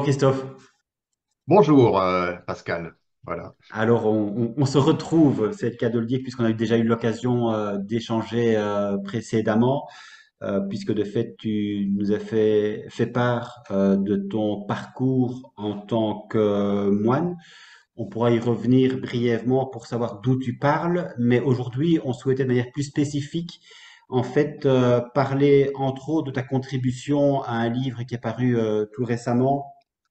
Bonjour Christophe. Bonjour Pascal. Voilà. Alors on se retrouve, c'est le cas de le dire, puisqu'on a déjà eu l'occasion d'échanger précédemment, puisque de fait tu nous as fait part de ton parcours en tant que moine. On pourra y revenir brièvement pour savoir d'où tu parles, mais aujourd'hui on souhaitait de manière plus spécifique en fait parler entre autres de ta contribution à un livre qui est paru tout récemment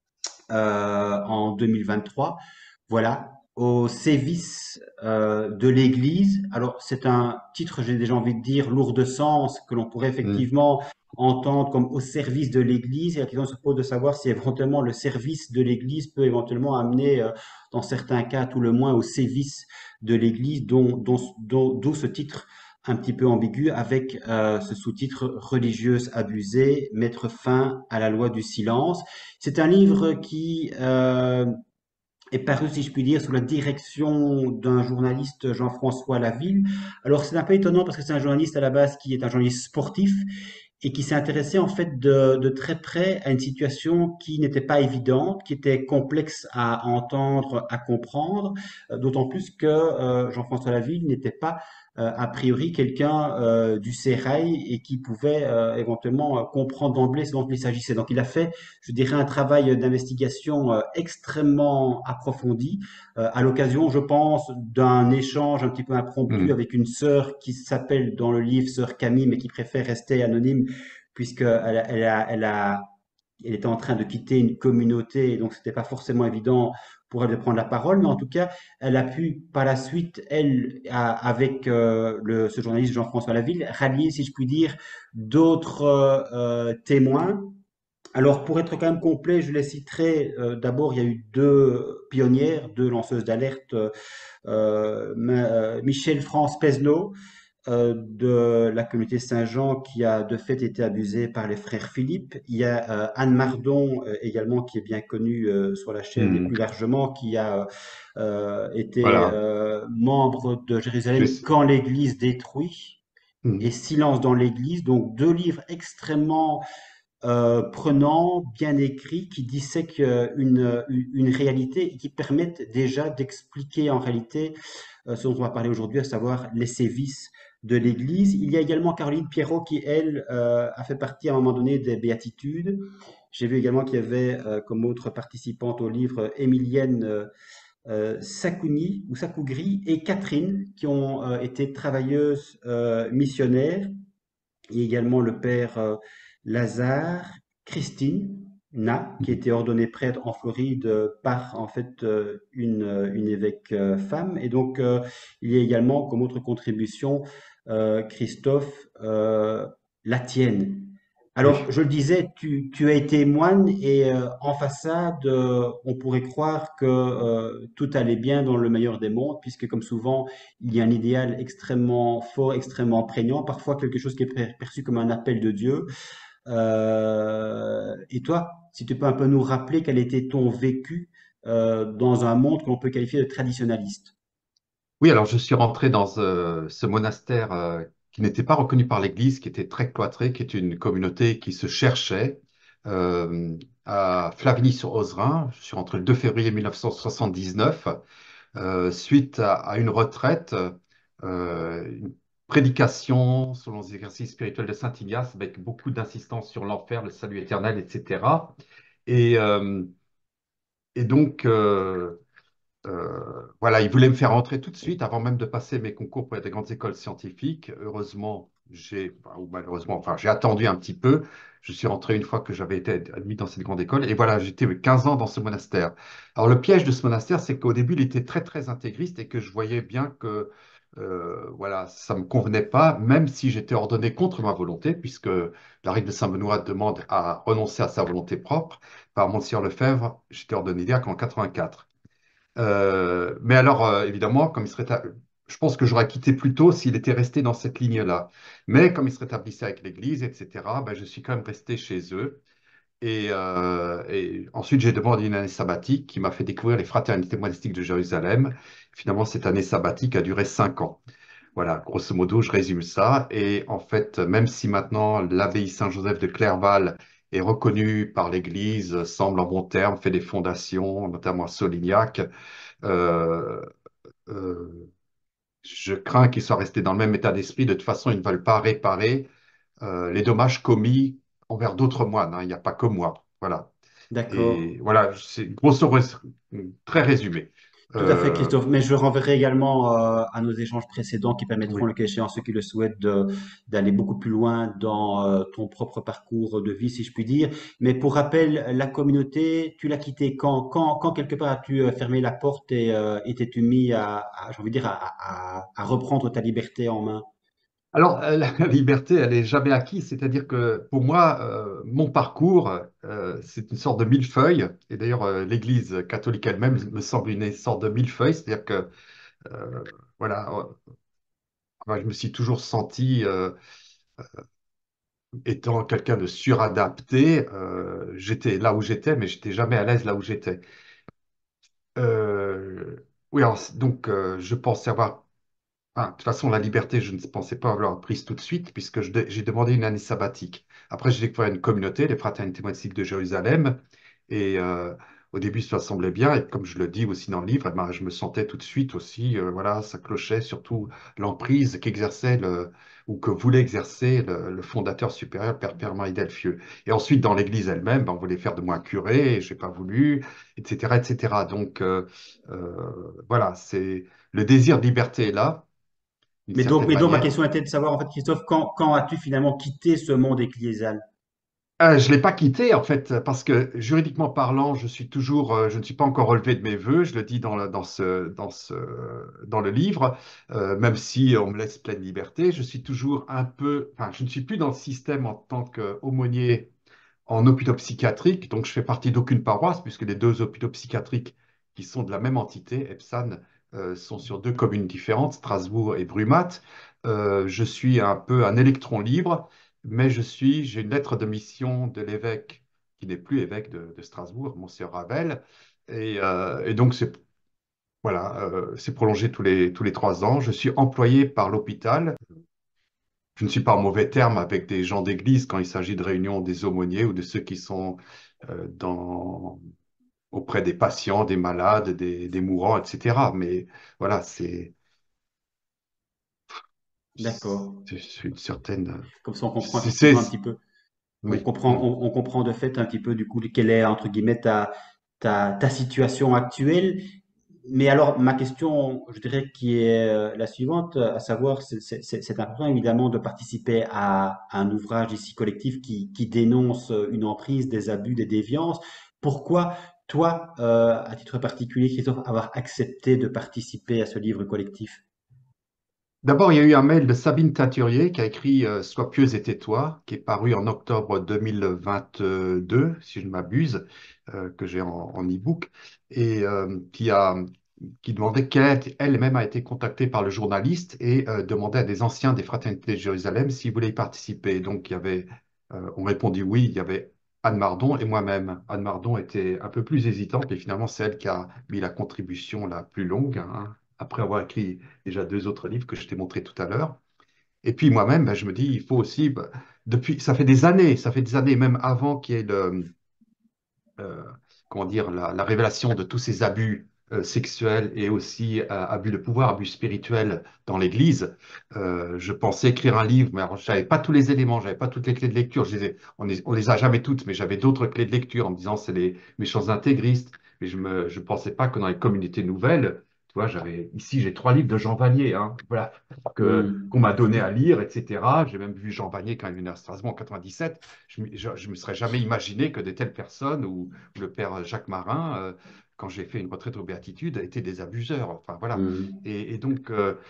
en 2023. Voilà, au sévice de l'Église. Alors, c'est un titre, j'ai déjà envie de dire, lourd de sens, que l'on pourrait Mm. effectivement entendre comme au service de l'Église. Et la question se pose de savoir si éventuellement le service de l'Église peut éventuellement amener, dans certains cas, tout le moins, au sévice de l'Église, d'où ce titre un petit peu ambigu avec ce sous-titre religieuse abusée, mettre fin à la loi du silence. C'est un livre qui est paru, si je puis dire, sous la direction d'un journaliste, Jean-François Laville. Alors, c'est un peu étonnant parce que c'est un journaliste à la base qui est un journaliste sportif et qui s'est intéressé en fait de très près à une situation qui n'était pas évidente, qui était complexe à entendre, à comprendre, d'autant plus que Jean-François Laville n'était pas a priori quelqu'un du sérail et qui pouvait éventuellement comprendre d'emblée ce dont il s'agissait. Donc il a fait, je dirais, un travail d'investigation extrêmement approfondi, à l'occasion, je pense, d'un échange un petit peu impromptu Mm. avec une sœur qui s'appelle dans le livre Sœur Camille, mais qui préfère rester anonyme puisqu'elle était en train de quitter une communauté, et donc c'était pas forcément évident pour elle de prendre la parole, mais en tout cas, elle a pu par la suite, elle, avec ce journaliste Jean-François Laville, rallier, si je puis dire, d'autres témoins. Alors, pour être quand même complet, je les citerai. D'abord, il y a eu deux pionnières, deux lanceuses d'alerte, Michel France Pesneau, de la communauté Saint-Jean qui a de fait été abusée par les frères Philippe. Il y a Anne Mardon également qui est bien connue sur la chaîne et Mm. plus largement qui a été Voilà. membre de Je Jérusalem sais- quand l'Église détruit et Mm. Silence dans l'Église. Donc deux livres extrêmement prenants, bien écrits, qui dissèquent une réalité et qui permettent déjà d'expliquer en réalité ce dont on va parler aujourd'hui, à savoir les sévices de l'Église. Il y a également Caroline Pierrot qui, elle, a fait partie à un moment donné des Béatitudes. J'ai vu également qu'il y avait comme autre participante au livre Émilienne Sakouni ou Sakougri et Catherine qui ont été travailleuses missionnaires et également le père Lazare, Christine Na, qui Mm. était ordonnée prêtre en Floride par en fait une évêque femme. Et donc il y a également comme autre contribution, Christophe, la tienne. Alors, Oui. je le disais, tu as été moine et en façade, on pourrait croire que tout allait bien dans le meilleur des mondes, puisque comme souvent, il y a un idéal extrêmement fort, extrêmement prégnant, parfois quelque chose qui est perçu comme un appel de Dieu. Et toi, si tu peux un peu nous rappeler quel était ton vécu dans un monde que l'on peut qualifier de traditionnaliste. Oui, alors je suis rentré dans ce monastère qui n'était pas reconnu par l'Église, qui était très cloîtré, qui est une communauté qui se cherchait euh, à Flavigny-sur-Ozerain. Je suis rentré le 2 février 1979, suite à une retraite, une prédication selon les exercices spirituels de Saint Ignace, avec beaucoup d'insistance sur l'enfer, le salut éternel, etc. Et, euh, et donc, voilà, il voulait me faire rentrer tout de suite, avant même de passer mes concours pour les grandes écoles scientifiques. Heureusement, ou malheureusement, enfin, j'ai attendu un petit peu. Je suis rentré une fois que j'avais été admis dans cette grande école. Et voilà, j'étais 15 ans dans ce monastère. Alors, le piège de ce monastère, c'est qu'au début, il était très, très intégriste et que je voyais bien que, voilà, ça ne me convenait pas, même si j'étais ordonné contre ma volonté, puisque la règle de Saint-Benoît demande à renoncer à sa volonté propre. Par Monsignor Lefebvre, j'étais ordonné diacre en 84. Mais alors, évidemment, je pense que j'aurais quitté plus tôt s'il était resté dans cette ligne-là. Mais comme il se rétablissait avec l'Église, etc., ben, je suis quand même resté chez eux. Et ensuite, j'ai demandé une année sabbatique qui m'a fait découvrir les fraternités monastiques de Jérusalem. Finalement, cette année sabbatique a duré 5 ans. Voilà, grosso modo, je résume ça. Et en fait, même si maintenant l'abbaye Saint-Joseph de Clerval est reconnu par l'Église, semble en bon terme, fait des fondations, notamment à Solignac. Euh, euh, je crains qu'ils soient restés dans le même état d'esprit. De toute façon, ils ne veulent pas réparer les dommages commis envers d'autres moines, hein. Il n'y a pas que moi. Voilà. D'accord. Et voilà, c'est très résumé. Tout à fait, Euh, Christophe. Mais je renverrai également à nos échanges précédents qui permettront, oui. le cas échéant, ceux qui le souhaitent, d'aller beaucoup plus loin dans ton propre parcours de vie, si je puis dire. Mais pour rappel, la communauté, tu l'as quittée quand quelque part as-tu fermé la porte et t'es-tu mis j'ai envie de dire, à reprendre ta liberté en main? Alors, la liberté, elle est jamais acquise. C'est-à-dire que pour moi, mon parcours, c'est une sorte de millefeuille. Et d'ailleurs, l'Église catholique elle-même me semble une sorte de millefeuille. C'est-à-dire que, euh, voilà, moi, je me suis toujours senti étant quelqu'un de suradapté. J'étais là où j'étais, mais j'étais jamais à l'aise là où j'étais. Oui, alors, donc, je pensais avoir. Enfin, de toute façon, la liberté, je ne pensais pas avoir prise tout de suite, puisque j'ai demandé une année sabbatique. Après, j'ai découvert une communauté, les Fraternités Monastiques de Jérusalem, et au début, ça semblait bien, et comme je le dis aussi dans le livre, eh ben, je me sentais tout de suite aussi, voilà, ça clochait surtout l'emprise qu'exerçait ou que voulait exercer le fondateur supérieur, Père Permin Delfieux. Et ensuite, dans l'Église elle-même, ben, on voulait faire de moi un curé, et j'ai pas voulu, etc., etc. Donc, voilà, c'est le désir de liberté est là d'une certaine Mais donc ma manière. question était de savoir, en fait, Christophe, quand as-tu finalement quitté ce monde ecclésial? Je ne l'ai pas quitté, en fait, parce que juridiquement parlant, je suis toujours, je ne suis pas encore relevé de mes vœux, je le dis dans le livre, même si on me laisse pleine liberté, je suis toujours un peu, enfin, je ne suis plus dans le système en tant qu'aumônier en hôpital psychiatrique, donc je fais partie d'aucune paroisse, puisque les deux hôpitaux psychiatriques qui sont de la même entité, EPSAN, sont sur deux communes différentes, Strasbourg et Brumath. Je suis un peu un électron libre, mais j'ai une lettre de mission de l'évêque, qui n'est plus évêque de Strasbourg, Monseigneur Ravel, et donc voilà, c'est prolongé tous les 3 ans. Je suis employé par l'hôpital. Je ne suis pas en mauvais terme avec des gens d'église quand il s'agit de réunions des aumôniers ou de ceux qui sont auprès des patients, des malades, des mourants, etc. Mais voilà, D'accord. c'est une certaine. Comme ça, on comprend c'est- effectivement un c'est- petit peu. oui. Mm. On comprend de fait un petit peu du coup quelle est entre guillemets ta situation actuelle. Mais alors ma question, je dirais, qui est la suivante, à savoir, c'est important évidemment de participer à un ouvrage ici collectif qui dénonce une emprise, des abus, des déviances. Pourquoi toi, à titre particulier, Christophe, avoir accepté de participer à ce livre collectif? D'abord, il y a eu un mail de Sabine Teinturier qui a écrit Sois pieuse et tais-toi, qui est paru en octobre 2022, si je ne m'abuse, que j'ai en e-book, et qui demandait qu'elle elle-même a été contactée par le journaliste et demandait à des anciens des fraternités de Jérusalem s'ils voulaient y participer. Donc, on répondit oui, il y avait Anne Mardon et moi-même. Anne Mardon était un peu plus hésitante, et finalement, c'est elle qui a mis la contribution la plus longue, hein, après avoir écrit déjà 2 autres livres que je t'ai montrés tout à l'heure. Et puis moi-même, ben, je me dis, il faut aussi, depuis, ça fait des années, même avant qu'il y ait euh, comment dire, la révélation de tous ces abus sexuels et aussi abus de pouvoir, abus spirituels dans l'Église. Je pensais écrire un livre, mais alors, je n'avais pas tous les éléments, je n'avais pas toutes les clés de lecture. On les a jamais toutes, mais j'avais d'autres clés de lecture en me disant c'est les méchants intégristes. Mais je pensais pas que dans les communautés nouvelles, tu vois, ici j'ai 3 livres de Jean Vanier, hein, voilà, qu'on Hmm. m'a donné à lire, etc. J'ai même vu Jean Vanier quand il venait à Strasbourg en 97. Je me serais jamais imaginé que de telles personnes ou le père Jacques Marin, quand j'ai fait une retraite aux Béatitudes, étaient des abuseurs. Enfin voilà. Hmm. Et donc,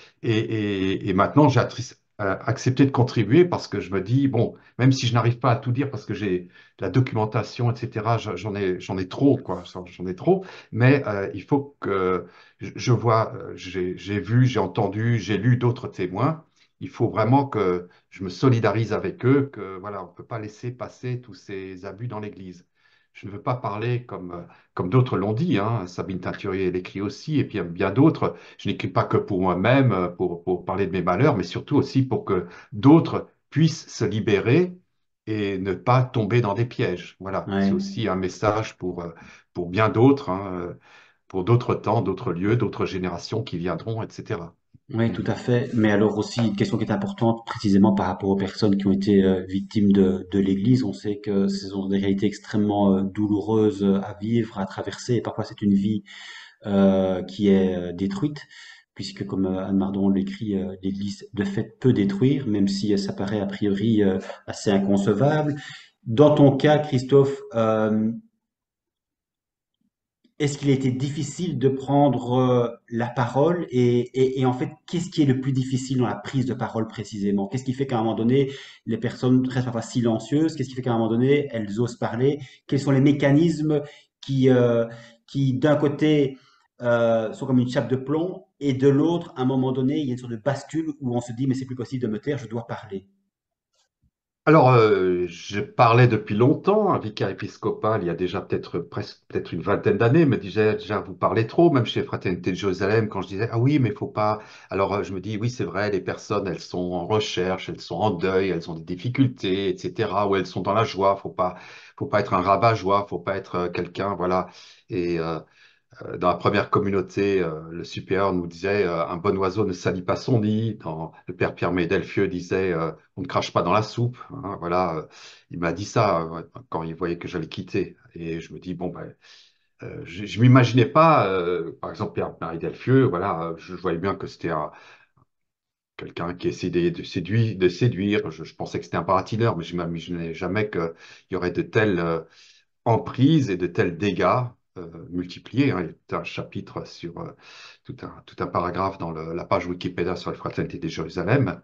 et maintenant, j'ai accepté de contribuer parce que je me dis, bon, même si je n'arrive pas à tout dire parce que j'ai la documentation, etc., j'en ai trop, quoi, j'en ai trop, mais il faut que je vois, j'ai vu, j'ai entendu, j'ai lu d'autres témoins. Il faut vraiment que je me solidarise avec eux, que voilà, on ne peut pas laisser passer tous ces abus dans l'Église. Je ne veux pas parler comme d'autres l'ont dit, hein. Sabine Teinturier l'écrit aussi, et puis bien d'autres. Je n'écris pas que pour moi-même, pour parler de mes malheurs, mais surtout aussi pour que d'autres puissent se libérer et ne pas tomber dans des pièges. Voilà, c'est Ouais. aussi un message pour bien d'autres, hein, pour d'autres temps, d'autres lieux, d'autres générations qui viendront, etc. Oui, tout à fait. Mais alors aussi, une question qui est importante précisément par rapport aux personnes qui ont été victimes de l'Église. On sait que ce sont des réalités extrêmement douloureuses à vivre, à traverser. Et parfois, c'est une vie qui est détruite, puisque comme Anne Mardon l'écrit, l'Église de fait peut détruire, même si ça paraît a priori assez inconcevable. Dans ton cas, Christophe, est-ce qu'il a été difficile de prendre la parole et en fait, qu'est-ce qui est le plus difficile dans la prise de parole précisément? Qu'est-ce qui fait qu'à un moment donné, les personnes restent parfois silencieuses? Qu'est-ce qui fait qu'à un moment donné, elles osent parler? Quels sont les mécanismes qui, euh, qui d'un côté, sont comme une chape de plomb et de l'autre, à un moment donné, il y a une sorte de bascule où on se dit, mais c'est plus possible de me taire, je dois parler. Alors, je parlais depuis longtemps. Un vicaire épiscopal, il y a déjà peut-être une vingtaine d'années, me disait déjà, vous parlez trop, même chez Fraternité de Jérusalem, quand je disais, ah oui, mais il faut pas. Alors, je me dis, oui, c'est vrai, les personnes, elles sont en recherche, elles sont en deuil, elles ont des difficultés, etc., ou elles sont dans la joie. Faut pas être un rabat-joie, faut pas être quelqu'un, voilà. Et, dans la première communauté, le supérieur nous disait un bon oiseau ne salit pas son nid. Le père Pierre Médelfieux disait on ne crache pas dans la soupe. Hein, voilà, il m'a dit ça quand il voyait que j'allais quitter. Et je me dis bon ben, je m'imaginais pas, par exemple Pierre Médelfieux, voilà, je voyais bien que c'était quelqu'un qui essayait de séduire. Je pensais que c'était un paratineur, mais je m'imaginais jamais qu'il y aurait de telles emprise et de tels dégâts multipliés. Hein. Il y a tout un chapitre sur tout un paragraphe dans la page Wikipédia sur la fraternité de Jérusalem.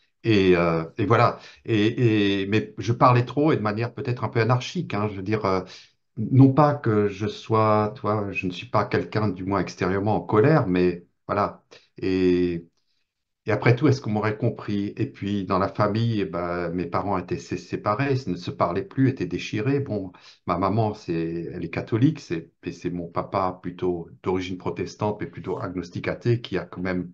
Et voilà. Mais je parlais trop et de manière peut-être un peu anarchique. Hein. Je veux dire, non pas que je sois, toi, je ne suis pas quelqu'un, du moins extérieurement, en colère, mais voilà. Et et après tout, est-ce qu'on m'aurait compris? Et puis, dans la famille, eh ben, mes parents étaient séparés, ne se parlaient plus, étaient déchirés. Bon, ma maman, elle est catholique, et c'est mon papa plutôt d'origine protestante, mais plutôt agnostique athée, qui a quand même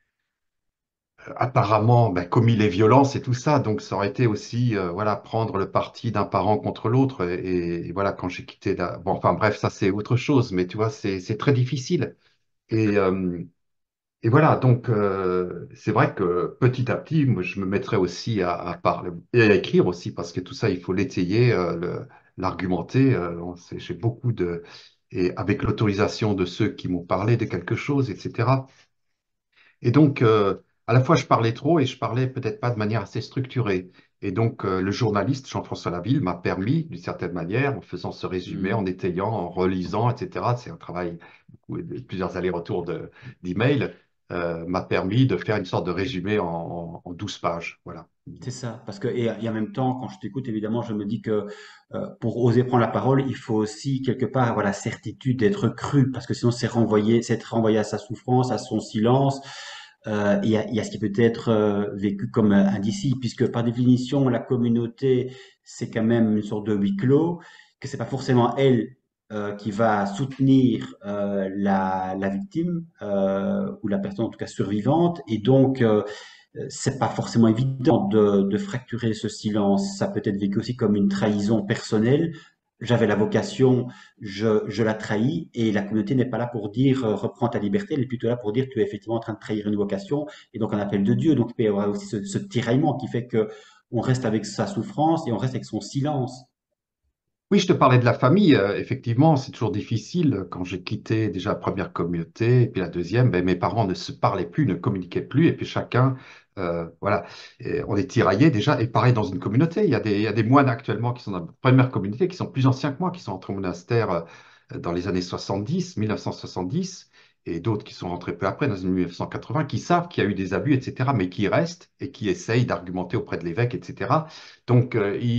apparemment ben, commis les violences et tout ça. Donc, ça aurait été aussi, voilà, prendre le parti d'un parent contre l'autre. Et voilà, quand j'ai quitté Bon, enfin, bref, ça, c'est autre chose. Mais tu vois, c'est très difficile. Et, euh, Et voilà, donc c'est vrai que petit à petit, moi, je me mettrai aussi à parler et à écrire aussi, parce que tout ça, il faut l'étayer, l'argumenter. J'ai beaucoup de... Et avec l'autorisation de ceux qui m'ont parlé de quelque chose, etc. Et donc, à la fois, je parlais trop et je parlais peut-être pas de manière assez structurée. Et donc, le journaliste Jean-François Laville m'a permis, d'une certaine manière, en faisant ce résumé, en Hmm. étayant, en relisant, etc. C'est un travail, plusieurs allers-retours d'emails, m'a permis de faire une sorte de résumé en 12 pages. Voilà. C'est ça, parce que et en même temps, quand je t'écoute, évidemment, je me dis que pour oser prendre la parole, il faut aussi quelque part avoir la certitude d'être cru, parce que sinon c'est être renvoyé à sa souffrance, à son silence, et à ce qui peut être vécu comme indicible, puisque par définition, la communauté, c'est quand même une sorte de huis clos, que c'est pas forcément elle qui va soutenir la victime ou la personne en tout cas survivante, et donc c'est pas forcément évident de fracturer ce silence. Ça peut être vécu aussi comme une trahison personnelle. J'avais la vocation, je la trahis, et la communauté n'est pas là pour dire reprends ta liberté, elle est plutôt là pour dire tu es effectivement en train de trahir une vocation, et donc un appel de Dieu. Donc il peut y avoir aussi ce tiraillement qui fait que on reste avec sa souffrance et on reste avec son silence. Oui, je te parlais de la famille. Effectivement, c'est toujours difficile. Quand j'ai quitté déjà la première communauté et puis la deuxième, ben, mes parents ne se parlaient plus, ne communiquaient plus. Et puis chacun, voilà, et on est tiraillé déjà. Et pareil dans une communauté. Il y a des moines actuellement qui sont dans la première communauté, qui sont plus anciens que moi, qui sont entrés au monastère dans les années 70, 1970, et d'autres qui sont rentrés peu après, dans les années 1980, qui savent qu'il y a eu des abus, etc., mais qui restent et qui essayent d'argumenter auprès de l'évêque, etc. Donc,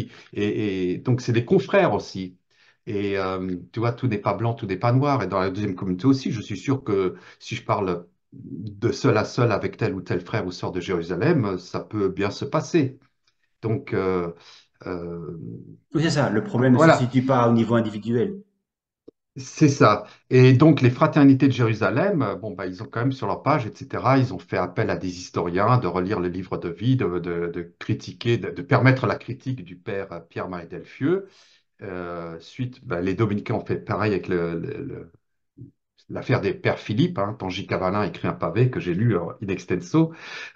et donc, c'est des confrères aussi. Et tu vois, tout n'est pas blanc, tout n'est pas noir. Et dans la deuxième communauté aussi, je suis sûr que si je parle de seul à seul avec tel ou tel frère ou sœur de Jérusalem, ça peut bien se passer. Donc, Oui, c'est ça. Le problème ne se voilà. situe pas au niveau individuel. C'est ça. Et donc, les fraternités de Jérusalem, bon, bah, ils ont quand même sur leur page, etc., ils ont fait appel à des historiens de relire le livre de vie, de critiquer, de permettre la critique du père Pierre-Marie Delfieux. Suite, bah, les Dominicains ont fait pareil avec l'affaire des pères Philippe. Hein. Tanguy Cavalin a écrit un pavé que j'ai lu in extenso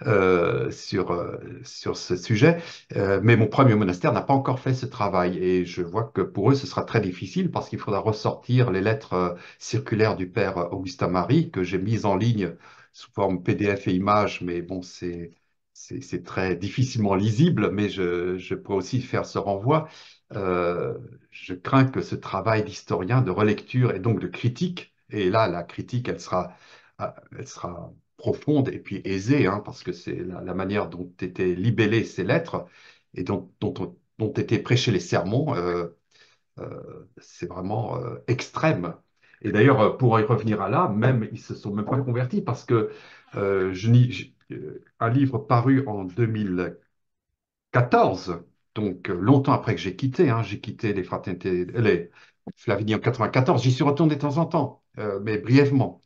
sur ce sujet. Mais mon premier monastère n'a pas encore fait ce travail et je vois que pour eux, ce sera très difficile parce qu'il faudra ressortir les lettres circulaires du père Augustin Marie que j'ai mises en ligne sous forme PDF et images, mais bon, c'est très difficilement lisible, mais je pourrais aussi faire ce renvoi. Euh, je crains que ce travail d'historien, de relecture et donc de critique, et là, la critique, elle sera profonde et puis aisée, hein, parce que c'est la manière dont étaient libellées ces lettres et dont étaient prêchés les sermons, c'est vraiment extrême. Et d'ailleurs, pour y revenir à là, même ils se sont même pas convertis parce que un livre paru en 2014, donc longtemps après que j'ai quitté, hein, j'ai quitté les fraternités, les Flavigny en 94, j'y suis retourné de temps en temps, mais brièvement.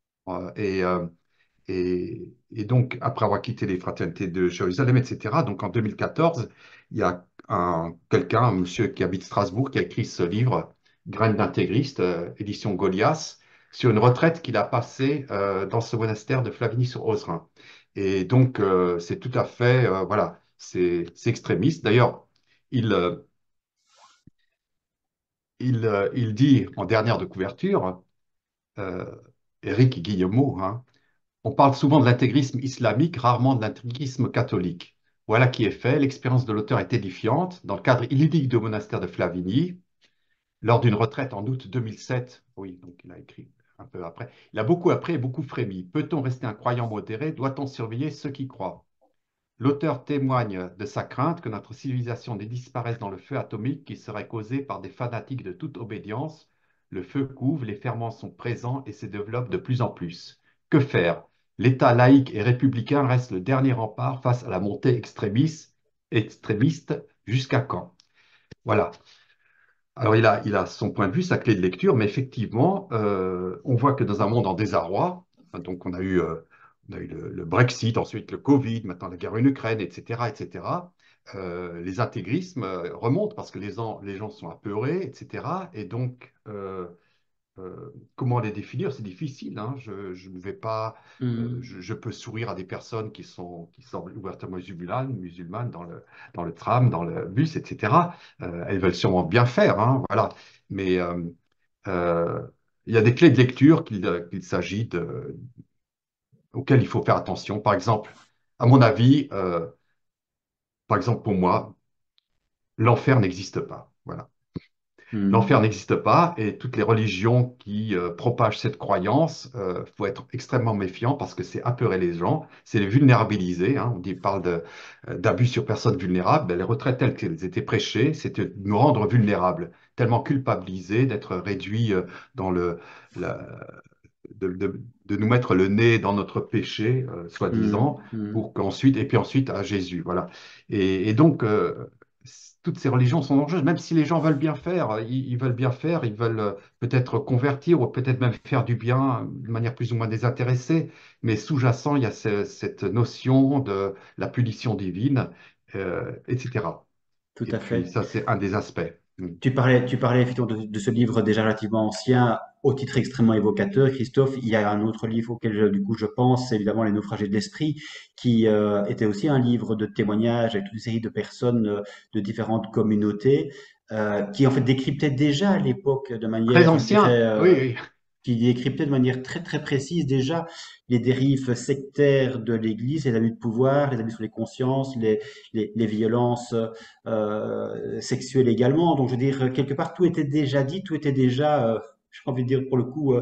Et donc, après avoir quitté les fraternités de Jérusalem, etc., donc en 2014, il y a quelqu'un, un monsieur qui habite Strasbourg, qui a écrit ce livre, Graines d'intégristes, édition Goliath, sur une retraite qu'il a passée dans ce monastère de Flavigny-sur-Ozerain. Et donc, c'est tout à fait, voilà, c'est extrémiste. D'ailleurs, il, euh, il dit en dernière de couverture, euh, Éric Guillemot, hein, on parle souvent de l'intégrisme islamique, rarement de l'intégrisme catholique. Voilà qui est fait. L'expérience de l'auteur est édifiante. Dans le cadre idyllique du monastère de Flavigny, lors d'une retraite en août 2007, oui, donc il a écrit un peu après, il a beaucoup appris et beaucoup frémi. Peut-on rester un croyant modéré? Doit-on surveiller ceux qui croient? L'auteur témoigne de sa crainte que notre civilisation ne disparaisse dans le feu atomique qui serait causé par des fanatiques de toute obédience. Le feu couve, les ferments sont présents et se développent de plus en plus. Que faire? L'État laïque et républicain reste le dernier rempart face à la montée extrémiste. Jusqu'à quand? Voilà. Alors il a son point de vue, sa clé de lecture, mais effectivement, on voit que dans un monde en désarroi, hein, donc on a eu le Brexit, ensuite le Covid, maintenant la guerre en Ukraine, etc., etc., les intégrismes remontent parce que les gens sont apeurés, etc. Et donc, comment les définir? C'est difficile, hein. Je ne vais pas, Hmm. je peux sourire à des personnes qui semblent ouvertement musulmanes dans le tram, dans le bus, etc. Elles veulent sûrement bien faire, hein, voilà. Mais euh, il y a des clés de lecture qu'il s'agit auxquelles il faut faire attention. Par exemple, à mon avis, par exemple pour moi, l'enfer n'existe pas. Voilà. L'enfer Hmm. n'existe pas et toutes les religions qui propagent cette croyance, faut être extrêmement méfiant parce que c'est apeurer les gens, c'est les vulnérabiliser. Hein. Parle d'abus sur personnes vulnérables. Ben, les retraites telles qu'elles étaient prêchées, c'était de nous rendre vulnérables, tellement culpabilisés, d'être réduits dans la, de nous mettre le nez dans notre péché, Hmm. soi-disant, Hmm. pour qu'ensuite, et puis ensuite à Jésus. Voilà. Et donc, toutes ces religions sont dangereuses, même si les gens veulent bien faire, ils veulent bien faire, ils veulent peut-être convertir ou peut-être même faire du bien de manière plus ou moins désintéressée, mais sous-jacent, il y a cette notion de la punition divine, etc. Tout Et à puis, fait. ça, c'est un des aspects. Mm. Tu parlais effectivement de ce livre déjà relativement ancien, au titre extrêmement évocateur. Christophe, il y a un autre livre auquel du coup je pense, c'est évidemment Les Naufragés de l'Esprit, qui était aussi un livre de témoignages avec toute une série de personnes de différentes communautés, qui en fait décryptaient déjà à l'époque de Très manière, je dirais, ancien, oui, oui. qui décryptait de manière très très précise déjà les dérives sectaires de l'Église, les abus de pouvoir, les abus sur les consciences, les violences sexuelles également. Donc je veux dire, quelque part, tout était déjà dit, tout était déjà, j'ai envie de dire pour le coup,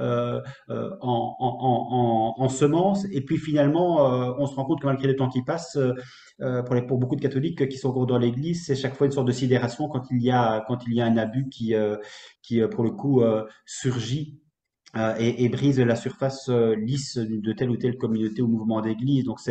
en semence. Et puis finalement, on se rend compte que malgré le temps qui passe, pour beaucoup de catholiques qui sont encore dans l'Église, c'est chaque fois une sorte de sidération quand il y a un abus qui pour le coup, surgit et brise la surface lisse de telle ou telle communauté ou mouvement d'église. Donc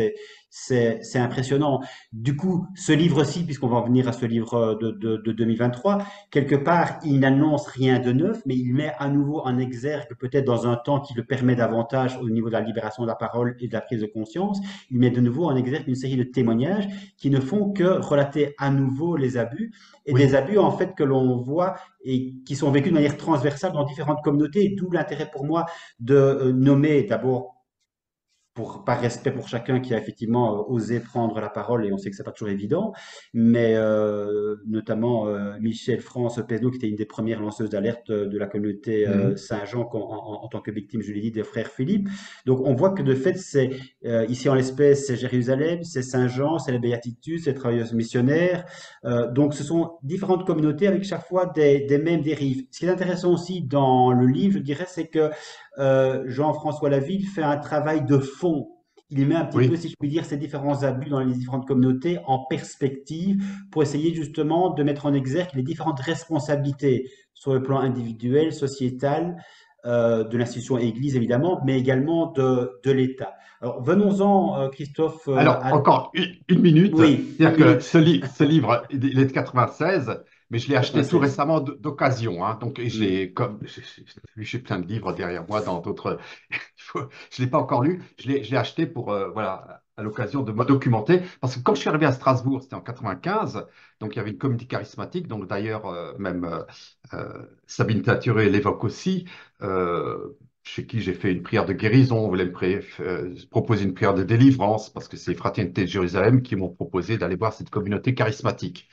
c'est impressionnant. Du coup, ce livre-ci, puisqu'on va en venir à ce livre de 2023, quelque part, il n'annonce rien de neuf, mais il met à nouveau en exergue, peut-être dans un temps qui le permet davantage au niveau de la libération de la parole et de la prise de conscience, il met de nouveau en exergue une série de témoignages qui ne font que relater à nouveau les abus, et des Oui. abus en fait que l'on voit et qui sont vécus de manière transversale dans différentes communautés, d'où l'intérêt pour moi de nommer d'abord par respect pour chacun qui a effectivement osé prendre la parole, et on sait que c'est pas toujours évident, mais notamment Michel France Pesneau, qui était une des premières lanceuses d'alerte de la communauté Mhm. Saint-Jean en tant que victime, je l'ai dit, des frères Philippe. Donc on voit que de fait, c'est ici en l'espèce, c'est Jérusalem, c'est Saint-Jean, c'est les Béatitudes, c'est les travailleurs missionnaires. Donc ce sont différentes communautés avec chaque fois des mêmes dérives. Ce qui est intéressant aussi dans le livre, je dirais, c'est que Jean-François Laville fait un travail de fond. Il met un petit peu, Oui. si je puis dire, ces différents abus dans les différentes communautés en perspective pour essayer justement de mettre en exergue les différentes responsabilités sur le plan individuel, sociétal, de l'institution Église évidemment, mais également de l'État. Alors venons-en, Christophe, Alors, encore une minute. oui, une C'est-à-dire que minute, ce livre, il est de 96, mais je l'ai acheté tout 96. récemment d'occasion, hein. Donc, et Hmm. j'ai plein de livres derrière moi dans d'autres. Je ne l'ai pas encore lu. Je l'ai acheté pour, voilà, à l'occasion de me documenter. Parce que quand je suis arrivé à Strasbourg, c'était en 95, donc il y avait une communauté charismatique. Donc, d'ailleurs, même Sabine Taturé l'évoque aussi. Chez qui j'ai fait une prière de guérison, on voulait proposer une prière de délivrance, parce que c'est les Fraternités de Jérusalem qui m'ont proposé d'aller voir cette communauté charismatique.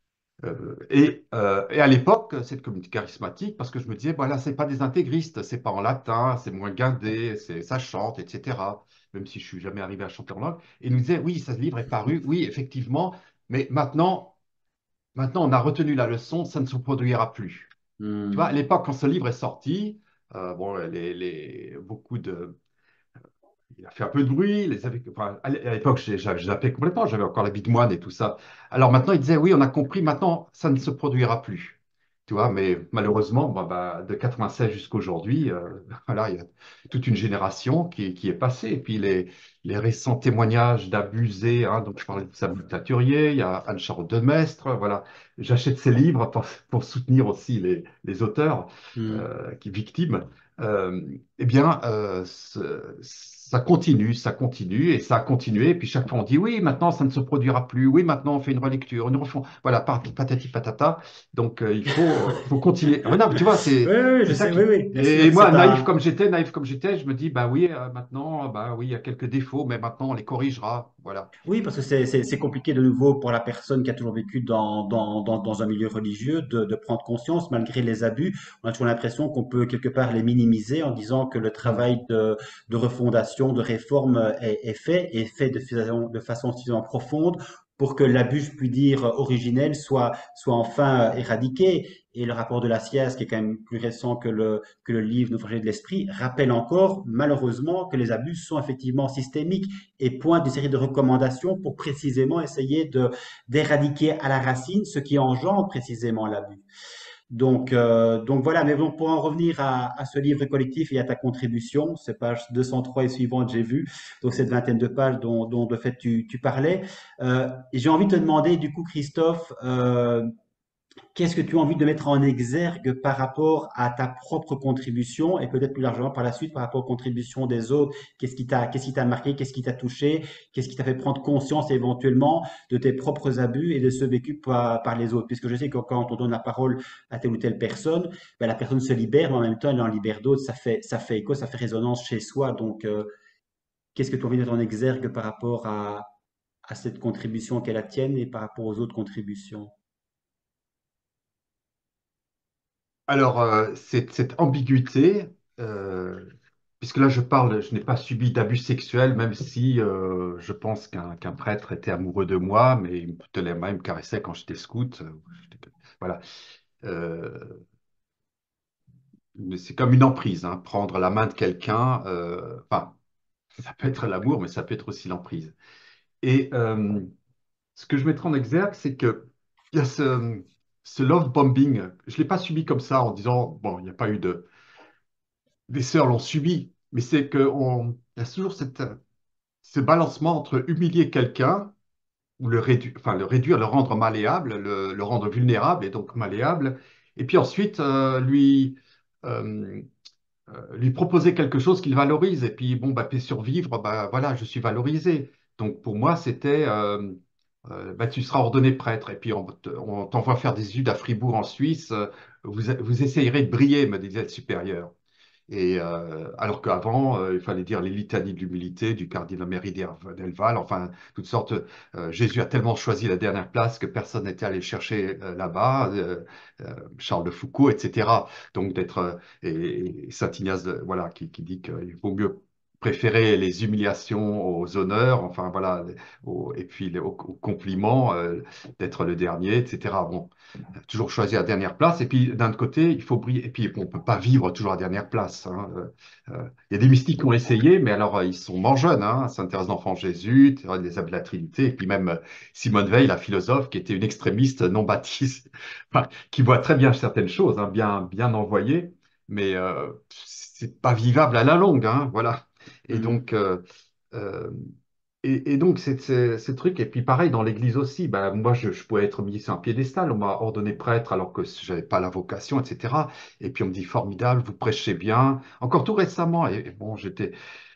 Et à l'époque, cette communauté charismatique, parce que je me disais, voilà, c'est pas des intégristes, c'est pas en latin, c'est moins guindé, ça chante, etc. Même si je suis jamais arrivé à chanter en langue. Et ils nous disaient, oui, ce livre est paru, oui, effectivement, mais maintenant, on a retenu la leçon, ça ne se produira plus. Tu vois, à Hmm. l'époque, quand ce livre est sorti, bon, beaucoup de il a fait un peu de bruit. Enfin, à l'époque, j'avais zappé complètement. J'avais encore la vie de moine et tout ça. Alors maintenant, il disait, oui, on a compris. Maintenant, ça ne se produira plus. Tu vois, mais malheureusement, de 96 jusqu'à aujourd'hui, voilà, il y a toute une génération qui est passée. Et puis les récents témoignages d'abusés, hein, donc je parlais de Samuel Taturier, il y a Anne-Charlotte Demestre, voilà. J'achète ces livres pour soutenir aussi les auteurs Hmm. qui victimes. Eh bien, ça continue et ça a continué. Et puis chaque fois, on dit oui, maintenant ça ne se produira plus. Oui, maintenant on fait une relecture, une refond. Voilà, patati patata. Donc faut continuer. Ah, mais non, mais tu vois, Oui, oui, je c'est ça sais, oui, qui. oui, bien Et sûr, moi, c'est un. naïf comme j'étais, je me dis bah oui, maintenant, bah oui, il y a quelques défauts, mais maintenant on les corrigera. Voilà. Oui, parce que c'est compliqué de nouveau pour la personne qui a toujours vécu dans un milieu religieux de prendre conscience, malgré les abus. On a toujours l'impression qu'on peut quelque part les minimiser en disant que le Hmm. travail de refondation, de réforme est fait et fait de façon suffisamment profonde pour que l'abus, je puis dire, originel soit enfin éradiqué. Et le rapport de la SIAZ, qui est quand même plus récent que le livre Naufragé de l'esprit, rappelle encore, malheureusement, que les abus sont effectivement systémiques et pointe une série de recommandations pour précisément essayer d'éradiquer à la racine ce qui engendre précisément l'abus. Donc voilà, mais bon, pour en revenir à ce livre collectif et à ta contribution, c'est page 203 et suivante, j'ai vu, donc cette vingtaine de pages dont de fait tu parlais. J'ai envie de te demander, du coup, Christophe, qu'est-ce que tu as envie de mettre en exergue par rapport à ta propre contribution et peut-être plus largement par la suite par rapport aux contributions des autres? Qu'est-ce qui t'a marqué? Qu'est-ce qui t'a touché? Qu'est-ce qui t'a fait prendre conscience éventuellement de tes propres abus et de ceux vécus par les autres? Puisque je sais que quand on donne la parole à telle ou telle personne, ben, la personne se libère, mais en même temps, elle en libère d'autres. Ça fait écho, ça fait résonance chez soi. Donc, qu'est-ce que tu as envie de mettre en exergue par rapport à cette contribution qu'elle a tienne et par rapport aux autres contributions? Alors, cette ambiguïté, puisque là je n'ai pas subi d'abus sexuels, même si je pense qu'un prêtre était amoureux de moi, mais il me tenait la main, il me caressait quand j'étais scout. Voilà. Euh, mais c'est comme une emprise, hein, prendre la main de quelqu'un, enfin, ça peut être l'amour, mais ça peut être aussi l'emprise. Et ce que je mettrai en exergue, c'est que il y a ce love bombing. Je ne l'ai pas subi comme ça en disant, bon, il n'y a pas eu des sœurs l'ont subi, mais c'est qu'il y a toujours ce balancement entre humilier quelqu'un ou le réduire, le rendre malléable, le rendre vulnérable et donc malléable, et puis ensuite euh, lui proposer quelque chose qu'il valorise. Et puis, bon, bah, puis survivre, bah, voilà, je suis valorisé. Donc, pour moi, c'était, bah, tu seras ordonné prêtre. Et puis, on t'envoie faire des études à Fribourg en Suisse. Vous essayerez de briller, me disait le supérieur. Et alors qu'avant, il fallait dire les litanies de l'humilité du cardinal Méridien Delval, enfin, toutes sortes. Jésus a tellement choisi la dernière place que personne n'était allé le chercher là-bas, Charles de Foucault, etc. Donc d'être et Saint Ignace, voilà, qui dit qu'il vaut mieux préférer les humiliations aux honneurs, enfin voilà, et puis aux compliments, d'être le dernier, etc. Bon, toujours choisir la dernière place. Et puis, d'un autre côté, il faut briller. Et puis, on ne peut pas vivre toujours à la dernière place, hein. Il y a des mystiques qui ont essayé, mais alors, ils sont morts jeunes, hein. Sainte Thérèse d'Enfant Jésus, les Abbés de la Trinité, et puis même Simone Veil, la philosophe, qui était une extrémiste non baptiste, enfin, qui voit très bien certaines choses, hein, bien envoyées, mais c'est pas vivable à la longue, hein, voilà. Et Mhm. donc, euh, et donc, ces trucs, et puis pareil, dans l'église aussi, ben, moi, je pouvais être mis sur un piédestal, on m'a ordonné prêtre alors que je n'avais pas la vocation, etc. Et puis on me dit, formidable, vous prêchez bien. Encore tout récemment, et bon, j'étais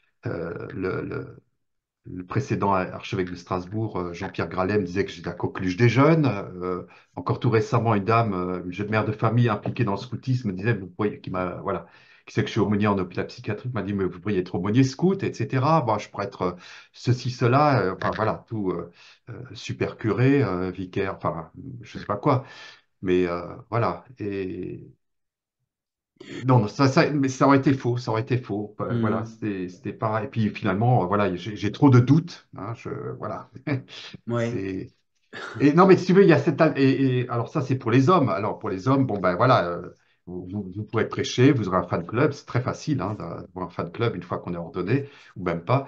le précédent archevêque de Strasbourg, Jean-Pierre Grallet, me disait que j'étais la coqueluche des jeunes. Encore tout récemment, une dame, une jeune mère de famille impliquée dans le scoutisme, me disait, vous pourriez, voilà, qui sait que je suis aumônier en hôpital psychiatrique, m'a dit, mais vous pourriez être aumônier scout, etc. Bon, je pourrais être ceci, cela, enfin voilà, tout super curé, vicaire, enfin, je sais pas quoi. Mais voilà. Non, non, mais ça aurait été faux, ça aurait été faux. Voilà, Mhm. c'était pas. Et puis finalement, voilà, j'ai trop de doutes, hein, voilà. Ouais. C'est et non, mais si tu veux, il y a cette. Alors, ça, c'est pour les hommes. Alors, pour les hommes, bon, ben voilà, vous pourrez prêcher, vous aurez un fan club. C'est très facile hein, d'avoir un fan club une fois qu'on est ordonné, ou même pas.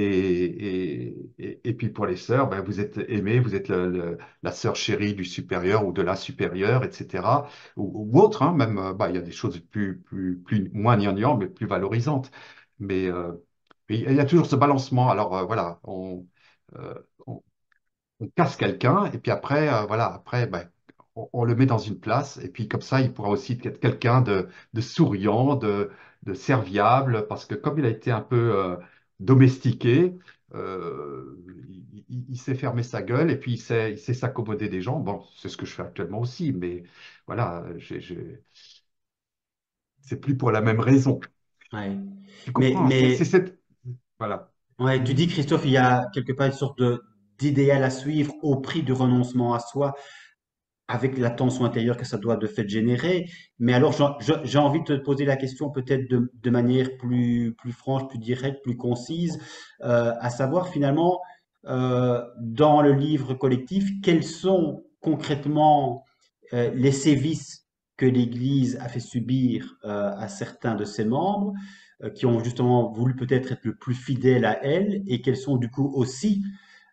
Et puis pour les sœurs, ben, vous êtes aimés, vous êtes la sœur chérie du supérieur ou de la supérieure, etc. Ou autre, hein, même, bah, il y a des choses moins gnangnang, mais plus valorisantes. Mais il y a toujours ce balancement. Alors, voilà, euh, on- on casse quelqu'un, et puis après, voilà, après, ben, on le met dans une place, et puis comme ça, il pourra aussi être quelqu'un de souriant, de serviable, parce que comme il a été un peu domestiqué, il sait fermer sa gueule, et puis il sait s'accommoder des gens. Bon, c'est ce que je fais actuellement aussi, mais voilà, c'est plus pour la même raison. Ouais. Tu Mais, comprends, hein, c'est mais cette. Voilà. ouais, tu dis, Christophe, il y a quelque part une sorte d'idéal à suivre au prix du renoncement à soi, avec la tension intérieure que ça doit de fait générer. Mais alors, j'ai envie de te poser la question peut-être de manière plus franche, plus directe, plus concise, à savoir finalement, dans le livre collectif, quels sont concrètement les sévices que l'Église a fait subir à certains de ses membres, qui ont justement voulu peut-être être le plus fidèles à elle, et quels sont du coup aussi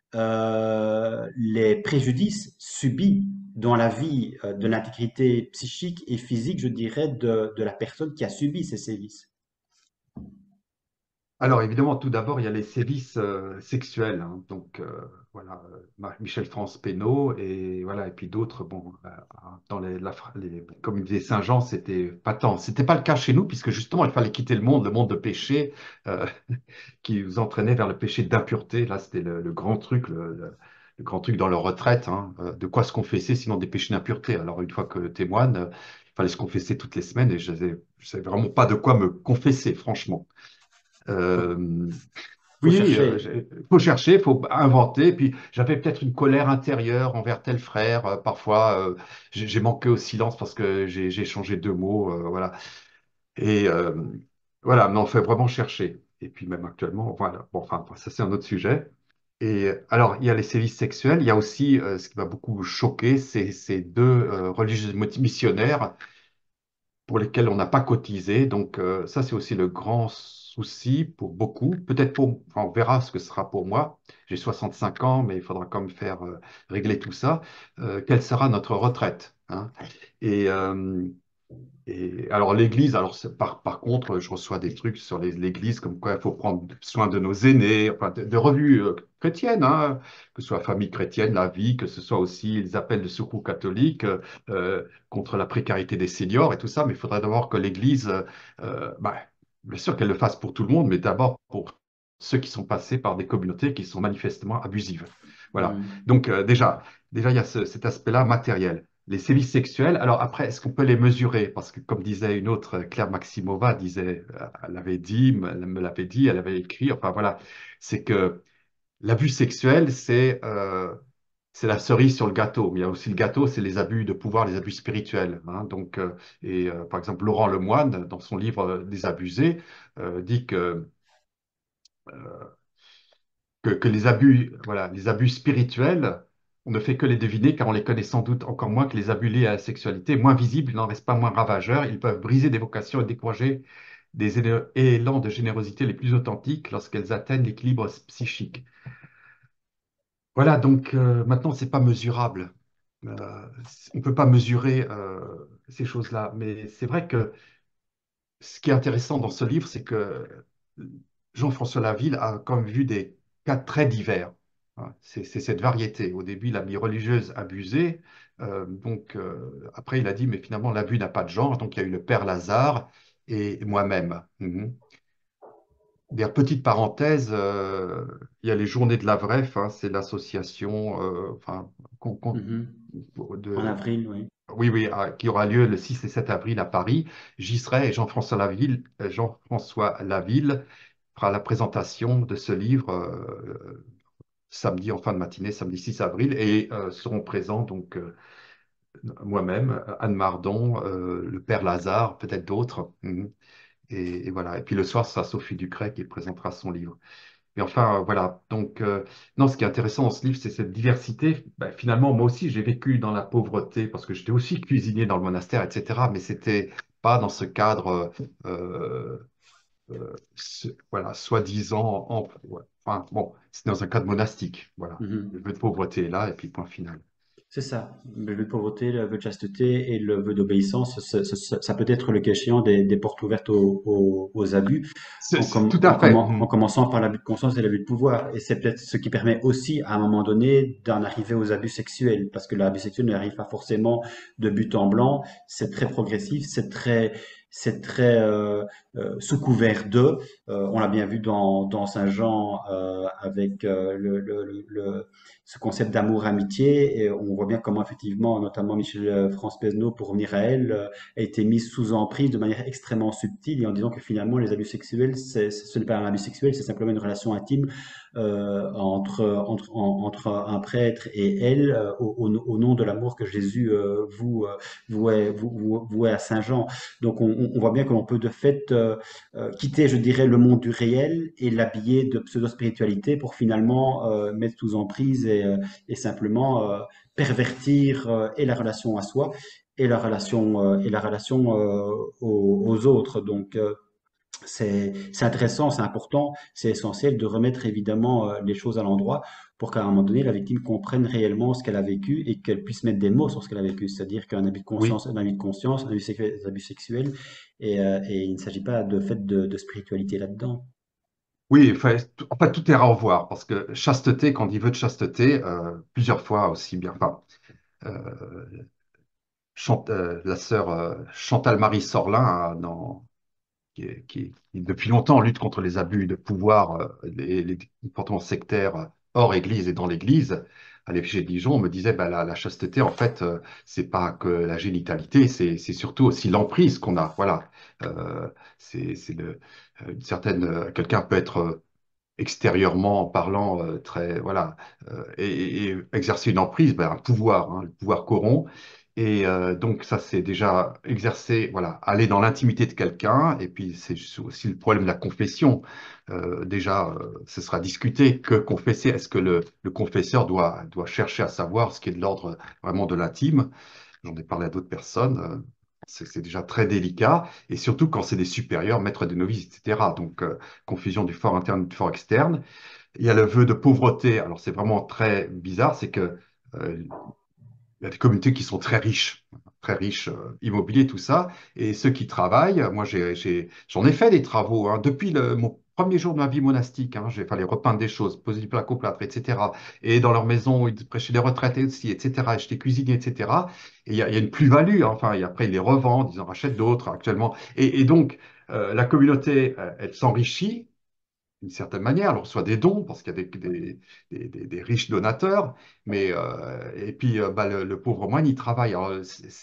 les préjudices subis dans la vie de l'intégrité psychique et physique, je dirais, de la personne qui a subi ces sévices. Alors évidemment, tout d'abord, il y a les sévices sexuels, hein. Donc voilà, Michel-France Pénaud et voilà, et puis d'autres. Bon, dans les communautés Saint-Jean, c'était pas tant. C'était pas le cas chez nous, puisque justement, il fallait quitter le monde de péché euh, qui vous entraînait vers le péché d'impureté. Là, c'était le grand truc, le grand truc dans leur retraite, hein, de quoi se confesser, sinon des péchés d'impureté. Alors une fois que témoigne, il fallait se confesser toutes les semaines, et je savais vraiment pas de quoi me confesser, franchement. Faut, Euh, faut oui, chercher. il faut chercher, il faut inventer. Puis j'avais peut-être une colère intérieure envers tel frère. Parfois, j'ai manqué au silence parce que j'ai changé deux mots. Voilà. Et voilà, mais on fait vraiment chercher. Et puis même actuellement, voilà. Bon, enfin, ça c'est un autre sujet. Et alors, il y a les sévices sexuels. Il y a aussi, ce qui m'a beaucoup choqué, c'est ces deux religieuses missionnaires pour lesquels on n'a pas cotisé. Donc ça, c'est aussi le grand souci pour beaucoup. Peut-être enfin, on verra ce que ce sera pour moi. J'ai 65 ans, mais il faudra quand même faire régler tout ça. Quelle sera notre retraite, hein? Et Et alors l'Église, alors par contre, je reçois des trucs sur l'Église comme quoi il faut prendre soin de nos aînés, enfin de revues chrétiennes, hein, que ce soit Famille chrétienne, La Vie, que ce soit aussi les appels de secours catholiques contre la précarité des seniors et tout ça. Mais il faudrait d'abord que l'Église, bah, bien sûr qu'elle le fasse pour tout le monde, mais d'abord pour ceux qui sont passés par des communautés qui sont manifestement abusives. Voilà. Mhm. Donc déjà il y a cet aspect-là matériel. Les sévices sexuels, alors après, est-ce qu'on peut les mesurer? Parce que comme disait une autre, Claire Maximova, disait, elle avait dit, me l'avait dit, elle avait écrit, enfin voilà, c'est que l'abus sexuel, c'est la cerise sur le gâteau. Mais il y a aussi le gâteau, c'est les abus de pouvoir, les abus spirituels, hein. Donc, par exemple, Laurent Lemoine, dans son livre Des abusés, dit que les abus, voilà, les abus spirituels, on ne fait que les deviner car on les connaît sans doute encore moins que les abus liés à la sexualité. Moins visibles, ils n'en restent pas moins ravageurs. Ils peuvent briser des vocations et décourager des élans de générosité les plus authentiques lorsqu'elles atteignent l'équilibre psychique. Voilà, donc maintenant, c'est pas mesurable. On ne peut pas mesurer ces choses-là. Mais c'est vrai que ce qui est intéressant dans ce livre, c'est que Jean-François Laville a quand même vu des cas très divers, hein. C'est cette variété. Au début, il a mis religieuse abusée. Après, il a dit, mais finalement, l'abus n'a pas de genre. Donc, il y a eu le père Lazare et moi-même. Mhm. D'ailleurs, petite parenthèse, il y a les Journées de la VREF, hein, c'est l'association enfin, Mhm. En de, avril, oui. oui, oui, qui aura lieu le 6 et 7 avril à Paris. J'y serai et Jean-François Laville fera la présentation de ce livre samedi en fin de matinée, samedi 6 avril, et seront présents donc moi-même, Anne Mardon, le Père Lazare, peut-être d'autres. Mhm. Et voilà. Et puis le soir, ce sera Sophie Ducret qui présentera son livre. Mais enfin, voilà. Donc, non, ce qui est intéressant dans ce livre, c'est cette diversité. Ben, finalement, moi aussi, j'ai vécu dans la pauvreté parce que j'étais aussi cuisinier dans le monastère, etc. Mais c'était pas dans ce cadre, voilà, soi-disant, ouais. Enfin, bon, c'est dans un cadre monastique. Voilà. Le Mhm. vœu de pauvreté est là, et puis point final. C'est ça. Le vœu de pauvreté, le vœu de chasteté et le vœu d'obéissance, ça peut être le cas échéant des portes ouvertes aux abus, C'est tout à fait. en Mhm. commençant par l'abus de conscience et l'abus de pouvoir. Et c'est peut-être ce qui permet aussi, à un moment donné, d'en arriver aux abus sexuels, parce que l'abus sexuel n'arrive pas forcément de but en blanc. C'est très progressif, c'est très sous couvert de. On l'a bien vu dans Saint Jean avec ce concept d'amour-amitié. Et on voit bien comment effectivement, notamment Michel France Pesneau, pour revenir à elle, a été mise sous emprise de manière extrêmement subtile et en disant que finalement les abus sexuels, ce n'est pas un abus sexuel, c'est simplement une relation intime entre un prêtre et elle au nom de l'amour que Jésus vouait à Saint Jean. Donc on voit bien que l'on peut de fait quitter, je dirais, le monde du réel et l'habiller de pseudo-spiritualité pour finalement mettre sous emprise et simplement pervertir et la relation à soi et la relation aux autres. Donc c'est intéressant, c'est important, c'est essentiel de remettre évidemment les choses à l'endroit pour qu'à un moment donné, la victime comprenne réellement ce qu'elle a vécu et qu'elle puisse mettre des mots sur ce qu'elle a vécu. C'est-à-dire qu'un abus de Oui, conscience, un abus de conscience, un abus sexuel, et il ne s'agit pas de fait de spiritualité là-dedans. oui, enfin, en fait, tout est à revoir parce que chasteté, quand il veut de chasteté, plusieurs fois aussi bien. Enfin, euh, la sœur Chantal-Marie Sorlin, qui, depuis longtemps lutte contre les abus de pouvoir, les comportements sectaires hors Église et dans l'Église, à l'EFG de Dijon, on me disait bah, la chasteté, en fait, c'est pas que la génitalité, c'est surtout aussi l'emprise qu'on a. Voilà. C'est une certaine. Quelqu'un peut être extérieurement parlant, très, voilà, et exercer une emprise, ben, un pouvoir, hein, le pouvoir corrompt. Et donc ça, c'est déjà exercer, voilà, aller dans l'intimité de quelqu'un. Et puis c'est aussi le problème de la confession. Déjà, ce sera discuté que confesser. Est-ce que le confesseur doit chercher à savoir ce qui est de l'ordre vraiment de l'intime? J'en ai parlé à d'autres personnes. C'est déjà très délicat, et surtout quand c'est des supérieurs, maîtres des novices, etc. Donc, confusion du fort interne et du fort externe. Il y a le vœu de pauvreté. Alors, c'est vraiment très bizarre, c'est que il y a des communautés qui sont très riches, très riches immobiliers, tout ça. Et ceux qui travaillent, moi, j'en ai fait des travaux hein, depuis mon premier jour de ma vie monastique. Hein, j'ai fallu repeindre des choses, poser du placo-plâtre, etc. Et dans leur maison, ils prêchaient des retraités aussi, etc. Et j'étais cuisinier, etc. Et il y a une plus-value. Hein. Enfin, et après, ils les revendent, ils en rachètent d'autres actuellement. Et donc, la communauté, elle s'enrichit d'une certaine manière. Elle reçoit des dons parce qu'il y a des riches donateurs, mais et puis bah, le pauvre moine, il travaille. Alors,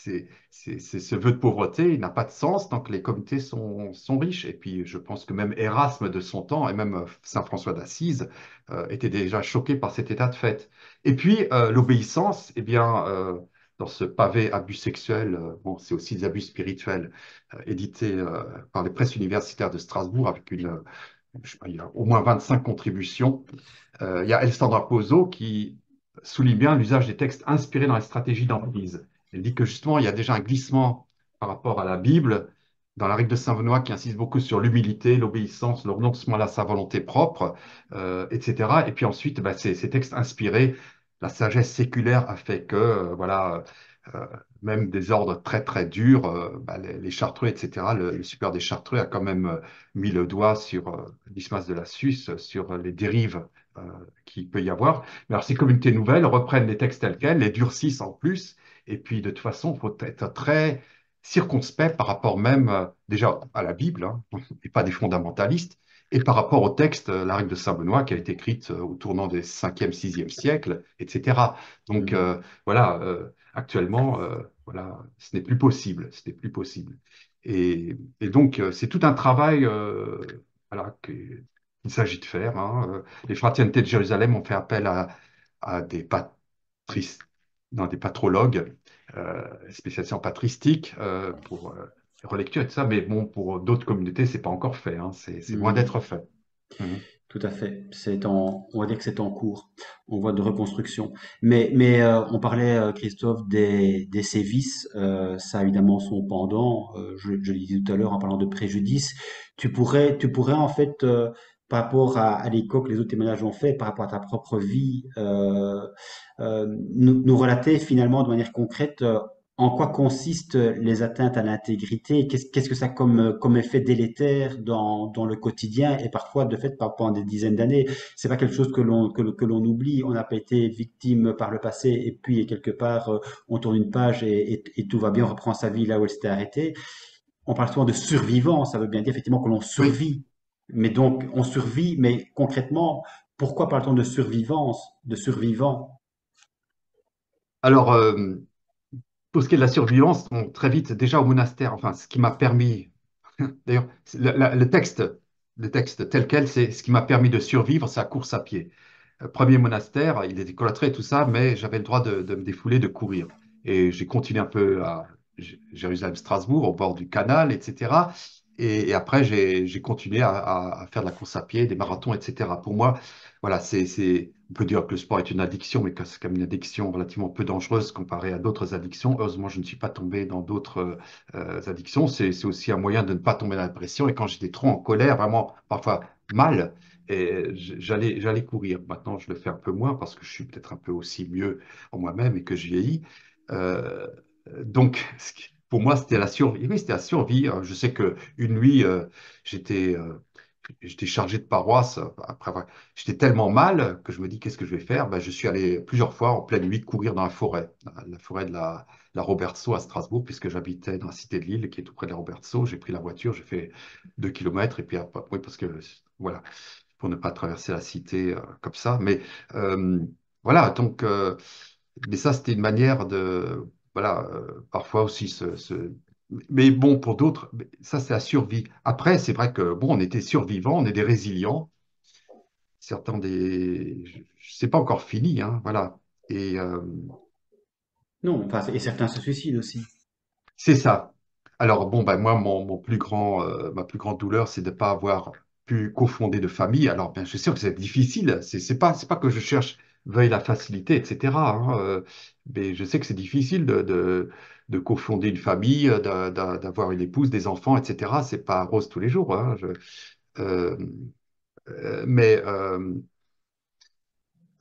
ce vœu de pauvreté, il n'a pas de sens tant que les communautés sont riches. Et puis, je pense que même Erasme de son temps et même Saint François d'Assise étaient déjà choqués par cet état de fait. Et puis, l'obéissance, eh bien, dans ce pavé abus sexuels, bon, c'est aussi des abus spirituels, édités par les presses universitaires de Strasbourg avec je sais pas, il y a au moins 25 contributions. Il y a Alessandra Pozzo qui souligne bien l'usage des textes inspirés dans les stratégies d'emprise. Elle dit que justement, il y a déjà un glissement par rapport à la Bible, dans la règle de Saint-Benoît qui insiste beaucoup sur l'humilité, l'obéissance, le renoncement à sa volonté propre, etc. Et puis ensuite, bah, ces textes inspirés, la sagesse séculaire a fait que, voilà, euh, même des ordres très très durs, bah, les Chartreux, etc., le supérieur des Chartreux a quand même mis le doigt sur Dismas de la Suisse, sur les dérives euh, qu'il peut y avoir. Mais alors, ces communautés nouvelles reprennent les textes tels quels, les durcissent en plus, et puis de toute façon, il faut être très circonspect par rapport même déjà à la Bible, hein, et pas des fondamentalistes, et par rapport au texte, la règle de Saint-Benoît, qui a été écrite au tournant des 5e, 6e siècles, etc. Donc Mhm. voilà, actuellement, voilà, ce n'est plus possible, ce n'est plus possible. Et donc, c'est tout un travail voilà, qu'il s'agit de faire. Hein. Les fraternités de Jérusalem ont fait appel à non, des patrologues spécialisés en patristique pour relecture et tout ça. Mais bon, pour d'autres communautés, c'est pas encore fait. Hein. C'est loin Mhm. d'être fait. Mhm. Tout à fait. On va dire que c'est en cours, en voie de reconstruction. On parlait, Christophe, des sévices. Ça a évidemment son pendant. Je l'ai dit tout à l'heure en parlant de préjudice. Tu pourrais en fait, par rapport à l'écho que les autres témoignages ont fait, par rapport à ta propre vie, nous relater finalement de manière concrète. En quoi consistent les atteintes à l'intégrité? Qu'est-ce que ça a comme effet délétère dans le quotidien et parfois de fait pendant des dizaines d'années? C'est pas quelque chose que l'on oublie. On n'a pas été victime par le passé et puis quelque part on tourne une page et tout va bien, on reprend sa vie là où elle s'était arrêtée. On parle souvent de survivance. Ça veut bien dire effectivement que l'on Oui. survit. Mais donc on survit, mais concrètement, pourquoi parle-t-on de survivance, de survivant? Alors, pour ce qui est de la survivance, bon, très vite, déjà au monastère, enfin, ce qui m'a permis, d'ailleurs, le texte tel quel, c'est ce qui m'a permis de survivre, c'est la course à pied. Premier monastère, il était cloîtré et tout ça, mais j'avais le droit de me défouler, de courir. Et j'ai continué un peu à Jérusalem-Strasbourg, au bord du canal, etc. Et après, j'ai continué à faire de la course à pied, des marathons, etc. Pour moi, voilà, on peut dire que le sport est une addiction, mais que c'est quand même une addiction relativement peu dangereuse comparée à d'autres addictions. Heureusement, je ne suis pas tombé dans d'autres addictions. C'est aussi un moyen de ne pas tomber dans la dépression. Et quand j'étais trop en colère, vraiment, parfois mal, et j'allais courir. Maintenant, je le fais un peu moins parce que je suis peut-être un peu aussi mieux en moi-même et que je vieillis. Euh, donc, pour moi, c'était la survie. Oui, c'était la survie. Je sais que une nuit, j'étais j'étais chargé de paroisse. J'étais tellement mal que je me dis, qu'est-ce que je vais faire? Ben, je suis allé plusieurs fois en pleine nuit courir dans la forêt de la Robertsau à Strasbourg, puisque j'habitais dans la cité de Lille, qui est tout près de la Robertsau. J'ai pris la voiture, j'ai fait 2 kilomètres, et puis après, oui, parce que voilà, pour ne pas traverser la cité comme ça. Mais euh, voilà, donc, mais ça, c'était une manière de, voilà, parfois aussi mais bon, pour d'autres, ça, c'est la survie. Après, c'est vrai que, bon, on était survivants, on est des résilients. Certains c'est pas encore fini, hein, voilà. Et Non, enfin, et certains se suicident aussi. c'est ça. Alors, bon, ben, moi, ma plus grande douleur, c'est de ne pas avoir pu cofonder de famille. Alors, bien, je suis sûr que c'est difficile. C'est pas que je cherche, veuille la facilité, etc. Hein, mais je sais que c'est difficile de cofonder une famille, d'avoir une épouse, des enfants, etc. C'est pas rose tous les jours. Hein, euh, mais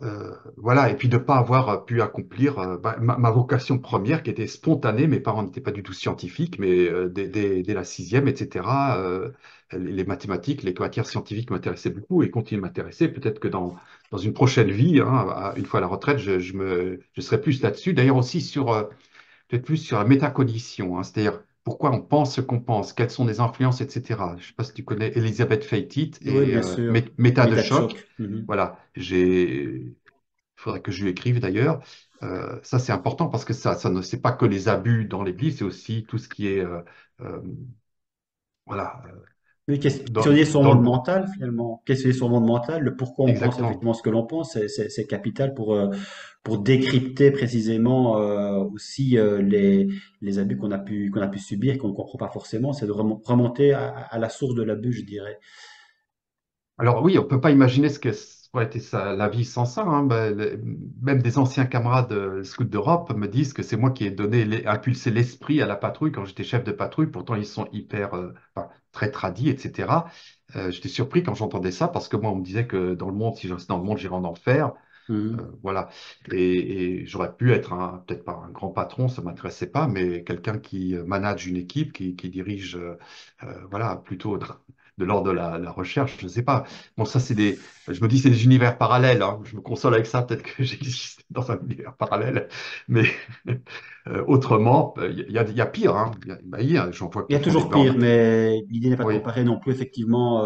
Voilà, et puis de ne pas avoir pu accomplir ma vocation première qui était spontanée. Mes parents n'étaient pas du tout scientifiques, mais dès la sixième, etc., les mathématiques, les matières scientifiques m'intéressaient beaucoup et continuent de m'intéresser. Peut-être que dans une prochaine vie, hein, une fois à la retraite, je serai plus là-dessus. D'ailleurs aussi peut-être plus sur la métacognition, hein, c'est-à-dire pourquoi on pense ce qu'on pense, quelles sont les influences, etc. Je ne sais pas si tu connais Elisabeth Feitit Oui, et bien sûr. Méta de Méta de choc. choc. Mhm. Voilà, il faudrait que je lui écrive d'ailleurs. Ça, c'est important parce que ça ne c'est pas que les abus dans l'Église, c'est aussi tout ce qui est euh, voilà Oui, dans, questionner son dans monde le mental, finalement. Questionner son monde mental, le pourquoi on pense exactement. effectivement ce que l'on pense, c'est capital pour décrypter précisément aussi les abus qu'on a pu subir, qu'on ne comprend pas forcément. C'est de remonter à la source de l'abus, je dirais. Alors oui, on peut pas imaginer ce que aurait été la vie sans ça, hein. Ben, même des anciens camarades scouts d'Europe me disent que c'est moi qui ai impulsé l'esprit à la patrouille quand j'étais chef de patrouille. Pourtant, ils sont hyper, enfin, très tradis, etc. J'étais surpris quand j'entendais ça parce que moi, on me disait que dans le monde, si je restais dans le monde, j'irais en enfer. Mhm. Voilà. Et j'aurais pu être peut-être pas un grand patron, ça m'intéressait pas, mais quelqu'un qui manage une équipe, qui dirige, voilà, plutôt de l'ordre de la recherche, je ne sais pas. Bon, ça, je me dis, c'est des univers parallèles, hein. Je me console avec ça, peut-être que j'existe dans un univers parallèle, mais autrement, il y a pire, hein. J'en vois Il y qui a font des toujours pire, burn-out. mais l'idée n'est pas de Oui. comparer non plus effectivement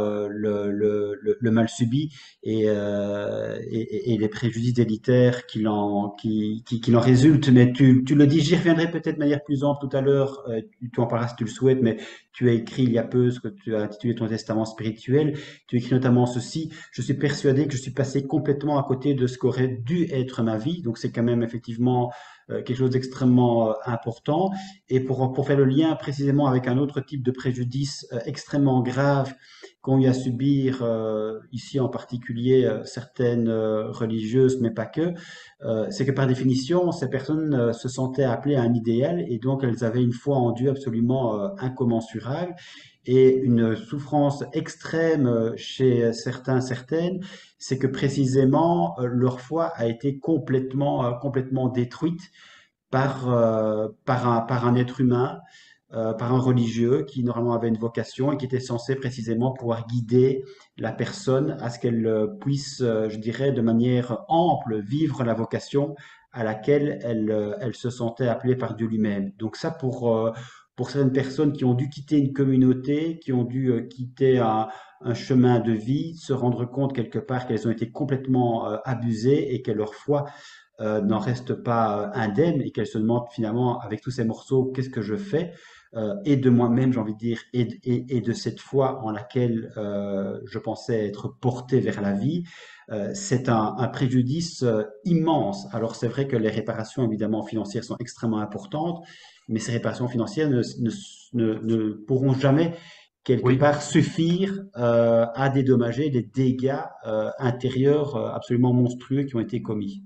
le mal subi et les préjudices délitaires qu'il en résulte. Mais tu le dis, j'y reviendrai peut-être de manière plus ample tout à l'heure. Tu en parleras si tu le souhaites, mais tu as écrit il y a peu ce que tu as intitulé ton testament spirituel. Tu écris notamment ceci: je suis persuadé que je suis passé complètement à côté de ce qu'aurait dû être ma vie. Donc c'est quand même effectivement quelque chose d'extrêmement important. Et pour faire le lien précisément avec un autre type de préjudice extrêmement grave qu'ont eu à subir ici en particulier certaines religieuses, mais pas que, c'est que par définition, ces personnes se sentaient appelées à un idéal et donc elles avaient une foi en Dieu absolument incommensurable et une souffrance extrême chez certains, certaines, c'est que précisément leur foi a été complètement détruite par un être humain, par un religieux qui normalement avait une vocation et qui était censé précisément pouvoir guider la personne à ce qu'elle puisse, je dirais, de manière ample, vivre la vocation à laquelle elle se sentait appelée par Dieu lui-même. Donc ça, pour certaines personnes qui ont dû quitter une communauté, qui ont dû quitter un chemin de vie, se rendre compte quelque part qu'elles ont été complètement abusées et que leur foi n'en reste pas indemne et qu'elle se demande finalement, avec tous ces morceaux, qu'est-ce que je fais et de moi-même, j'ai envie de dire, et de cette foi en laquelle je pensais être porté vers la vie, c'est un préjudice immense. Alors c'est vrai que les réparations évidemment financières sont extrêmement importantes, mais ces réparations financières ne pourront jamais quelque Oui. part suffire à dédommager les dégâts intérieurs absolument monstrueux qui ont été commis.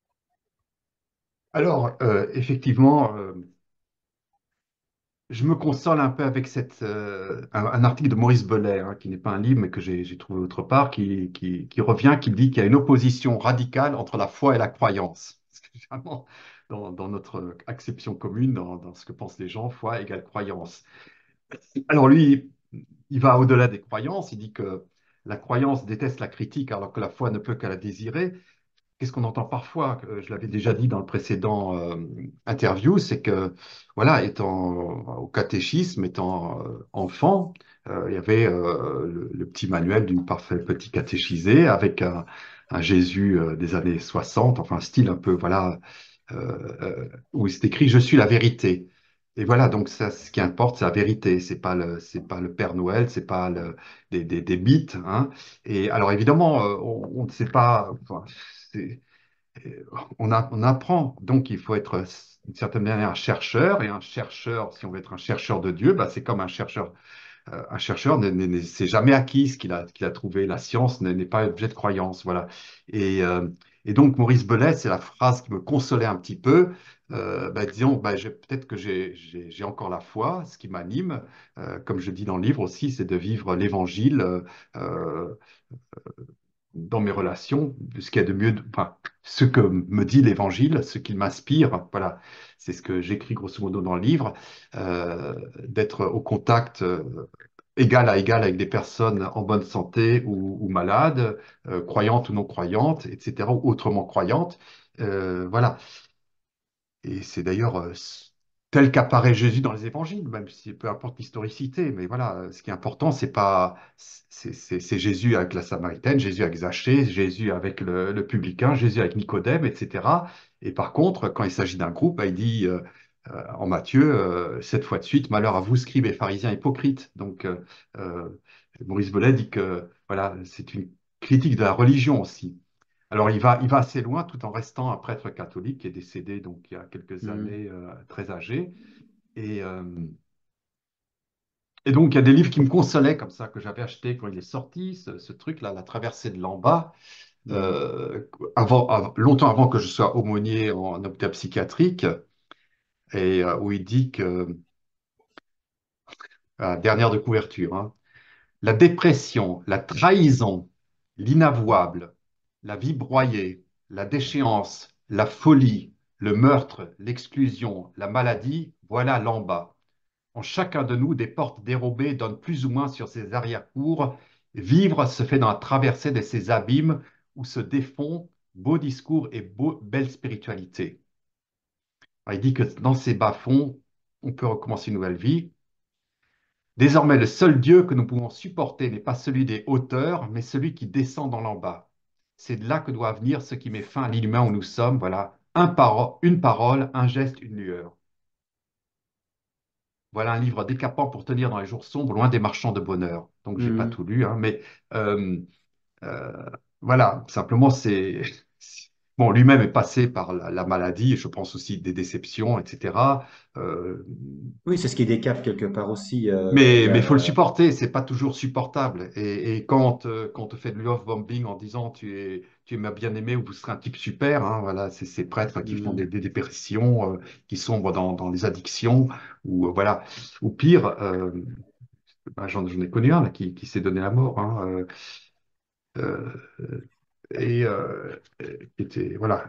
Alors, effectivement, je me console un peu avec un article de Maurice Bellet, hein, qui n'est pas un livre, mais que j'ai trouvé autre part, qui revient, qui dit qu'il y a une opposition radicale entre la foi et la croyance. Parce que finalement, dans notre acception commune, dans ce que pensent les gens, foi égale croyance. Alors lui, il va au-delà des croyances, il dit que la croyance déteste la critique alors que la foi ne peut qu'à la désirer. Qu'est-ce qu'on entend parfois, je l'avais déjà dit dans le précédent interview, c'est que, voilà, étant au catéchisme, étant enfant, il y avait le petit manuel d'une parfaite petit catéchisé avec un Jésus des années 60, enfin un style un peu, voilà, où c'est écrit «Je suis la vérité». Et voilà, donc ça, ce qui importe, c'est la vérité. C'est pas le Père Noël, c'est pas des mythes, hein. Et alors évidemment, on ne sait pas. Enfin, c'est- on apprend, donc il faut être d'une certaine manière un chercheur, et un chercheur, si on veut être un chercheur de Dieu, bah, c'est comme un chercheur c'est jamais acquis ce qu'il a trouvé, la science n'est pas objet de croyance, voilà. Et, euh, et donc Maurice Bellet, c'est la phrase qui me consolait un petit peu, bah, disons, bah, peut-être que j'ai encore la foi, ce qui m'anime, comme je dis dans le livre aussi, c'est de vivre l'évangile, euh, dans mes relations, ce qu'il y a de mieux, enfin, ce que me dit l'Évangile, ce qui m'inspire, voilà, c'est ce que j'écris grosso modo dans le livre, d'être au contact égal à égal avec des personnes en bonne santé ou malades, croyantes ou non croyantes, etc., ou autrement croyantes. Voilà. Et c'est d'ailleurs tel qu'apparaît Jésus dans les évangiles, même si peu importe l'historicité. Mais voilà, ce qui est important, c'est pas, c'est Jésus avec la Samaritaine, Jésus avec Zachée, Jésus avec le publicain, Jésus avec Nicodème, etc. Et par contre, quand il s'agit d'un groupe, bah, il dit en Matthieu, 7 fois de suite, malheur à vous, scribes et pharisiens hypocrites. Donc, euh, Maurice Bellet dit que voilà, c'est une critique de la religion aussi. Alors, il va assez loin tout en restant un prêtre catholique qui est décédé donc il y a quelques Hmm. années, très âgé. Et, euh, et donc, il y a des livres qui me consolaient comme ça, que j'avais acheté quand il est sorti, ce truc-là, La traversée de l'Amba, Hmm. euh, longtemps avant que je sois aumônier en hôpital psychiatrique, et où il dit que, dernière de couverture, hein, la dépression, la trahison, l'inavouable, la vie broyée, la déchéance, la folie, le meurtre, l'exclusion, la maladie, voilà l'en bas. En chacun de nous, des portes dérobées donnent plus ou moins sur ses arrière-cours. Vivre se fait dans la traversée de ces abîmes où se défont beaux discours et belle spiritualité. Alors, il dit que dans ces bas-fonds, on peut recommencer une nouvelle vie. Désormais, le seul Dieu que nous pouvons supporter n'est pas celui des hauteurs, mais celui qui descend dans l'en-bas. C'est de là que doit venir ce qui met fin à l'inhumain où nous sommes. Voilà, une parole, un geste, une lueur. Voilà un livre décapant pour tenir dans les jours sombres, loin des marchands de bonheur. Donc, j'ai pas Hmm. tout lu, hein, mais euh, euh, voilà, simplement, bon, lui-même est passé par la maladie, et je pense aussi des déceptions, etc. Euh, Oui, c'est ce qui décape quelque part aussi. mais faut le supporter, c'est pas toujours supportable. Et quand on te fait de love bombing en disant tu es ma bien-aimée ou vous serez un type super, hein, voilà, c'est ces prêtres qui font Hmm. des dépressions, qui sombrent dans les addictions, ou voilà, ou pire, bah, j'en ai connu un là, qui s'est donné la mort, hein, euh, et qui était voilà,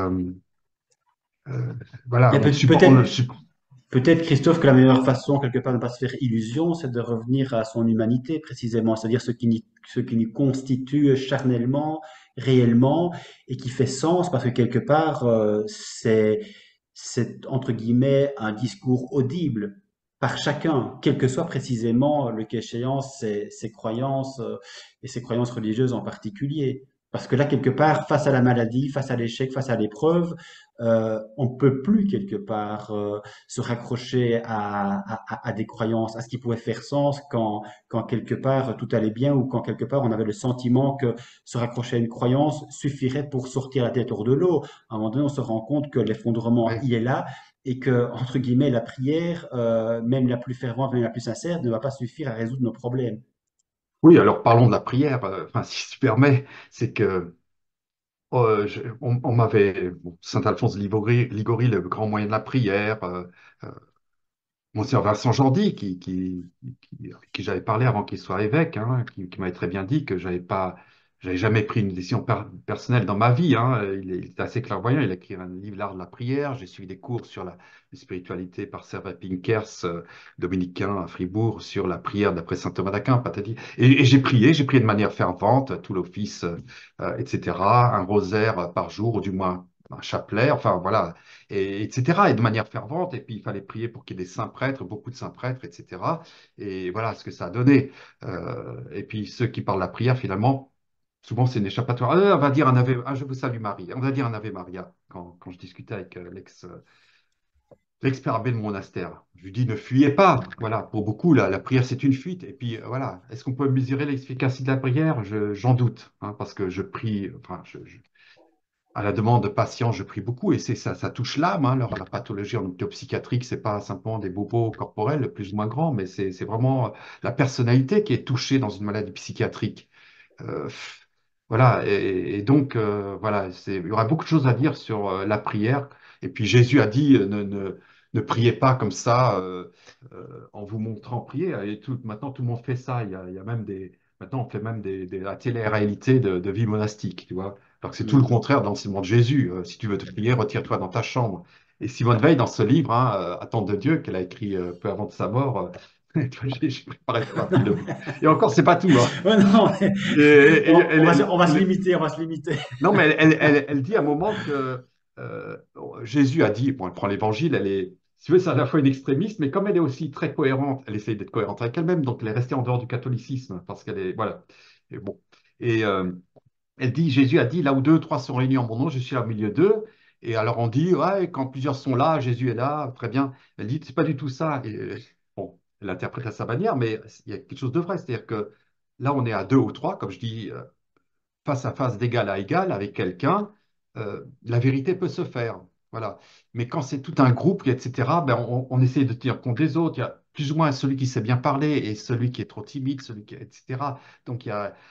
euh, voilà, Mais on le supporte, on le peut-être, supporte. peut-être, Christophe, que la meilleure façon, quelque part, de ne pas se faire illusion, c'est de revenir à son humanité, précisément, c'est-à-dire ce qui nous constitue charnellement, réellement, et qui fait sens, parce que quelque part, c'est, entre guillemets, un discours audible par chacun, quel que soit précisément le cas échéant, ses croyances, et ses croyances religieuses en particulier. Parce que là, quelque part, face à la maladie, face à l'échec, face à l'épreuve, on ne peut plus quelque part se raccrocher à des croyances, à ce qui pouvait faire sens quand quelque part tout allait bien ou quand quelque part on avait le sentiment que se raccrocher à une croyance suffirait pour sortir la tête hors de l'eau. À un moment donné, on se rend compte que l'effondrement Ouais. y est là et que, entre guillemets, la prière, même la plus fervente, même la plus sincère, ne va pas suffire à résoudre nos problèmes. Oui, alors parlons de la prière, enfin, si tu permets, c'est que on m'avait, bon, Saint-Alphonse de Ligorie, le grand moyen de la prière, euh, Monseigneur Vincent Jordi, avec qui j'avais parlé avant qu'il soit évêque, hein, qui m'avait très bien dit que j'avais jamais pris une décision personnelle dans ma vie, hein. Il était assez clairvoyant. Il a écrit un livre, L'art de la prière. J'ai suivi des cours sur la spiritualité par Servat Pinkers, dominicain à Fribourg, sur la prière d'après saint Thomas d'Aquin, patati. Et j'ai prié de manière fervente, tout l'office, etc., un rosaire par jour, ou du moins un chapelet, enfin voilà, etc. Et de manière fervente. Et puis, il fallait prier pour qu'il y ait des saints prêtres, beaucoup de saints prêtres, etc. Et voilà ce que ça a donné. Et puis, ceux qui parlent de la prière, finalement, souvent, c'est une échappatoire. On va dire un ave, Je vous salue Marie. On va dire un Ave Maria quand je discutais avec l'expert abbé de mon monastère. Je lui dis, ne fuyez pas. Voilà, pour beaucoup, la prière, c'est une fuite. Et puis, voilà, est-ce qu'on peut mesurer l'efficacité de la prière? J'en doute, hein, parce que je prie, enfin, à la demande de patients, je prie beaucoup et ça touche l'âme, hein. La pathologie en psychiatrique, c'est pas simplement des bobos corporels plus ou moins grands, mais c'est vraiment la personnalité qui est touchée dans une maladie psychiatrique. Euh, voilà, et donc, voilà, il y aura beaucoup de choses à dire sur la prière. Et puis Jésus a dit, ne priez pas comme ça en vous montrant prier. Et maintenant, tout le monde fait ça. Il y a même Maintenant, on fait même la télé-réalité de vie monastique, tu vois. Alors que c'est tout le Mm. contraire de l'enseignement de Jésus. Si tu veux te prier, retire-toi dans ta chambre. Et Simone Veil, dans ce livre, hein, Attente de Dieu, qu'elle a écrit peu avant de sa mort, tu vois, j'ai préparé 3 000. Et encore, c'est pas tout, hein. Ouais, non, mais on va se limiter, on va se limiter. Non, mais elle dit à un moment que euh, Jésus a dit, bon, elle prend l'évangile, elle est, si tu veux, c'est à la fois une extrémiste, mais comme elle est aussi très cohérente, elle essaye d'être cohérente avec elle-même, donc elle est restée en dehors du catholicisme, parce qu'elle est, voilà. Et bon. Et elle dit, Jésus a dit, là où deux, trois sont réunis en mon nom, je suis là au milieu d'eux. Et alors on dit, ouais, quand plusieurs sont là, Jésus est là, très bien. Elle dit, c'est pas du tout ça. Et bon, elle l'interprète à sa manière, mais il y a quelque chose de vrai, c'est-à-dire que là, on est à deux ou trois, comme je dis, face à face, d'égal à égal avec quelqu'un, la vérité peut se faire. Voilà. Mais quand c'est tout un groupe, etc., ben on essaie de tenir compte des autres. Il y a plus ou moins celui qui sait bien parler et celui qui est trop timide, celui qui, etc. Donc il y a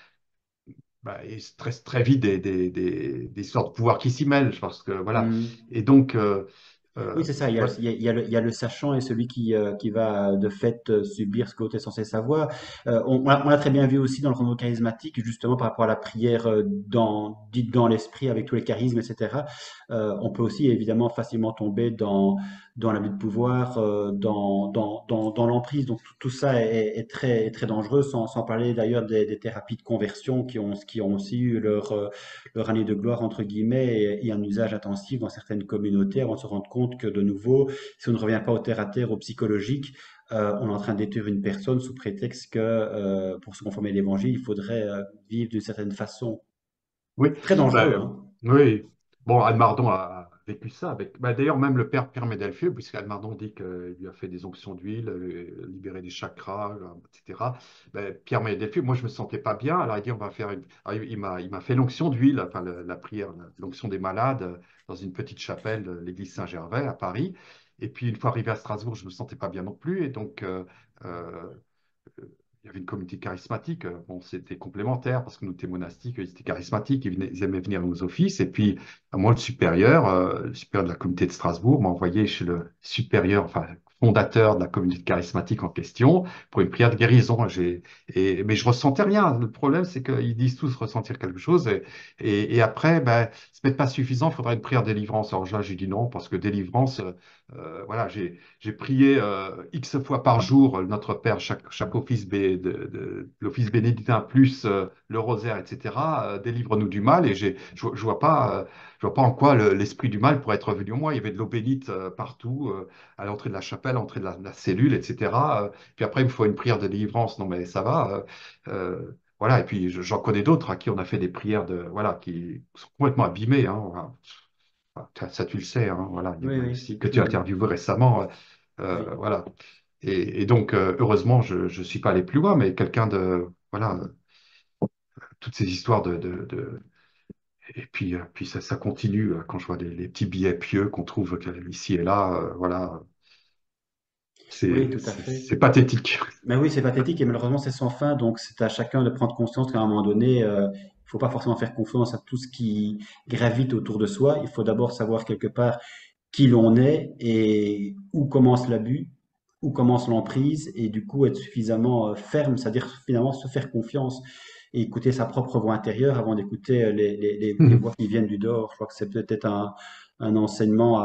et très, très vite des sortes de pouvoirs qui s'y mêlent, parce que voilà. Mm. Et donc, Oui, c'est ça. ouais. Il y a le sachant et celui qui va de fait subir ce que l'autre est censé savoir. On l'a très bien vu aussi dans le renouveau charismatique, justement par rapport à la prière dite dans l'esprit avec tous les charismes, etc. On peut aussi évidemment facilement tomber dans l'abus de pouvoir, dans l'emprise. Donc tout ça est très, très dangereux, sans parler d'ailleurs des thérapies de conversion qui ont aussi eu leur année de gloire, entre guillemets, et un usage intensif dans certaines communautés avant de se rendre compte que, de nouveau, si on ne revient pas au terre-à-terre, au psychologique, on est en train de détruire une personne sous prétexte que pour se conformer à l'évangile, il faudrait vivre d'une certaine façon. Oui, Très bah, dangereux, hein. oui. Bon, Anne Mardon a vécu ça avec. Bah, d'ailleurs, même le père Pierre Médelfieux, puisqu'Anne Mardon dit qu'il lui a fait des onctions d'huile, libérer des chakras, etc. Bah, Pierre Médelfieux, moi, je me sentais pas bien. Alors, il dit, on va faire une. Alors, il m'a fait l'onction d'huile, enfin, la prière, l'onction des malades, dans une petite chapelle, de l'église Saint-Gervais à Paris. Et puis, une fois arrivé à Strasbourg, je me sentais pas bien non plus. Et donc, euh, il y avait une communauté charismatique. Bon, c'était complémentaire parce que nous étions monastiques, ils étaient charismatiques, ils aimaient venir aux offices. Et puis, moi, le supérieur de la communauté de Strasbourg, m'a envoyé chez le supérieur, enfin, fondateur de la communauté charismatique en question pour une prière de guérison. Mais je ressentais rien. Le problème, c'est qu'ils disent tous ressentir quelque chose. Et après, ben, c'est peut-être pas suffisant, il faudrait une prière de délivrance. Alors là, j'ai dit non parce que délivrance, voilà, j'ai prié X fois par jour Notre Père, chaque office l'office bénédictin plus le rosaire, etc. Délivre-nous du mal. Et je vois pas en quoi l'esprit du mal pourrait être venu au moi. Il y avait de l'eau bénite partout, à l'entrée de la chapelle, à l'entrée de la cellule, etc. Puis après, il me faut une prière de délivrance. Non, mais ça va. Voilà. Et puis j'en connais d'autres à qui on a fait des prières voilà, qui sont complètement abîmées, hein. Voilà. Ça, tu le sais, hein, voilà. Il y Oui, en a oui. aussi que tu as Mhm. interviewé récemment. Oui. Voilà. Et donc, heureusement, je ne suis pas allé plus loin, mais quelqu'un de, voilà, toutes ces histoires et puis ça continue quand je vois les petits billets pieux qu'on trouve ici et là, voilà, Oui, tout à fait. c'est pathétique. Mais oui, c'est pathétique et malheureusement c'est sans fin, donc c'est à chacun de prendre conscience qu'à un moment donné, il faut pas forcément faire confiance à tout ce qui gravite autour de soi. Il faut d'abord savoir quelque part qui l'on est et où commence l'abus, où commence l'emprise, et du coup être suffisamment ferme, c'est-à-dire finalement se faire confiance et écouter sa propre voix intérieure avant d'écouter les voix qui viennent du dehors. Je crois que c'est peut-être un enseignement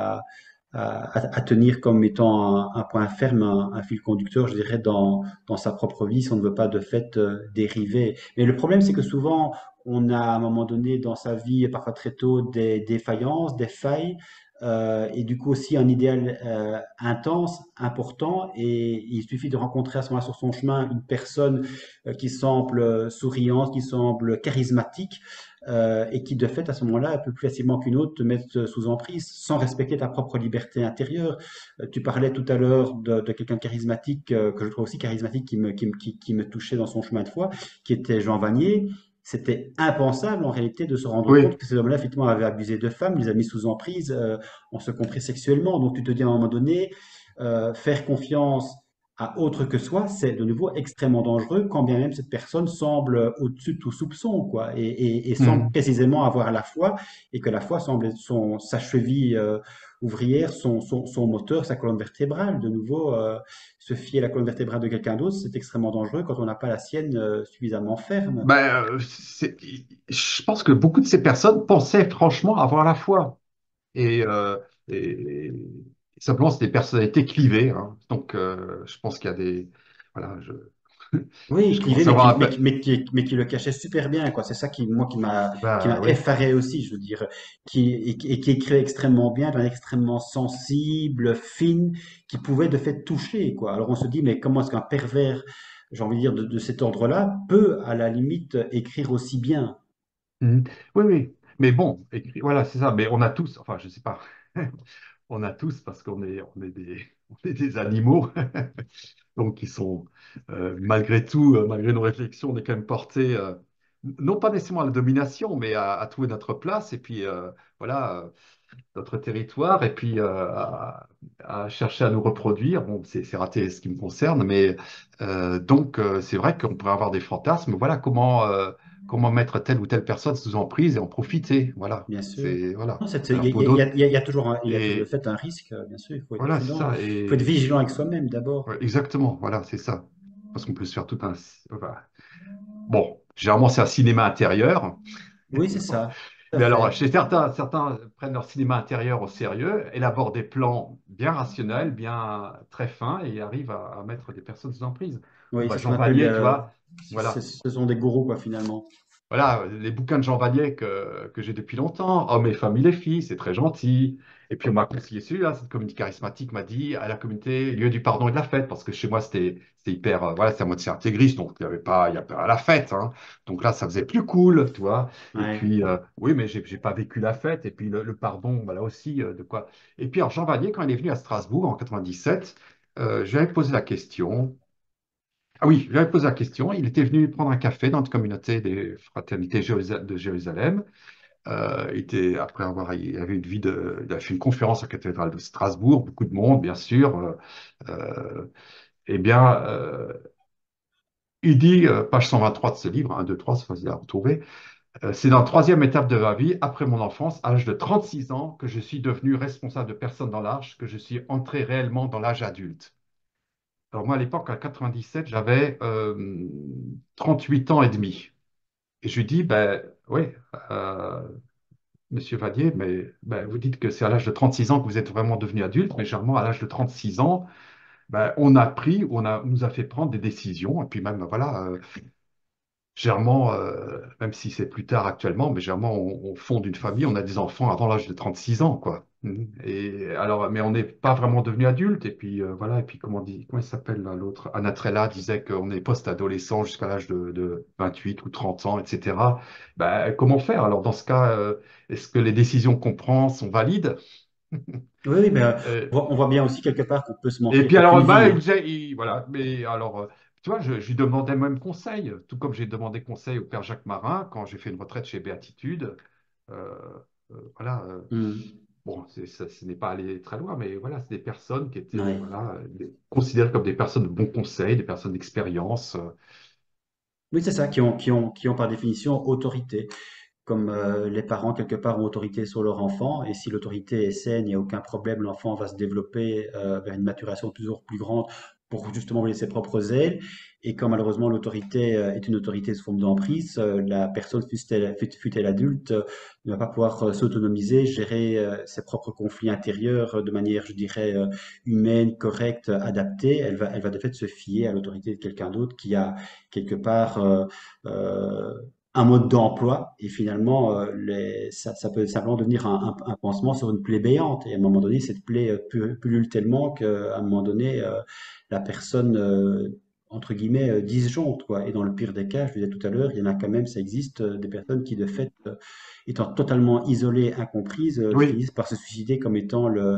à tenir comme étant un point ferme, un fil conducteur, je dirais, dans sa propre vie si on ne veut pas de fait dériver. Mais le problème, c'est que souvent, on a à un moment donné dans sa vie, parfois très tôt, des défaillances, des failles, et du coup aussi un idéal intense, important, et il suffit de rencontrer à ce moment-là sur son chemin une personne qui semble souriante, qui semble charismatique, et qui de fait à ce moment-là peut plus facilement qu'une autre te mettre sous emprise sans respecter ta propre liberté intérieure. Tu parlais tout à l'heure de quelqu'un de charismatique que je trouve aussi charismatique qui me touchait dans son chemin de foi, qui était Jean Vanier. C'était impensable en réalité de se rendre compte Oui, que ces hommes-là effectivement avaient abusé de femmes, les a mis sous emprise, ont se compris sexuellement. Donc tu te dis à un moment donné, faire confiance à autre que soi, c'est de nouveau extrêmement dangereux, quand bien même cette personne semble au-dessus de tout soupçon, quoi, et semble Mhm. précisément avoir la foi, et que la foi semble être sa cheville ouvrière, son moteur, sa colonne vertébrale. De nouveau, se fier à la colonne vertébrale de quelqu'un d'autre, c'est extrêmement dangereux quand on n'a pas la sienne suffisamment ferme. Ben, je pense que beaucoup de ces personnes pensaient franchement avoir la foi. Et, et simplement, c'est des personnalités clivées, hein. Donc, je pense qu'il y a des. Voilà, Oui, je clivé, commence à avoir un peu. mais qui le cachait super bien, quoi. C'est ça moi, qui Ben m'a oui. effaré aussi, je veux dire, et qui écrivait extrêmement bien, d'un extrêmement sensible, fine, qui pouvait de fait toucher, quoi. Alors on se dit, mais comment est-ce qu'un pervers, j'ai envie de dire, de cet ordre-là, peut, à la limite, écrire aussi bien? Mhm. Oui, oui. Mais bon, voilà, c'est ça. Mais on a tous, enfin, je sais pas, on a tous, parce on est des animaux, donc qui sont, malgré tout, malgré nos réflexions, on est quand même portés, non pas nécessairement à la domination, mais à trouver notre place et puis, voilà, notre territoire et puis à chercher à nous reproduire. Bon, c'est raté ce qui me concerne, mais donc c'est vrai qu'on pourrait avoir des fantasmes. Voilà comment mettre telle ou telle personne sous emprise et en profiter. Voilà, Bien sûr. c'est voilà. Non, Alors pour d'autres, il y a toujours il y a toujours de et fait un risque, bien sûr, il faut être voilà, c'est prudent, ça. il faut être vigilant avec soi-même d'abord. Ouais, exactement, voilà, c'est ça. Parce qu'on peut se faire tout un. Voilà. Bon, généralement c'est un cinéma intérieur. Oui, c'est ça, tout à Mais alors, fait. chez certains prennent leur cinéma intérieur au sérieux, élaborent des plans bien rationnels, bien très fins, et arrivent à mettre des personnes sous emprise. Bon, Oui, bah, c'est ce qu'on Jean appelle, Vanier, tu vois, ce voilà. ce sont des gourous, quoi, finalement. Voilà, les bouquins de Jean Vanier que j'ai depuis longtemps. Hommes et femmes, les filles, c'est très gentil. Et puis on m'a conseillé celui-là, cette communauté charismatique m'a dit à la communauté, lieu du pardon et de la fête, parce que chez moi c'était hyper, voilà, c'est à moitié intégriste, donc il y a pas la fête, hein. Donc là, ça faisait plus cool, tu vois. Et Ouais. puis, oui, mais j'ai pas vécu la fête. Et puis le pardon, voilà aussi, de quoi. Et puis alors Jean Vanier, quand il est venu à Strasbourg en 97, je lui avais posé la question. Ah oui, je lui avais posé la question. Il était venu prendre un café dans une communauté des fraternités de Jérusalem. Il avait une vie il a fait une conférence à la cathédrale de Strasbourg, beaucoup de monde, bien sûr. Euh, eh bien, il dit, page 123 de ce livre, 1, 2, 3, c'est facile à retrouver, c'est dans la troisième étape de ma vie, après mon enfance, à l'âge de 36 ans, que je suis devenu responsable de personnes dans l'âge, que je suis entré réellement dans l'âge adulte. Alors moi, à l'époque, en 97, j'avais 38 ans et demi. Et je lui dis, ben oui, euh, Monsieur Vadier, mais ben, vous dites que c'est à l'âge de 36 ans que vous êtes vraiment devenu adulte, mais généralement, à l'âge de 36 ans, ben, on a pris, nous a fait prendre des décisions, et puis même, voilà, généralement, même si c'est plus tard actuellement, mais généralement, on fonde une famille, on a des enfants avant l'âge de 36 ans, quoi. Mhm. Et alors, mais on n'est pas vraiment devenu adulte. Et puis, voilà. Et puis, comment il s'appelle là, l'autre? Anna Trella disait qu'on est post-adolescent jusqu'à l'âge de 28 ou 30 ans, etc. Ben, comment faire? Alors, dans ce cas, est-ce que les décisions qu'on prend sont valides? Oui, oui, mais Euh, on voit bien aussi quelque part qu'on peut se et mentir puis, toute alors, une vie, ben, hein. voilà. Mais alors, tu vois, je lui demandais même conseil, tout comme j'ai demandé conseil au père Jacques Marin quand j'ai fait une retraite chez Béatitude. Euh, voilà. Hmm. Bon, ce n'est pas allé très loin, mais voilà, c'est des personnes qui étaient Ouais. voilà, considérées comme des personnes de bon conseil, des personnes d'expérience. Oui, c'est ça, qui ont par définition autorité. Comme les parents, quelque part, ont autorité sur leur enfant, et si l'autorité est saine, il n'y a aucun problème, l'enfant va se développer vers une maturation toujours plus grande pour justement voler ses propres ailes. Et quand malheureusement l'autorité est une autorité sous forme d'emprise, la personne, fût-elle adulte, ne va pas pouvoir s'autonomiser, gérer ses propres conflits intérieurs de manière, je dirais, humaine, correcte, adaptée. Elle va de fait se fier à l'autorité de quelqu'un d'autre qui a quelque part euh, un mode d'emploi, et finalement ça peut simplement devenir un pansement sur une plaie béante, et à un moment donné cette plaie pullule tellement qu'à un moment donné la personne entre guillemets disjoncte, quoi. Et dans le pire des cas, je vous disais tout à l'heure, il y en a quand même, ça existe, des personnes qui de fait étant totalement isolées, incomprises, Oui, finissent par se suicider comme étant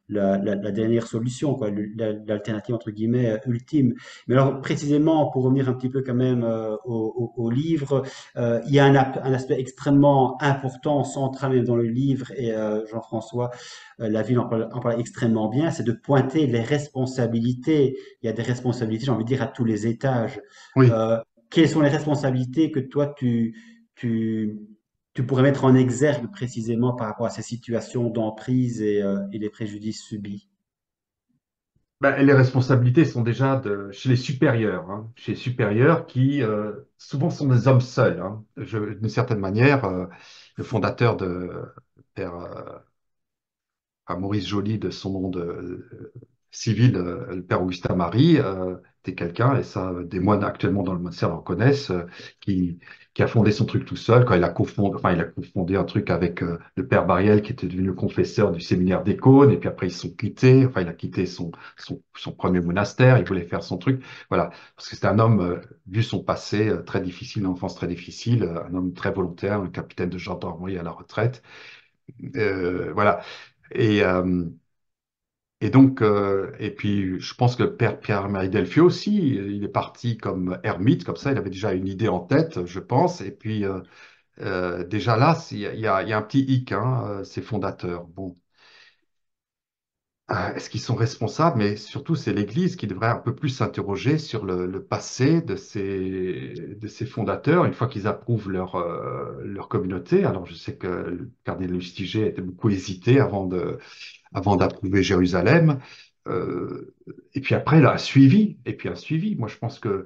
la dernière solution, quoi, l'alternative entre guillemets ultime. Mais alors précisément, pour revenir un petit peu quand même au livre, il y a un aspect extrêmement important, central même dans le livre, et Jean-François Laville en parle extrêmement bien, c'est de pointer les responsabilités. Il y a des responsabilités, j'ai envie de dire, à tous les étages. Oui. Euh, Quelles sont les responsabilités que toi tu, tu pourrais mettre en exergue précisément par rapport à ces situations d'emprise et les préjudices subis? Ben, les responsabilités sont déjà chez les supérieurs, hein, chez les supérieurs qui souvent sont des hommes seuls, hein. D'une certaine manière, le fondateur de Père Maurice Joly, de son nom civil, le père Augustin Marie, était quelqu'un, et ça, des moines actuellement dans le monastère le reconnaissent, qui, qui a fondé son truc tout seul. Quand il a cofondé un truc avec le père Bariel, qui était devenu confesseur du séminaire d'Écône, et puis après ils se sont quittés. Enfin, il a quitté son premier monastère, il voulait faire son truc. Voilà, parce que c'était un homme, vu son passé très difficile, une enfance très difficile, un homme très volontaire, un capitaine de gendarmerie à la retraite. Voilà. Et, euh, et donc, et puis, je pense que le père Pierre-Marie Delphi aussi, il est parti comme ermite, comme ça, il avait déjà une idée en tête, je pense. Et puis, déjà là, il y a un petit hic, hein, ces fondateurs. Bon, est-ce qu'ils sont responsables? Mais surtout, c'est l'Église qui devrait un peu plus s'interroger sur le passé de ces fondateurs, une fois qu'ils approuvent leur communauté. Alors, je sais que le cardinal Lustiger était beaucoup hésité avant d'approuver Jérusalem. Euh, et puis après, là, un suivi. Et puis un suivi. Moi, je pense que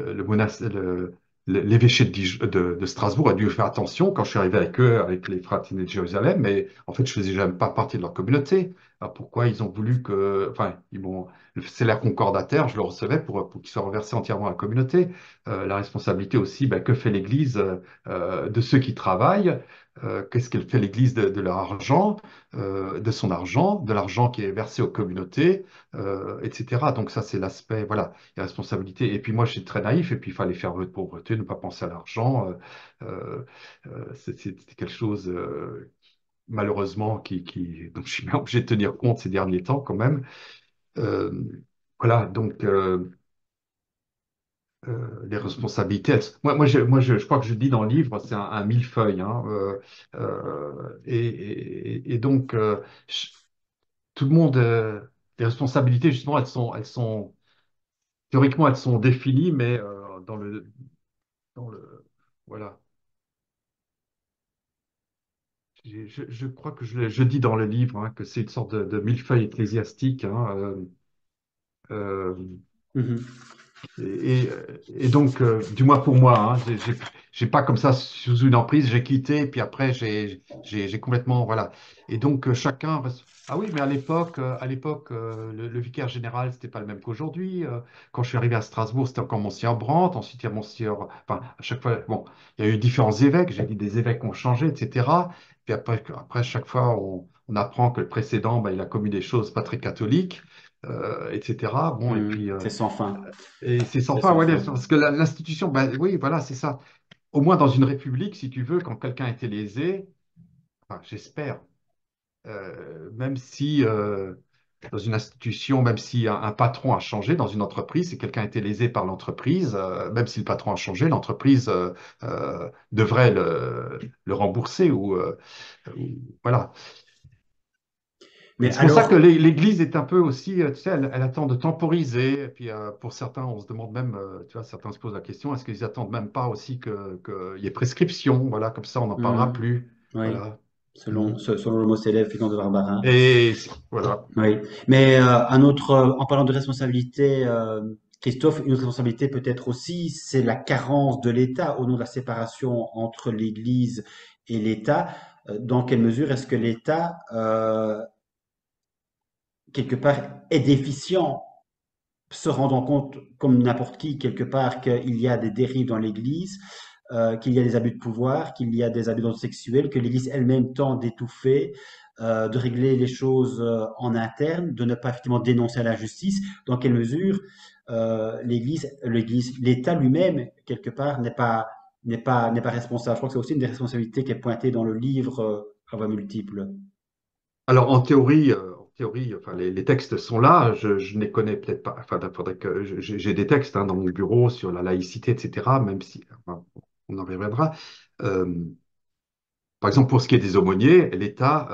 l'évêché de Strasbourg a dû faire attention quand je suis arrivé avec eux, avec les fraternés de Jérusalem, mais en fait, je faisais jamais pas partie de leur communauté. Alors pourquoi ils ont voulu que, enfin, c'est leur concordataire, je le recevais pour qu'il soit reversé entièrement à la communauté. La responsabilité aussi, ben, que fait l'Église de ceux qui travaillent? Qu'est-ce qu'elle fait l'Église de leur argent? De son argent, de l'argent qui est versé aux communautés, etc. Donc ça, c'est l'aspect, voilà, la responsabilité. Et puis moi, je suis très naïf, et puis il fallait faire vœu de pauvreté, ne pas penser à l'argent. C'était quelque chose, malheureusement, dont je suis bien obligé de tenir compte ces derniers temps quand même. Euh, voilà, donc les responsabilités. Je crois que je dis dans le livre, c'est un millefeuille, hein, et donc, tout le monde, les responsabilités, justement, théoriquement, elles sont définies, mais dans le, voilà. Je crois que je dis dans le livre, hein, que c'est une sorte de millefeuille ecclésiastique, hein, euh, Mhm. et donc, du moins pour moi, hein, j'ai pas comme ça sous une emprise, j'ai quitté, et puis après j'ai complètement, voilà. Et donc chacun. Ah oui, mais à l'époque, le vicaire général, c'était pas le même qu'aujourd'hui. Quand je suis arrivé à Strasbourg, c'était encore Monsignor Brandt. Ensuite, il y a Monsignor. Enfin, à chaque fois, bon, il y a eu différents évêques. J'ai dit des évêques ont changé, etc. Puis après chaque fois, on apprend que le précédent, ben, il a commis des choses pas très catholiques, etc. Bon, et puis. C'est sans fin. Et c'est sans C'est fin, sans ouais, fin. parce que l'institution, ben, oui, voilà, c'est ça. Au moins dans une république, si tu veux, quand quelqu'un était lésé, enfin, j'espère, même si dans une institution, même si un patron a changé dans une entreprise, si quelqu'un a été lésé par l'entreprise, même si le patron a changé, l'entreprise devrait le rembourser voilà. Et Mais c'est pour ça que alors, l'Église est un peu aussi, tu sais, elle attend de temporiser. Et puis pour certains, on se demande même, tu vois, certains se posent la question, est-ce qu'ils attendent même pas aussi qu'il y ait prescription? Voilà, comme ça, on n'en parlera hmm, plus. oui, Voilà. Mhm. selon le mot célèbre, Fignon de Barbarin. Voilà. Oui, mais un autre, en parlant de responsabilité, Christophe, une autre responsabilité peut-être aussi, c'est la carence de l'État au nom de la séparation entre l'Église et l'État. Dans quelle mesure est-ce que l'État, quelque part, est déficient, se rendant compte, comme n'importe qui, quelque part, qu'il y a des dérives dans l'Église, qu'il y a des abus de pouvoir, qu'il y a des abus d'ordre sexuel, que l'Église elle-même tente d'étouffer, de régler les choses en interne, de ne pas effectivement dénoncer à la justice. Dans quelle mesure l'État lui-même, quelque part, n'est pas responsable. Je crois que c'est aussi une des responsabilités qui est pointée dans le livre à voix multiples. Alors, en théorie, théorie, enfin, les textes sont là, je ne les connais peut-être pas. Enfin, il faudrait que j'ai des textes hein, dans mon bureau sur la laïcité, etc., même si enfin, on en reviendra. Euh, Par exemple, pour ce qui est des aumôniers, l'État,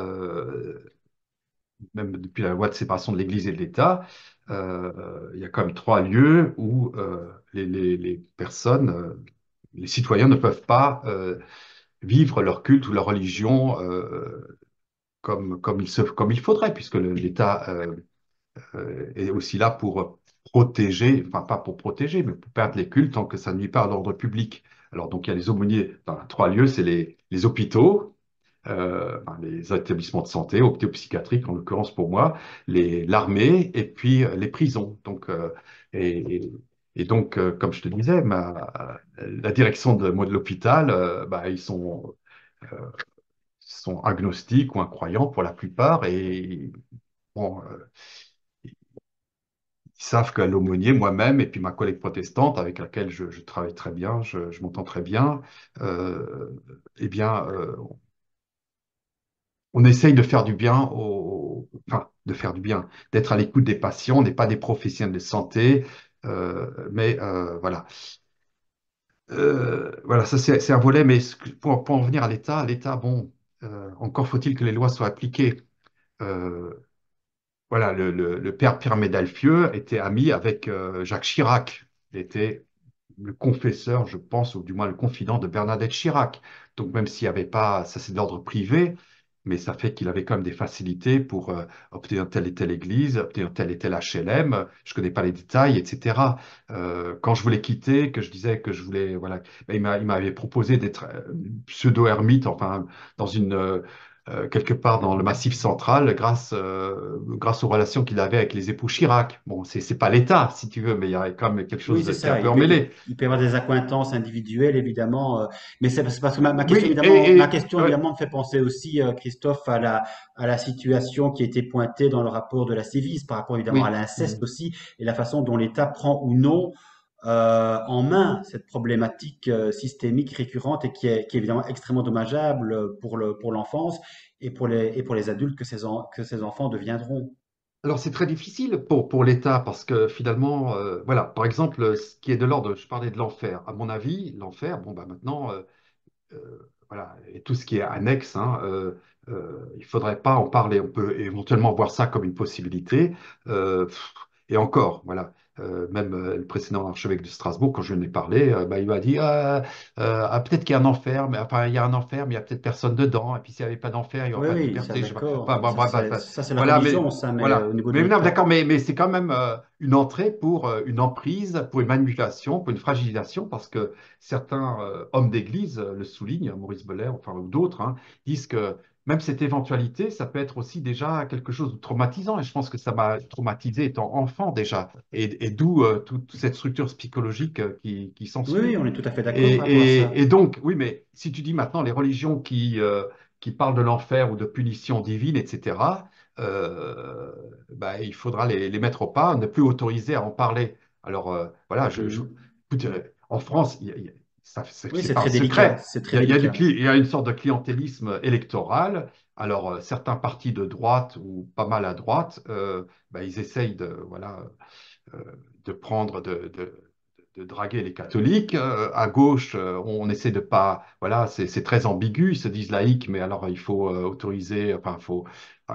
même depuis la loi de séparation de l'Église et de l'État, il y a quand même trois lieux où les personnes, les citoyens ne peuvent pas vivre leur culte ou leur religion comme il faudrait, puisque l'État est aussi là pour protéger, enfin pas pour protéger, mais pour perdre les cultes tant que ça ne nuit pas à l'ordre public. Alors donc il y a les aumôniers dans trois lieux, c'est les hôpitaux, enfin, les établissements de santé, hôpitaux psychiatriques en l'occurrence pour moi, l'armée et puis les prisons. Donc, et, et donc, comme je te disais, la direction de, moi, de l'hôpital, bah, sont agnostiques ou incroyants pour la plupart et bon, ils savent qu'à l'aumônier, moi-même, et puis ma collègue protestante avec laquelle je travaille très bien, je m'entends très bien, eh bien, on essaye de faire du bien, enfin, de faire du bien, d'être à l'écoute des patients. On n'est pas des professionnels de santé, mais voilà. Voilà, ça c'est un volet, mais pour en venir à l'État, bon, encore faut-il que les lois soient appliquées. Euh, voilà, le père Pierre Médalfieux était ami avec Jacques Chirac. Il était le confesseur, je pense, ou du moins le confident de Bernadette Chirac. Donc même s'il n'y avait pas, ça c'est de l'ordre privé, mais ça fait qu'il avait quand même des facilités pour obtenir telle et telle église, obtenir tel et tel HLM. Je connais pas les détails, etc. Quand je voulais quitter, que je disais que je voulais, voilà, ben, il m'avait proposé d'être pseudo-ermite, enfin dans une quelque part dans le Massif central, grâce aux relations qu'il avait avec les époux Chirac. Bon, c'est pas l'État, si tu veux, mais il y a quand même quelque Oui, chose c'est qui est un ça. peu emmêlé. Il peut y avoir des accointances individuelles, évidemment. Mais c'est parce que Oui, ma question, ouais, évidemment, me fait penser aussi, Christophe, à la situation qui a été pointée dans le rapport de la Civis par rapport, évidemment, à oui. l'inceste aussi et la façon dont l'État prend ou non en main cette problématique systémique récurrente et qui est évidemment extrêmement dommageable pour l'enfance et pour les adultes que ces enfants deviendront. Alors c'est très difficile pour l'État parce que finalement, voilà, par exemple, ce qui est de l'ordre, je parlais de l'enfer. À mon avis, l'enfer, bon, bah maintenant, voilà, et tout ce qui est annexe, hein, il faudrait pas en parler. On peut éventuellement voir ça comme une possibilité. Et encore, voilà. Même le précédent archevêque de Strasbourg, quand je lui en ai parlé, bah, il m'a dit peut-être qu'il y a un enfer, mais enfin il y a un enfer, mais il y a peut-être personne dedans. Et puis s'il n'y avait pas d'enfer, il n'y aurait Oui, pas de oui, ça liberté. Je sais pas. Enfin, d'accord. bref, bref, bref. Ça, c'est la Voilà, mais religion, ça, mais voilà. au niveau de Mais non, l'État. d'accord, mais c'est quand même une entrée pour une emprise, pour une manipulation, pour une fragilisation, parce que certains hommes d'Église le soulignent, Maurice Belair, enfin ou d'autres, hein, disent que même cette éventualité, ça peut être aussi déjà quelque chose de traumatisant. Et je pense que ça m'a traumatisé étant enfant déjà, et d'où toute cette structure psychologique qui Oui, oui, s'ensuit. on est tout à fait Et, d'accord par rapport à ça. et donc, oui, mais si tu dis maintenant les religions qui parlent de l'enfer ou de punition divine, etc., euh, bah, il faudra les mettre au pas, ne plus autoriser à en parler. Alors, voilà, Mhm. écoute, en France, Oui, c'est c'est pas un très délicat. secret. C'est très délicat. Il y a une sorte de clientélisme électoral. Alors, certains partis de droite ou pas mal à droite, bah, ils essayent voilà, euh, de prendre, de draguer les catholiques. À gauche, on essaie de pas. Voilà, c'est très ambigu. Ils se disent laïcs, mais alors il faut autoriser. Enfin, enfin,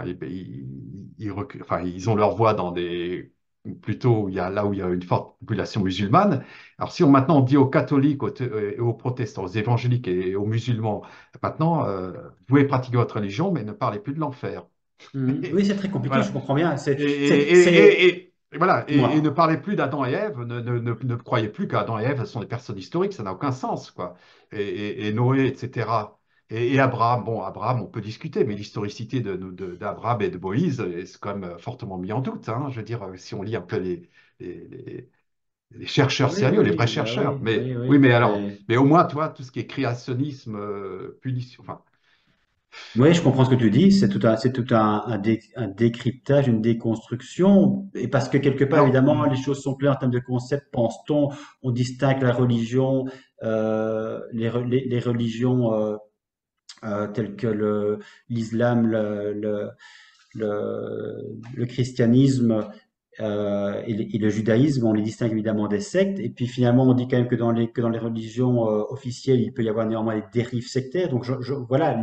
enfin, ils ont leur voix dans des. Plutôt, là où il y a une forte population musulmane. Alors, si maintenant on dit aux catholiques, et aux protestants, aux évangéliques et aux musulmans, maintenant, vous pouvez pratiquer votre religion, mais ne parlez plus de l'enfer. Mhm. Oui, c'est très Et compliqué, je voilà. comprends bien. Et voilà, et ne Dis-moi. parlez plus d'Adam et Ève, ne croyez plus qu'Adam et Ève sont des personnes historiques, ça n'a aucun sens, quoi. Et Noé, etc. Et Abraham, bon, Abraham, on peut discuter, mais l'historicité d'Abraham et de Moïse est quand même fortement mis en doute, hein. Je veux dire, si on lit un peu les, les- les chercheurs Oui, sérieux, les vrais oui, bah chercheurs. oui, Mais oui, oui, oui. mais alors, mais au moins, tu vois, tout ce qui est créationnisme, punition, enfin, Oui, je comprends ce que tu dis. C'est tout un décryptage, une déconstruction. Et parce que quelque part, alors, évidemment, les choses sont claires en termes de concept, pense-t-on. On distingue la religion, les religions telles que l'islam, le christianisme et le judaïsme, on les distingue évidemment des sectes. Et puis finalement, on dit quand même que dans les religions officielles, il peut y avoir néanmoins des dérives sectaires. Donc voilà,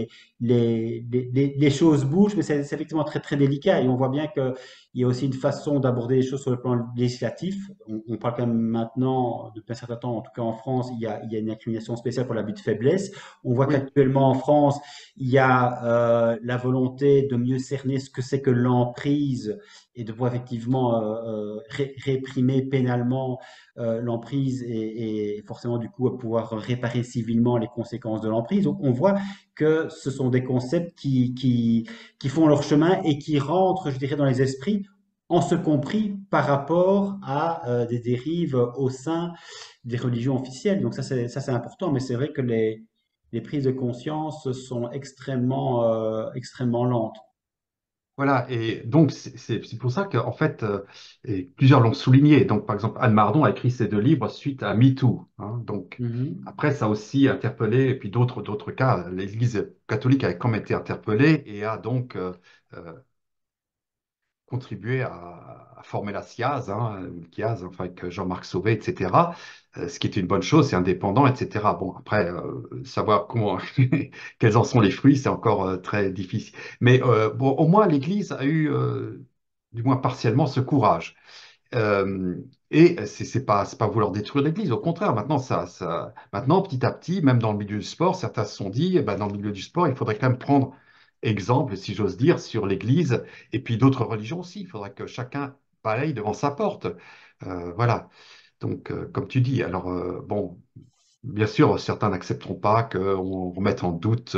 les choses bougent, mais c'est effectivement très très délicat. Et on voit bien qu'il y a aussi une façon d'aborder les choses sur le plan législatif. On parle quand même maintenant, depuis un certain temps, en tout cas en France, il y a une incrimination spéciale pour l'abus de faiblesse. On voit Oui, qu'actuellement en France, il y a la volonté de mieux cerner ce que c'est que l'emprise et de pouvoir effectivement réprimer pénalement l'emprise et forcément du coup pouvoir réparer civilement les conséquences de l'emprise. Donc on voit que ce sont des concepts qui font leur chemin et qui rentrent, je dirais, dans les esprits, en ce compris par rapport à des dérives au sein des religions officielles. Donc ça c'est important, mais c'est vrai que les prises de conscience sont extrêmement lentes. voilà. Et donc, c'est pour ça qu'en fait, et plusieurs l'ont souligné. Donc, par exemple, Anne Mardon a écrit ses deux livres suite à MeToo, hein. Donc, Mhm. après, ça a aussi interpellé, et puis d'autres cas, l'Église catholique a quand même été interpellée et a donc euh, contribué à former la SIAZ, hein, ou le KIAZ, enfin, avec Jean-Marc Sauvé, etc. Ce qui est une bonne chose, c'est indépendant, etc. Bon, après, savoir comment, quels en sont les fruits, c'est encore très difficile. Mais bon, au moins, l'Église a eu, du moins partiellement, ce courage. Euh, et c'est pas vouloir détruire l'Église, au contraire, maintenant, maintenant, petit à petit, même dans le milieu du sport, certains se sont dit, eh ben, dans le milieu du sport, il faudrait quand même prendre exemple, si j'ose dire, sur l'Église et puis d'autres religions aussi. Il faudrait que chacun balaye devant sa porte. Voilà. Donc, comme tu dis, alors, bon, bien sûr, certains n'accepteront pas qu'on remette en doute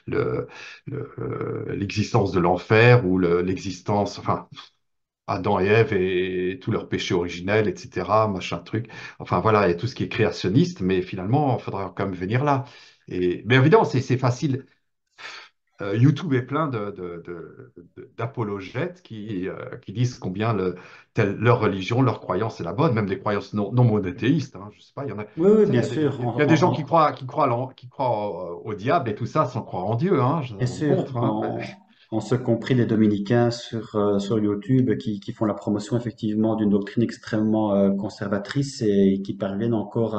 l'existence de l'enfer ou l'existence, enfin, Adam et Ève et tous leurs péchés originels, etc., machin truc. Enfin voilà, il y a tout ce qui est créationniste, mais finalement, il faudra quand même venir là. Mais évidemment, c'est facile. YouTube est plein d'apologètes qui disent combien leur religion, leur croyance est la bonne, même des croyances non monothéistes, hein, je sais pas, il y en a. Oui, oui, Tu sais, bien sûr. il y a des gens qui croient au diable et tout ça sans croire en Dieu, hein, je Bien sûr, rencontre, hein. on se compris les dominicains sur YouTube qui font la promotion effectivement d'une doctrine extrêmement conservatrice et qui parviennent encore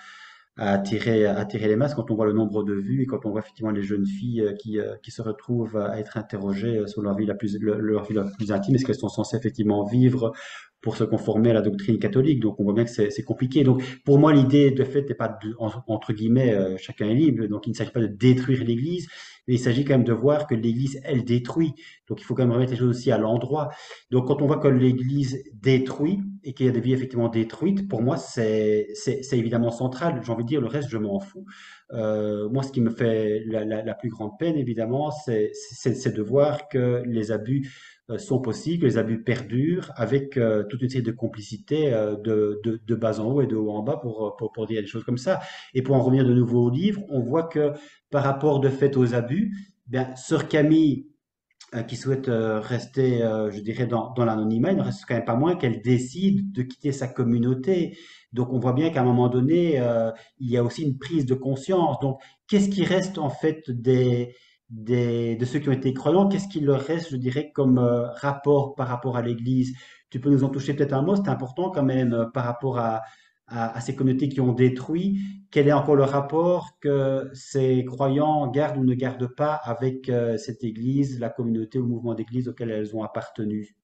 à attirer les masses quand on voit le nombre de vues et quand on voit effectivement les jeunes filles qui se retrouvent à être interrogées sur leur vie la plus intime, est-ce qu'elles sont censées effectivement vivre pour se conformer à la doctrine catholique. Donc on voit bien que c'est compliqué. Donc pour moi l'idée de fait n'est pas entre guillemets chacun est libre. Donc il ne s'agit pas de détruire l'Église, mais il s'agit quand même de voir que l'Église elle détruit. Donc il faut quand même remettre les choses aussi à l'endroit. Donc quand on voit que l'Église détruit et qu'il y a des vies effectivement détruites, pour moi c'est évidemment central. J'ai envie de dire le reste je m'en fous. Moi ce qui me fait la plus grande peine évidemment c'est de voir que les abus sont possibles, que les abus perdurent avec toute une série de complicités de bas en haut et de haut en bas pour dire des choses comme ça. Et pour en revenir de nouveau au livre, on voit que par rapport de fait aux abus, bien, Sœur Camille, qui souhaite rester, je dirais, dans l'anonymat, il ne reste quand même pas moins qu'elle décide de quitter sa communauté. Donc on voit bien qu'à un moment donné, il y a aussi une prise de conscience. Donc qu'est-ce qui reste en fait de ceux qui ont été croyants? Qu'est-ce qui leur reste, je dirais, comme rapport par rapport à l'Église? Tu peux nous en toucher peut-être un mot, c'est important quand même par rapport à ces communautés qui ont détruit. Quel est encore le rapport que ces croyants gardent ou ne gardent pas avec cette Église, la communauté ou le mouvement d'Église auquel elles ont appartenu?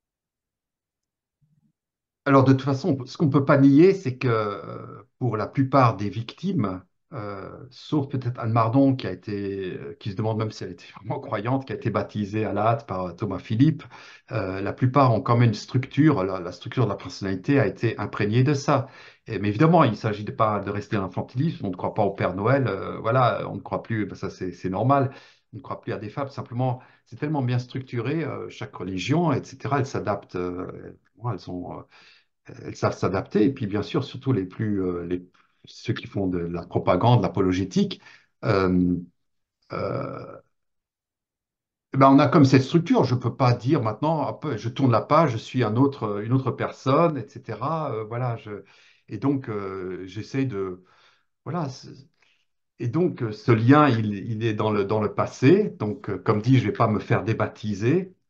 Alors, de toute façon, ce qu'on ne peut pas nier, c'est que pour la plupart des victimes, sauf peut-être Anne Mardon, qui se demande même si elle était vraiment croyante, qui a été baptisée à la hâte par Thomas Philippe, la plupart ont quand même une structure, la structure de la personnalité a été imprégnée de ça. Mais évidemment, il ne s'agit pas de rester infantiliste, on ne croit pas au Père Noël, voilà, on ne croit plus, ben ça c'est normal, on ne croit plus à des fables, simplement, c'est tellement bien structuré, chaque religion, etc., elles s'adaptent, elles ont elles savent s'adapter. Et puis, bien sûr, surtout ceux qui font de la propagande, de l'apologétique, euh, euh, ben, on a comme cette structure. Je ne peux pas dire maintenant, hop, je tourne la page, je suis une autre personne, etc. Voilà, et donc, j'essaie de. Voilà. Et donc, ce lien, il est dans le passé. Donc, comme dit, je ne vais pas me faire débaptiser.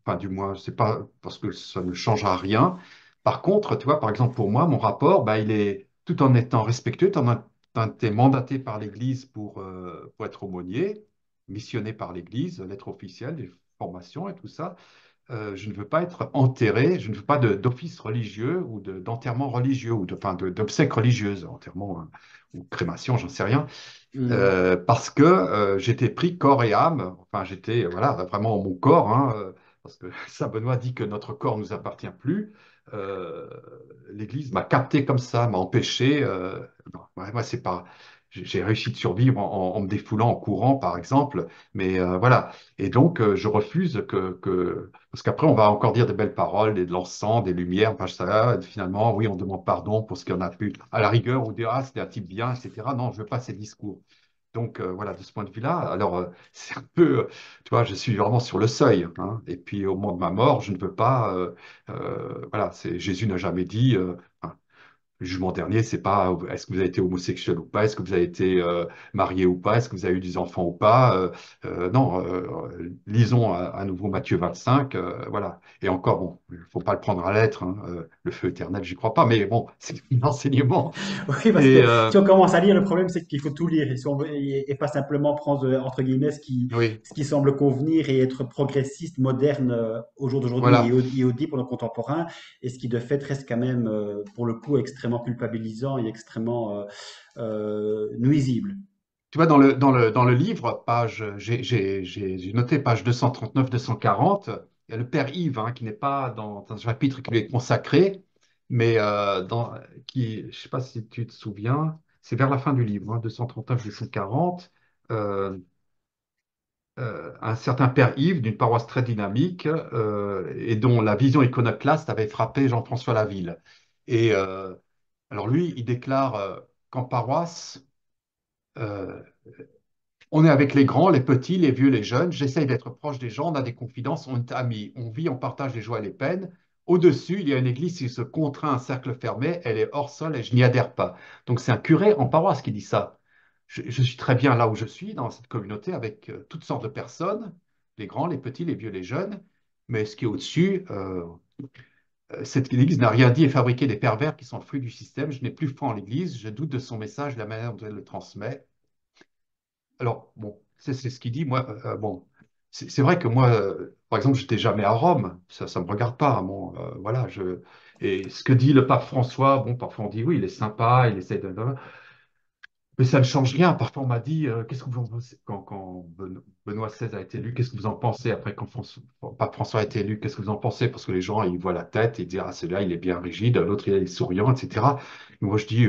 enfin du moins, c'est pas parce que ça ne changera rien. Par contre, tu vois, par exemple pour moi, mon rapport, bah, il est tout en étant respectueux, tout en étant été mandaté par l'Église pour être aumônier, missionné par l'Église, lettre officielle, des formations et tout ça. Je ne veux pas être enterré, je ne veux pas d'office religieux ou d'enterrement religieux ou enfin, d'obsèques religieuses, enterrement ou crémation, j'en sais rien. Mhm. Parce que j'étais pris corps et âme, enfin j'étais voilà, vraiment mon corps, hein, parce que Saint Benoît dit que notre corps ne nous appartient plus. Euh, L'Église m'a capté comme ça, m'a empêché. Non, ouais, moi, c'est pas. J'ai réussi de survivre en me défoulant, en courant, par exemple, mais voilà. Et donc, je refuse parce qu'après, on va encore dire des belles paroles, de l'encens, des lumières, enfin, ça, finalement, oui, on demande pardon pour ce qu'on a pu, à la rigueur, ou dire, ah, c'était un type bien, etc. Non, je veux pas ces discours. Donc voilà, de ce point de vue-là, alors c'est un peu, tu vois, je suis vraiment sur le seuil, hein. Et puis au moment de ma mort, je ne veux pas, voilà, Jésus n'a jamais dit, enfin, le jugement dernier, c'est pas est-ce que vous avez été homosexuel ou pas, est-ce que vous avez été marié ou pas, est-ce que vous avez eu des enfants ou pas. Non, lisons à nouveau Matthieu 25, voilà. Et encore, bon, il ne faut pas le prendre à la lettre, hein, le feu éternel, j'y crois pas, mais bon, c'est un enseignement. Oui, parce Et que si on commence à lire, le problème c'est qu'il faut tout lire et, si on et pas simplement prendre entre guillemets oui, ce qui semble convenir et être progressiste, moderne au jour d'aujourd'hui voilà. et audit pour nos contemporains, et ce qui de fait reste quand même pour le coup extrêmement culpabilisant et extrêmement nuisible. Tu vois, dans le livre, j'ai noté page 239-240, il y a le père Yves, hein, qui n'est pas dans un chapitre qui lui est consacré, mais je ne sais pas si tu te souviens, c'est vers la fin du livre, hein, 239-240, euh, un certain père Yves d'une paroisse très dynamique et dont la vision iconoclaste avait frappé Jean-François Laville. Et alors lui, il déclare qu'en paroisse, euh, on est avec les grands, les petits, les vieux, les jeunes. J'essaye d'être proche des gens, on a des confidences, on est amis, on vit, on partage les joies et les peines. Au-dessus, il y a une église qui se contraint à un cercle fermé, elle est hors sol et je n'y adhère pas. Donc c'est un curé en paroisse qui dit ça. Je suis très bien là où je suis, dans cette communauté, avec toutes sortes de personnes, les grands, les petits, les vieux, les jeunes. Mais ce qui est au-dessus, cette église n'a rien dit et fabriqué des pervers qui sont le fruit du système. Je n'ai plus foi en l'église, je doute de son message, de la manière dont elle le transmet. Alors, bon, c'est ce qu'il dit. Moi, bon, c'est vrai que moi, par exemple, j'étais jamais à Rome. Ça me regarde pas. Bon, voilà. Et ce que dit le pape François, bon, parfois on dit oui, il est sympa, il essaie de. Mais ça ne change rien. Parfois, on m'a dit, qu'est-ce que vous en pensez quand Benoît XVI a été élu, qu'est-ce que vous en pensez après quand pape François a été élu, qu'est-ce que vous en pensez? Parce que les gens, ils voient la tête et ils disent, ah, celui-là, il est bien rigide, l'autre, il est souriant, etc. Et moi, je dis,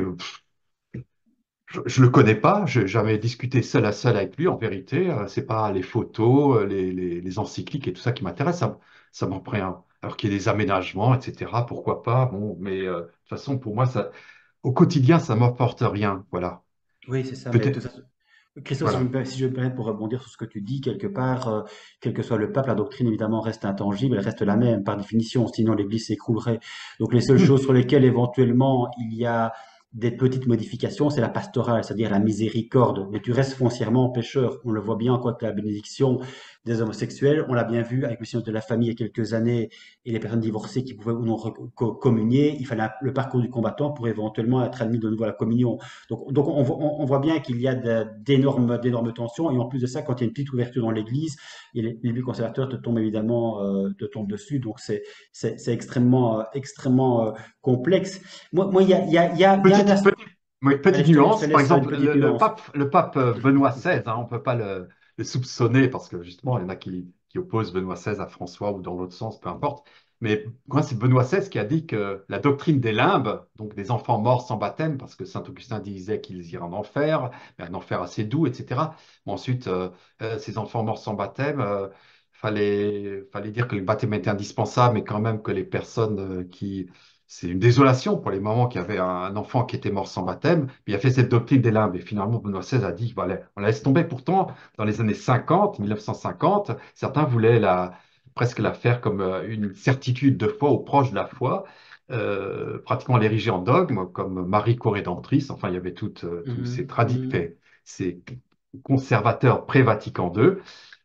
je le connais pas, je n'ai jamais discuté seul à seul avec lui, en vérité. C'est pas les photos, les encycliques et tout ça qui m'intéresse. Ça m'en prend un. Alors qu'il y ait des aménagements, etc. Pourquoi pas? Bon, mais de toute façon, pour moi, au quotidien, ça m'apporte rien. Voilà. Oui, c'est ça, mais de toute Peut-être. façon, Christophe, Voilà. si je me permets pour rebondir sur ce que tu dis, quelque part, quel que soit le pape, la doctrine évidemment reste intangible, elle reste la même par définition, sinon l'Église s'écroulerait. Donc les seules choses sur lesquelles éventuellement il y a des petites modifications, c'est la pastorale, c'est-à-dire la miséricorde, mais tu restes foncièrement pécheur. On le voit bien quand la bénédiction des homosexuels, on l'a bien vu avec le silence de la famille il y a quelques années et les personnes divorcées qui pouvaient ou non communier, il fallait le parcours du combattant pour éventuellement être admis de nouveau à la communion. Donc on voit bien qu'il y a d'énormes tensions. Et en plus de ça, quand il y a une petite ouverture dans l'Église, et les conservateurs te tombent évidemment te tombent dessus. Donc c'est extrêmement complexe. Moi, il y a un Petite, aspect. petite, oui, Allez, petite je te nuance. Par laisse une exemple, petite nuance. le pape Benoît XVI, hein, on ne peut pas le soupçonner parce que justement, il y en a qui opposent Benoît XVI à François ou dans l'autre sens, peu importe. Mais moi, c'est Benoît XVI qui a dit que la doctrine des limbes, donc des enfants morts sans baptême, parce que Saint-Augustin disait qu'ils iraient en enfer, mais un enfer assez doux, etc. Bon, ensuite, ces enfants morts sans baptême, fallait dire que le baptême était indispensable, mais quand même que les personnes c'est une désolation pour les mamans qui avaient un enfant qui était mort sans baptême. Il a fait cette doctrine des limbes. Et finalement, Benoît XVI a dit, voilà, on la laisse tomber. Pourtant, dans les années 50, 1950, certains voulaient presque la faire comme une certitude de foi ou proche de la foi, pratiquement l'ériger en dogme, comme Marie co-rédemptrice. Enfin, il y avait tous ces Mhm, mhm. ces conservateurs pré-Vatican II.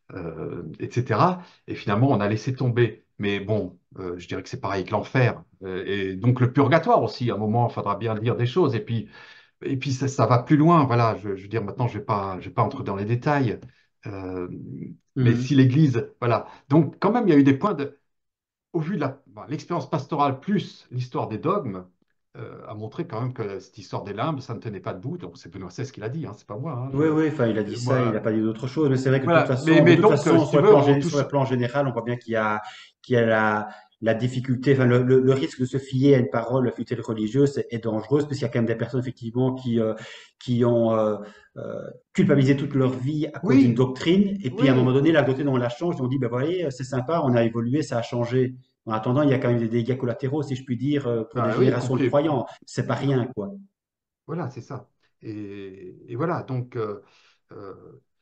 etc. Et finalement, on a laissé tomber. Mais bon, je dirais que c'est pareil que l'enfer. Et donc le purgatoire aussi, à un moment, il faudra bien dire des choses. Et puis ça va plus loin. Voilà, je veux dire, maintenant, je vais pas entrer dans les détails. Euh, mais si Mhm. l'Église, voilà. Donc quand même, il y a eu des points au vu de l'expérience pastorale plus l'histoire des dogmes, a montré quand même que cette histoire des limbes, ça ne tenait pas debout. Donc c'est Benoît XVI qui l'a dit, hein, c'est pas moi. Oui, oui, enfin, il a dit ça, il n'a Moi, pas dit d'autre chose, mais c'est vrai que voilà. de Mais toute donc, façon, si tu veux, on sur le touche. plan général, on voit bien qu'il y a la difficulté, enfin, le risque de se fier à une parole futile religieuse est dangereuse, parce qu'il y a quand même des personnes, effectivement, qui ont culpabilisé toute leur vie à cause d'une Oui, doctrine, et puis à un moment oui. donné, la doctrine, on la change, et on dit, ben voyez, c'est sympa, on a évolué, ça a changé. En attendant, il y a quand même des dégâts collatéraux, si je puis dire, pour des Ah oui, y générations de compris. croyants. C'est pas rien, quoi. Voilà, c'est ça. Et voilà, donc, euh,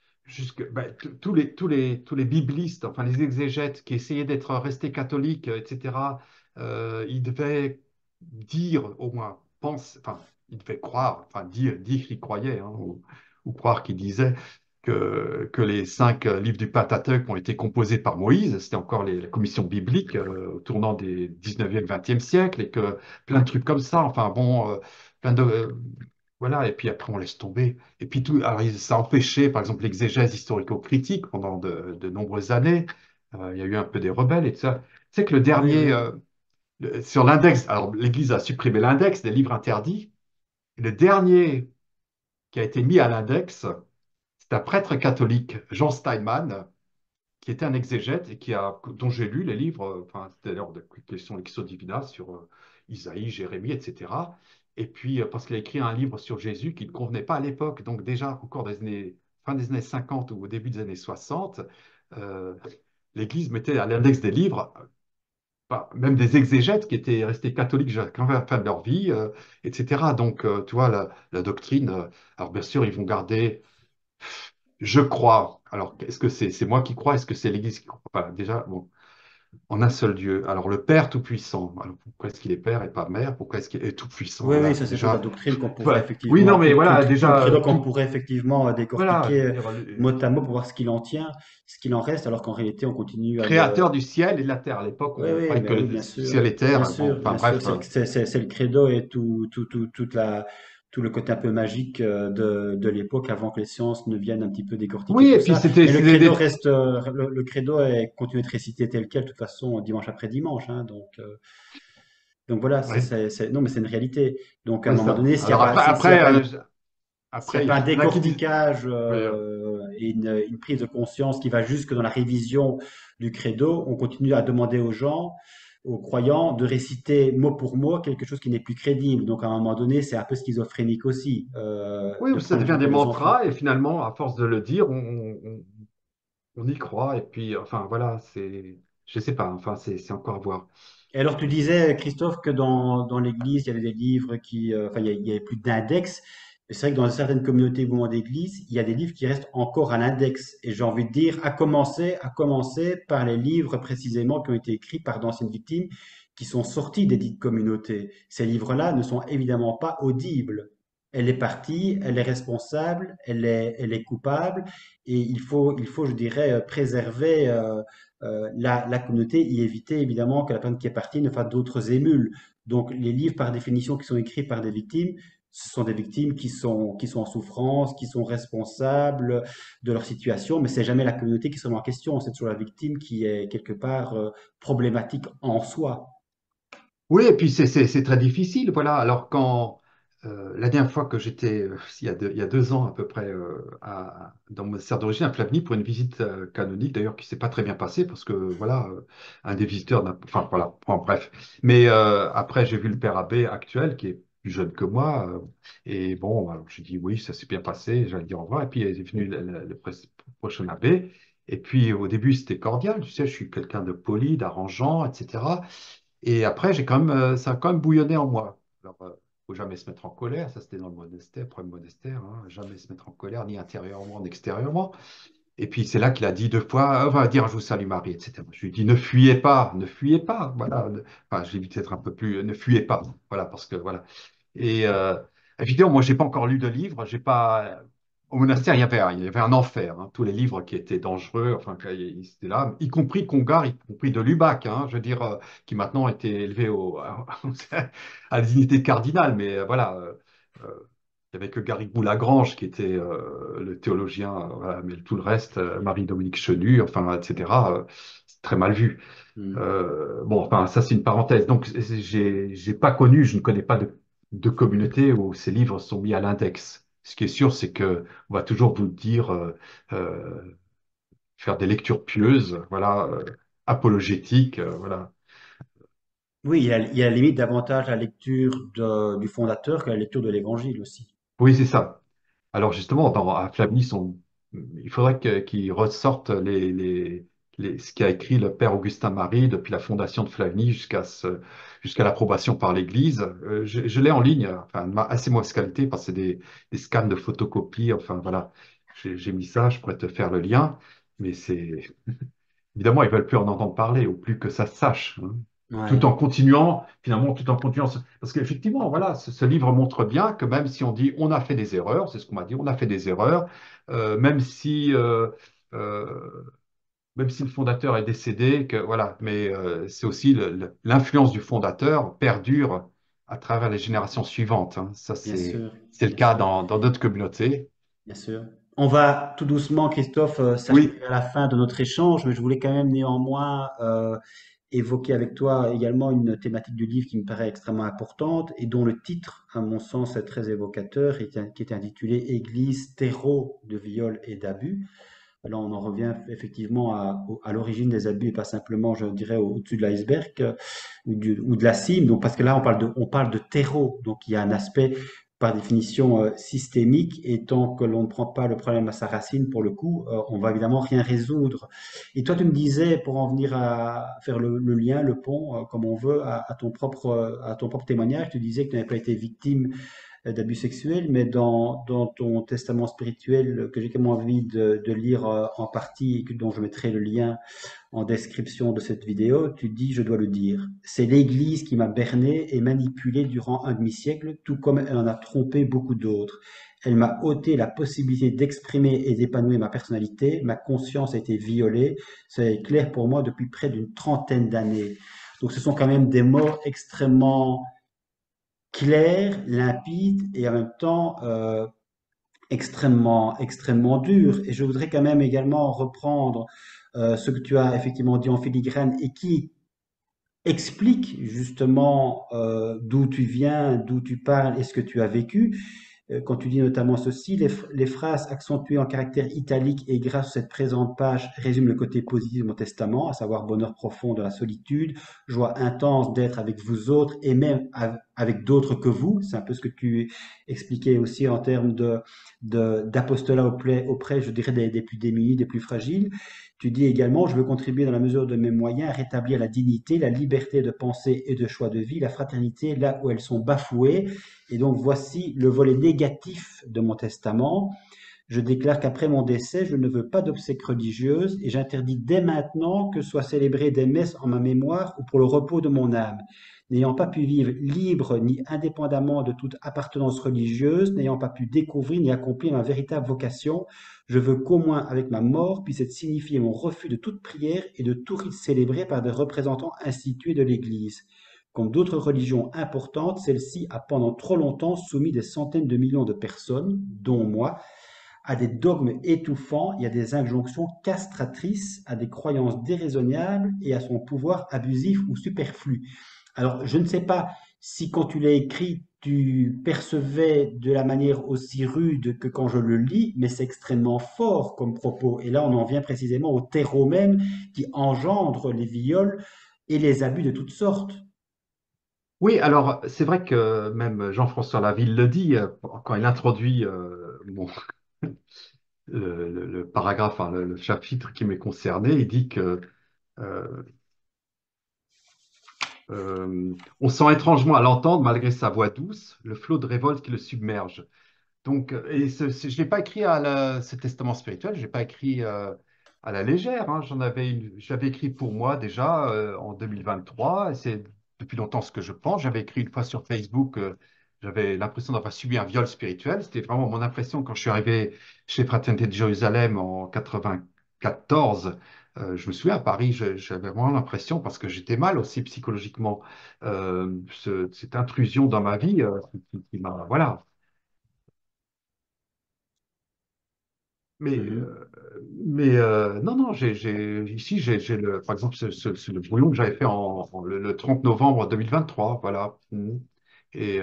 tous les biblistes, enfin les exégètes qui essayaient d'être restés catholiques, etc., ils devaient dire au moins, enfin, ils devaient croire, enfin, dire qu'ils croyaient, hein, ou croire qu'ils disaient que les 5 livres du Pentateuque ont été composés par Moïse, c'était encore la commission biblique au tournant des 19e, 20e siècle, et que plein de trucs comme ça, enfin bon, plein de, voilà, et puis après on laisse tomber. Et puis tout, alors ça a empêché, par exemple, l'exégèse historico-critique pendant de nombreuses années. Il y a eu un peu des rebelles et tout ça. Tu sais que le Oui, dernier, oui. sur l'index, alors l'Église a supprimé l'index des livres interdits. Et le dernier qui a été mis à l'index, c'est un prêtre catholique, Jean Steinman, qui était un exégète et dont j'ai lu les livres, enfin, c'était d'ailleurs des questions Lexio Divina sur Isaïe, Jérémie, etc. Et puis, parce qu'il a écrit un livre sur Jésus qui ne convenait pas à l'époque, donc déjà encore fin des années 50 ou au début des années 60, euh, l'Église mettait à l'index des livres, même des exégètes qui étaient restés catholiques jusqu'à la fin de leur vie, etc. Donc, tu vois, la doctrine, alors bien sûr, ils vont garder je crois. Alors, est-ce que c'est moi qui crois? Est-ce que c'est l'Église qui croit? Enfin, déjà, bon, en un seul Dieu. Alors, le Père Tout-Puissant. Alors, pourquoi est-ce qu'il est Père et pas Mère? Pourquoi est-ce qu'il est Tout-Puissant? Oui, oui, Voilà, ça c'est toute la déjà. doctrine qu'on pourrait Voilà. Oui, effectivement, non, mais voilà, tout le déjà, credo qu'on pourrait effectivement voilà, je veux décortiquer dire, mot à mot pour voir ce qu'il en tient, ce qu'il en reste, alors qu'en réalité on continue à le... créateur du ciel et de la terre. À l'époque, Oui, on oui, croyait que ben oui, le ciel et terre, bon, enfin, bien sûr, bref. c'est le credo et tout le côté un peu magique de l'époque avant que les sciences ne viennent un petit peu décortiquer Oui, tout et puis ça. c'était Mais le c'était credo des. reste, le credo est continué de réciter tel quel, de toute façon, dimanche après dimanche, hein, donc voilà, Ouais, non, mais c'est une réalité. Donc à un c'est moment ça. donné, Alors s'il y a pas une s'il n'y a après, pas un il y en a qui disent. décortiquage Oui, et une prise de conscience qui va jusque dans la révision du credo, on continue à demander aux gens, aux croyants, de réciter mot pour mot quelque chose qui n'est plus crédible. Donc à un moment donné, c'est un peu schizophrénique aussi oui, de ou ça prendre devient exemple des pour les enfants. mantras, et finalement, à force de le dire, on y croit, et puis, enfin, voilà, je sais pas, enfin, c'est encore à voir. Et alors tu disais, Christophe, que dans l'Église, il y avait des livres qui, enfin, il y avait plus d'index. Mais c'est vrai que dans certaines communautés ou mouvements d'Église, il y a des livres qui restent encore à l'index. Et j'ai envie de dire, à commencer par les livres précisément qui ont été écrits par d'anciennes victimes qui sont sorties des dites communautés. Ces livres-là ne sont évidemment pas audibles. Elle est partie, elle est responsable, elle est coupable, et il faut, je dirais, préserver la communauté y éviter évidemment que la personne qui est partie ne fasse d'autres émules. Donc les livres par définition qui sont écrits par des victimes, ce sont des victimes qui sont en souffrance, qui sont responsables de leur situation, mais c'est jamais la communauté qui se met en question, c'est toujours la victime qui est quelque part problématique en soi. Oui, et puis c'est très difficile, voilà. Alors la dernière fois que j'étais, il y a 2 ans à peu près, dans mon serre d'origine à Flavigny pour une visite canonique, d'ailleurs qui s'est pas très bien passée parce que voilà, un des visiteurs, enfin voilà, bon, bref. Mais après j'ai vu le père abbé actuel qui est plus jeune que moi, et bon, alors j'ai dit oui, ça s'est bien passé, j'allais dire au revoir, et puis est venu prochain abbé. Et puis au début c'était cordial, tu sais, je suis quelqu'un de poli, d'arrangeant, etc. Et après, ça a quand même bouillonné en moi. Alors, faut jamais se mettre en colère, ça c'était dans le monastère, premier monastère, hein, jamais se mettre en colère, ni intérieurement, ni extérieurement. Et puis c'est là qu'il a dit 2 fois, on va dire je vous salue Marie, etc. Je lui ai dit ne fuyez pas, voilà. Enfin, je l'ai dit peut-être un peu plus, ne fuyez pas, voilà, parce que voilà. Et évidemment, moi, j'ai pas encore lu de livre, j'ai pas. Au monastère, il y avait un enfer, hein. Tous les livres qui étaient dangereux, enfin, ils étaient là, y compris Congar, y compris de Lubac, hein, je veux dire, qui maintenant était élevé à la dignité de cardinal. Mais voilà, il n'y avait que Garrigou-Lagrange qui était le théologien, voilà, mais tout le reste, Marie-Dominique Chenu, enfin, etc., c'est très mal vu. Hmm. Bon, enfin, ça, c'est une parenthèse. Donc, j'ai pas connu, je ne connais pas de communauté où ces livres sont mis à l'index. Ce qui est sûr, c'est que on va toujours vous dire faire des lectures pieuses, voilà, apologétiques, voilà. Oui, il y a limite davantage la lecture du fondateur que la lecture de l'évangile aussi. Oui, c'est ça. Alors justement, à Flavigny, il faudrait qu'ils ressortent ce qu'a écrit le père Augustin Marie depuis la fondation de Flavigny jusqu'à l'approbation par l'Église. Je l'ai en ligne, enfin, assez mauvaise qualité parce que c'est des scans de photocopie. Enfin voilà, j'ai mis ça, je pourrais te faire le lien, mais c'est évidemment, ils veulent plus en entendre parler, ou plus que ça se sache, hein. Tout Ouais, en continuant, finalement, tout en continuant. Parce qu'effectivement, voilà, ce livre montre bien que même si on dit on a fait des erreurs, c'est ce qu'on m'a dit, on a fait des erreurs, euh, même si, euh, euh, même si le fondateur est décédé, que voilà, mais c'est aussi l'influence du fondateur perdure à travers les générations suivantes, hein. Ça, bien sûr, c'est le bien cas sûr. dans d'autres communautés. Bien sûr. On va tout doucement, Christophe, s'arriver Oui, à la fin de notre échange, mais je voulais quand même néanmoins évoquer avec toi également une thématique du livre qui me paraît extrêmement importante et dont le titre, à mon sens, est très évocateur, qui est intitulé Église, terreau de viol et d'abus. Là, on en revient effectivement à l'origine des abus et pas simplement, je dirais, au-dessus de l'iceberg ou de la cime. Donc, parce que là, on parle de terreau. Donc, il y a un aspect, par définition, systémique. Et tant que l'on ne prend pas le problème à sa racine, pour le coup, on va évidemment rien résoudre. Et toi, tu me disais, pour en venir à faire le lien, le pont, comme on veut, à ton propre témoignage, tu disais que tu n'avais pas été victime d'abus sexuels, mais dans ton testament spirituel que j'ai quand même envie de lire en partie, dont je mettrai le lien en description de cette vidéo, tu dis, je dois le dire, c'est l'Église qui m'a berné et manipulé durant un demi-siècle, tout comme elle en a trompé beaucoup d'autres. Elle m'a ôté la possibilité d'exprimer et d'épanouir ma personnalité, ma conscience a été violée, c'est clair pour moi depuis près d'une trentaine d'années. Donc ce sont quand même des mots extrêmement clair, limpide et en même temps extrêmement dur. Et je voudrais quand même également reprendre ce que tu as effectivement dit en filigrane et qui explique justement d'où tu viens, d'où tu parles et ce que tu as vécu. Quand tu dis notamment ceci, les phrases accentuées en caractère italique et grâce à cette présente page résument le côté positif de mon testament, à savoir bonheur profond de la solitude, joie intense d'être avec vous autres et même avec d'autres que vous. C'est un peu ce que tu expliquais aussi en termes d'apostolat auprès, je dirais, des plus démunis, des plus fragiles. Tu dis également, je veux contribuer dans la mesure de mes moyens à rétablir la dignité, la liberté de pensée et de choix de vie, la fraternité là où elles sont bafouées. Et donc voici le volet négatif de mon testament. Je déclare qu'après mon décès, je ne veux pas d'obsèques religieuses et j'interdis dès maintenant que soient célébrées des messes en ma mémoire ou pour le repos de mon âme. N'ayant pas pu vivre libre ni indépendamment de toute appartenance religieuse, n'ayant pas pu découvrir ni accomplir ma véritable vocation, je veux qu'au moins avec ma mort puisse être signifié mon refus de toute prière et de tout rite célébré par des représentants institués de l'Église. Comme d'autres religions importantes, celle-ci a pendant trop longtemps soumis des centaines de millions de personnes, dont moi, à des dogmes étouffants et à des injonctions castratrices, à des croyances déraisonnables et à son pouvoir abusif ou superflu. Alors, je ne sais pas si quand tu l'as écrit, tu percevais de la manière aussi rude que quand je le lis, mais c'est extrêmement fort comme propos. Et là, on en vient précisément au terreau même qui engendre les viols et les abus de toutes sortes. oui, alors c'est vrai que même Jean-François Laville le dit quand il introduit le paragraphe, hein, le chapitre qui m'est concerné. Il dit que euh, on sent étrangement à l'entendre, malgré sa voix douce, le flot de révolte qui le submerge. Donc, je l'ai pas écrit ce testament spirituel, je l'ai pas écrit à la légère, hein. J'avais écrit pour moi déjà en 2023, et c'est depuis longtemps ce que je pense. J'avais écrit une fois sur Facebook j'avais l'impression d'avoir subi un viol spirituel. C'était vraiment mon impression quand je suis arrivé chez Fraternité de Jérusalem en 94. Je me souviens à Paris, j'avais vraiment l'impression, parce que j'étais mal aussi psychologiquement, cette intrusion dans ma vie, qui m'a, voilà. Mais, Mhm. non, non, ici, par exemple, c'est le brouillon que j'avais fait le 30 novembre 2023, voilà. Mhm. Et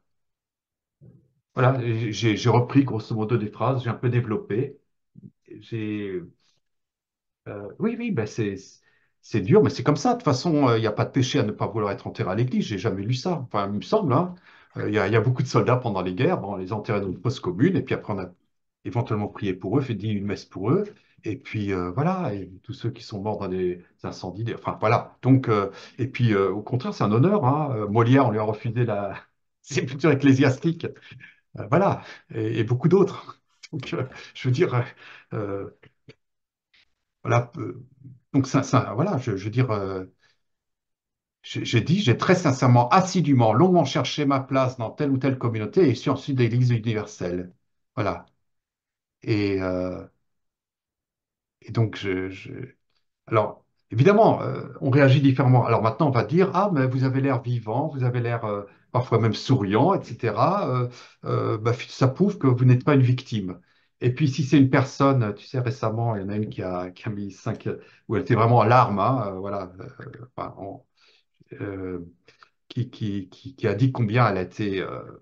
voilà, j'ai repris grosso modo des phrases, j'ai un peu développé. J'ai, oui, oui, ben c'est dur, mais c'est comme ça. De toute façon, il n'y a pas de péché à ne pas vouloir être enterré à l'église. J'ai jamais lu ça. Enfin, il me semble, hein. Il y a beaucoup de soldats pendant les guerres. Bon, on les enterrait dans une fosse commune, et puis après, on a éventuellement prié pour eux, fait dit une messe pour eux. Et puis voilà, et tous ceux qui sont morts dans des incendies, enfin voilà. Donc, et puis au contraire, c'est un honneur, hein. Molière, on lui a refusé la sépulture ecclésiastique. Voilà, et beaucoup d'autres. Donc, je veux dire, euh, voilà. Donc, voilà, je veux dire, j'ai dit, j'ai très sincèrement, assidûment, longuement cherché ma place dans telle ou telle communauté et suis ensuite l'Église universelle. Voilà. Et, euh, et donc, alors, évidemment, on réagit différemment. Alors maintenant, on va dire, ah, mais vous avez l'air vivant, vous avez l'air parfois même souriant, etc. Bah, ça prouve que vous n'êtes pas une victime. Et puis, si c'est une personne, tu sais, récemment, il y en a une qui a mis 5, où elle était vraiment en larmes, hein, voilà, enfin, euh, qui a dit combien elle a été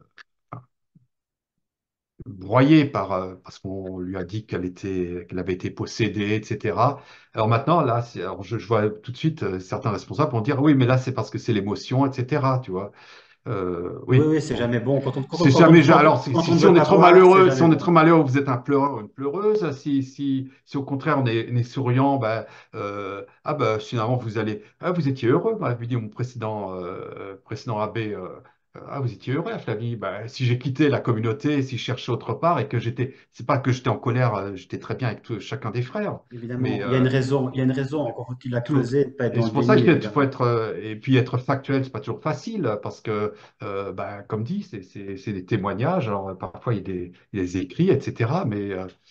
broyée parce qu'on lui a dit qu'elle avait été possédée, etc. Alors maintenant, là, alors je vois tout de suite certains responsables vont dire, oui, mais là, c'est parce que c'est l'émotion, etc. Tu vois. Oui, Oui, oui, c'est bon. jamais bon. C'est jamais. Alors, Quand on ne si veut on est pas trop voir, c'est malheureux, si jamais on est bon. trop malheureux, vous êtes un pleureur ou une pleureuse. Si au contraire on est souriant, ben, ah ben, finalement vous allez. Ah, vous étiez heureux, m'avait dit mon précédent abbé. Ah, vous étiez heureux, Flavie. Ben, si j'ai quitté la communauté, si je cherchais autre part et que c'est pas que j'étais en colère, j'étais très bien avec chacun des frères. Mais Évidemment, il y a une raison. Il y a une raison. Encore faut-il la tout. creuser, ne pas être Et dans c'est le pour ça déni, qu'il faut évidemment. être, et puis être factuel, c'est pas toujours facile, parce que, bah, comme dit, c'est des témoignages. Alors, parfois, il y a des écrits, etc. Mais,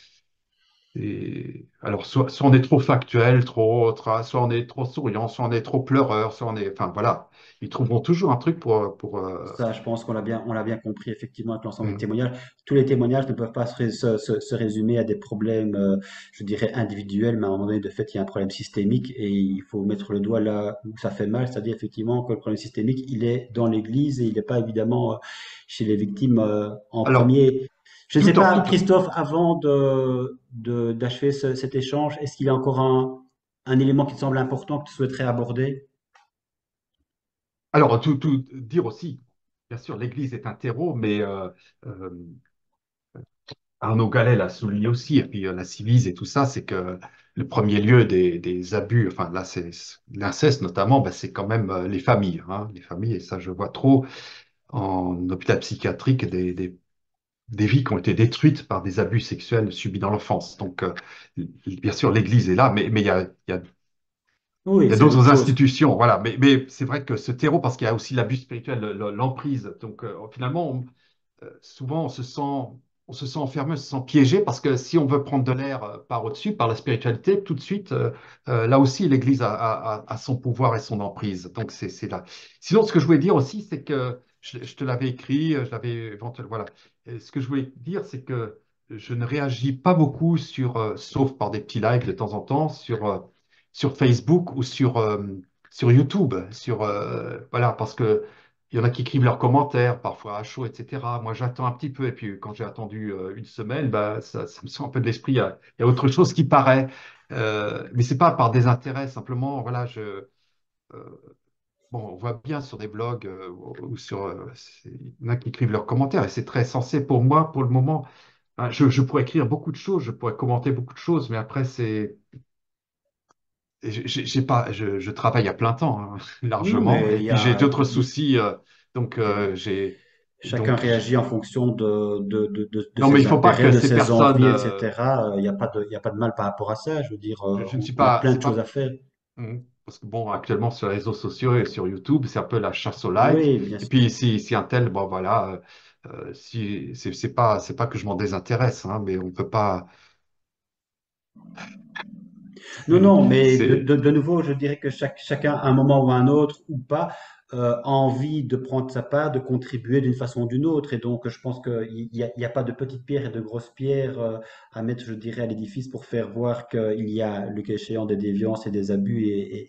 alors, soit on est trop factuel, soit on est trop souriant, soit on est trop pleureur, enfin, voilà. Ils trouveront toujours un truc Ça, je pense on l'a bien compris effectivement avec l'ensemble des hum. témoignages. Tous les témoignages ne peuvent pas se résumer à des problèmes, je dirais, individuels, mais à un moment donné, de fait, il y a un problème systémique et il faut mettre le doigt là où ça fait mal, c'est-à-dire effectivement que le problème systémique, il est dans l'Église et il n'est pas évidemment chez les victimes en Alors, premier. Je ne sais tout en, pas, tout, Christophe, avant d'achever cet échange, est-ce qu'il y a encore un élément qui te semble important que tu souhaiterais aborder? alors, tout dire aussi, bien sûr, l'Église est un terreau, mais euh, Arnaud Gallet l'a souligné aussi, et puis la Civise et tout ça, c'est que le premier lieu des abus, enfin là, c'est l'inceste notamment, ben, c'est quand même les familles, hein, les familles, et ça, je vois trop en hôpital psychiatrique des vies qui ont été détruites par des abus sexuels subis dans l'enfance. Donc, bien sûr, l'Église est là, mais il Oui, y a c'est autre d'autres chose. institutions, voilà. Mais c'est vrai que ce terreau, parce qu'il y a aussi l'abus spirituel, l'emprise. Donc, finalement, souvent on se sent enfermé, on se sent piégé parce que si on veut prendre de l'air par au-dessus, par la spiritualité, tout de suite, là aussi, l'Église a son pouvoir et son emprise. Donc c'est là. Sinon, ce que je voulais dire aussi, c'est que je te l'avais écrit, je l'avais éventuellement, voilà. Et ce que je voulais dire, c'est que je ne réagis pas beaucoup sauf par des petits likes de temps en temps, sur Facebook ou sur YouTube, voilà, parce que il y en a qui écrivent leurs commentaires, parfois à chaud, etc. Moi, j'attends un petit peu. Et puis, quand j'ai attendu une semaine, bah, ça me sort un peu de l'esprit. Il y a autre chose qui paraît. Mais c'est pas par désintérêt. Simplement, voilà, bon, on voit bien sur des blogs ou il y en a qui écrivent leurs commentaires. Et c'est très sensé pour moi, pour le moment. Hein, je pourrais écrire beaucoup de choses, je pourrais commenter beaucoup de choses. Mais après, j'ai pas, je travaille à plein temps, hein, Non, largement. mais Et puis, j'ai d'autres soucis. Donc, et chacun donc, réagit en fonction de non, mais il ses faut pas intérêts, que de ces ses personnes. envies, etc. Il n'y a pas de, y a pas de mal par rapport à ça. Je veux dire, Je ne suis on a pas. plein C'est de choses pas. à faire. Mhm. parce que bon, actuellement sur les réseaux sociaux et sur YouTube, c'est un peu la chasse au like. Oui, bien Et sûr. puis si un tel, bon voilà, si c'est pas que je m'en désintéresse, hein, mais on peut pas. Non, non, mais C'est de nouveau, je dirais que chacun, à un moment ou à un autre, ou pas, a envie de prendre sa part, de contribuer d'une façon ou d'une autre. Et donc, je pense qu'il y a pas de petites pierres et de grosses pierres à mettre, je dirais, à l'édifice pour faire voir qu'il y a, le cas échéant, des déviances et des abus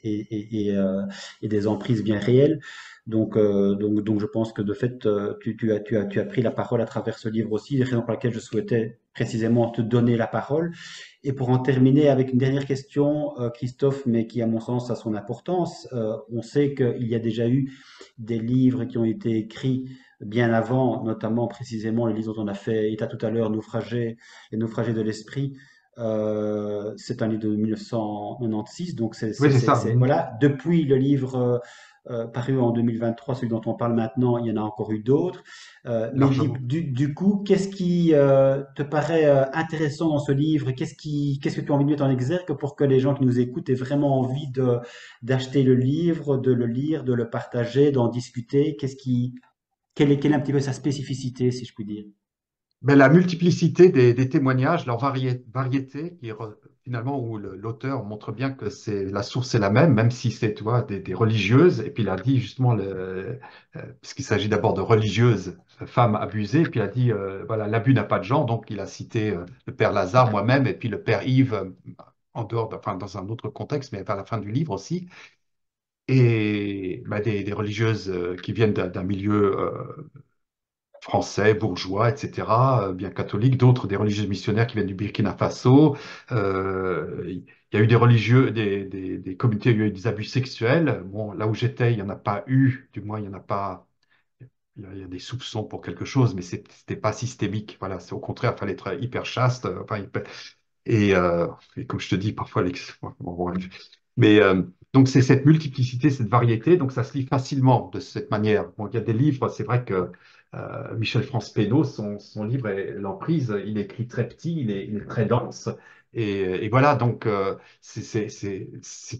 et des emprises bien réelles. Donc, je pense que de fait, tu as pris la parole à travers ce livre aussi, raison pour laquelle je souhaitais précisément te donner la parole. Et pour en terminer avec une dernière question, Christophe, mais qui à mon sens a son importance, on sait qu'il y a déjà eu des livres qui ont été écrits bien avant, notamment précisément le livre dont on a fait état tout à l'heure, Les naufragés de l'esprit. C'est un livre de 1996, donc oui, c'est ça. voilà. Depuis le livre paru en 2023, celui dont on parle maintenant, il y en a encore eu d'autres. Mais Largement. du coup, qu'est-ce qui te paraît intéressant dans ce livre? Qu'est-ce que tu as envie de mettre en exergue pour que les gens qui nous écoutent aient vraiment envie d'acheter le livre, de le lire, de le partager, d'en discuter? Quelle est un petit peu sa spécificité, si je puis dire? Mais la multiplicité des témoignages, leur variété, finalement, où l'auteur montre bien que la source est la même, même si c'est, tu vois, des religieuses. Et puis il a dit justement, puisqu'il s'agit d'abord de religieuses, femmes abusées, puis il a dit, voilà, l'abus n'a pas de genre, donc il a cité le père Lazare, moi-même, et puis le père Yves, en dehors, enfin, dans un autre contexte, mais vers la fin du livre aussi. Et bah, des religieuses qui viennent d'un milieu français, bourgeois, etc., bien catholiques, d'autres des religieux missionnaires qui viennent du Burkina Faso. Il y a eu des religieux, des communautés où il y a eu des abus sexuels. Bon, là où j'étais, il n'y en a pas eu, du moins, il n'y en a pas. Il y a des soupçons pour quelque chose, mais c'était pas systémique. Voilà, c'est au contraire, il fallait être hyper chaste. Enfin, et, euh, et comme je te dis, parfois, bon, bref. Mais donc, c'est cette multiplicité, cette variété. Donc, ça se lit facilement de cette manière. Bon, il y a des livres, c'est vrai que Michel-France Pénaud, son livre, L'Emprise, il est écrit très petit, il est très dense. Et voilà, donc, c'est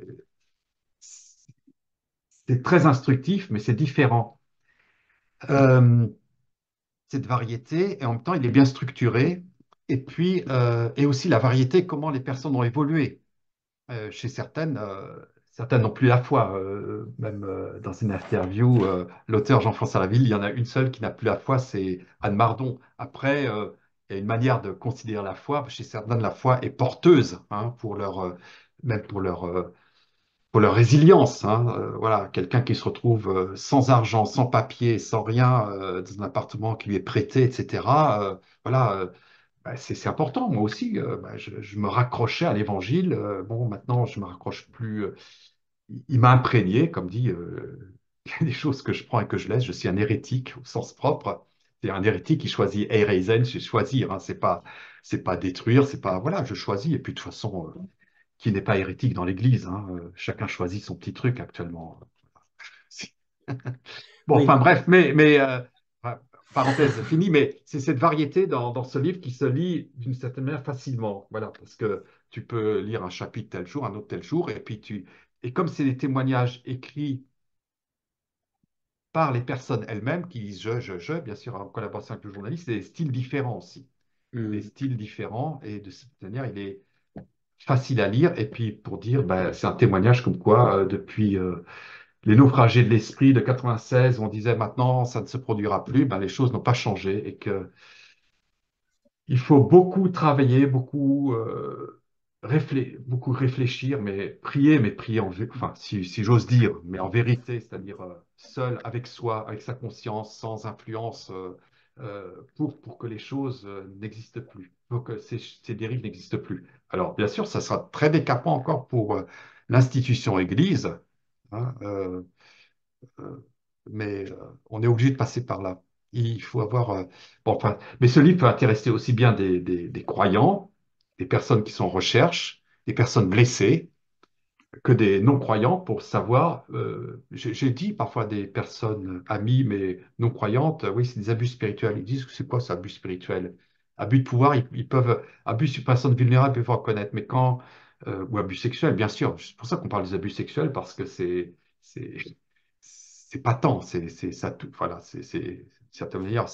c'est très instructif, mais c'est différent. Euh, cette variété, et en même temps, il est bien structuré. Et puis, et aussi la variété, comment les personnes ont évolué. Chez certaines, certaines n'ont plus la foi. Même dans une interview, l'auteur Jean-François Laville, il y en a une seule qui n'a plus la foi, c'est Anne Mardon. Après, il y a une manière de considérer la foi. Chez certaines, la foi est porteuse, hein, même pour leur résilience, hein. Voilà, quelqu'un qui se retrouve sans argent, sans papier, sans rien, dans un appartement qui lui est prêté, etc. Voilà, bah, c'est important. Moi aussi, bah, je me raccrochais à l'évangile. Bon, maintenant, je me raccroche plus. Il m'a imprégné, comme dit, il y a des choses que je prends et que je laisse. Je suis un hérétique au sens propre. C'est un hérétique qui choisit Ereisen, c'est choisir. Hein, c'est pas détruire, c'est pas. Voilà, je choisis. Et puis, de toute façon, qui n'est pas hérétique dans l'Église, hein, chacun choisit son petit truc actuellement. Si. Bon, enfin Oui, bref, enfin, parenthèse finie, mais c'est cette variété dans ce livre qui se lit d'une certaine manière facilement. Voilà, parce que tu peux lire un chapitre tel jour, un autre tel jour, et comme c'est des témoignages écrits par les personnes elles-mêmes qui disent je, bien sûr, en collaboration avec le journaliste, c'est des styles différents aussi. Des hmm, styles différents, et de cette manière, il est facile à lire. Et puis pour dire, ben, c'est un témoignage comme quoi, depuis les naufragés de l'esprit de 96, on disait maintenant ça ne se produira plus, ben, les choses n'ont pas changé et que il faut beaucoup travailler, beaucoup réfléchir, mais prier enfin, si j'ose dire, mais en vérité, c'est-à-dire seul avec soi, avec sa conscience, sans influence, pour que les choses n'existent plus, pour que ces dérives n'existent plus. Alors, bien sûr, ça sera très décapant encore pour l'institution Église, hein, euh, mais on est obligé de passer par là. Il faut avoir. Bon, enfin, mais ce livre peut intéresser aussi bien des croyants, des personnes qui sont en recherche, des personnes blessées, que des non-croyants pour savoir. J'ai dit parfois à des personnes amies, mais non-croyantes, oui, c'est des abus spirituels. Ils disent que c'est quoi ça, abus spirituel? Abus de pouvoir, ils peuvent. Abus sur personnes vulnérables, ils peuvent reconnaître. Mais quand ou abus sexuels, bien sûr. C'est pour ça qu'on parle des abus sexuels, parce que c'est patent, ça, voilà, d'une certaine manière,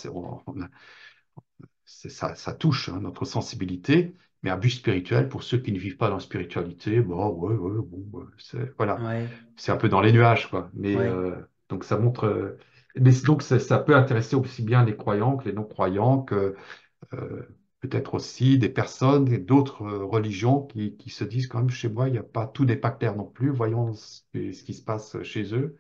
ça touche hein, notre sensibilité, mais abus spirituel, pour ceux qui ne vivent pas dans la spiritualité, bon, ouais, ouais, bon, voilà, Ouais, c'est un peu dans les nuages, quoi. Mais ouais. donc ça montre, mais donc ça peut intéresser aussi bien les croyants que les non-croyants, que euh, peut-être aussi des personnes et d'autres religions qui se disent quand même, chez moi, il y a pas, tout n'est pas clair non plus, voyons ce qui se passe chez eux.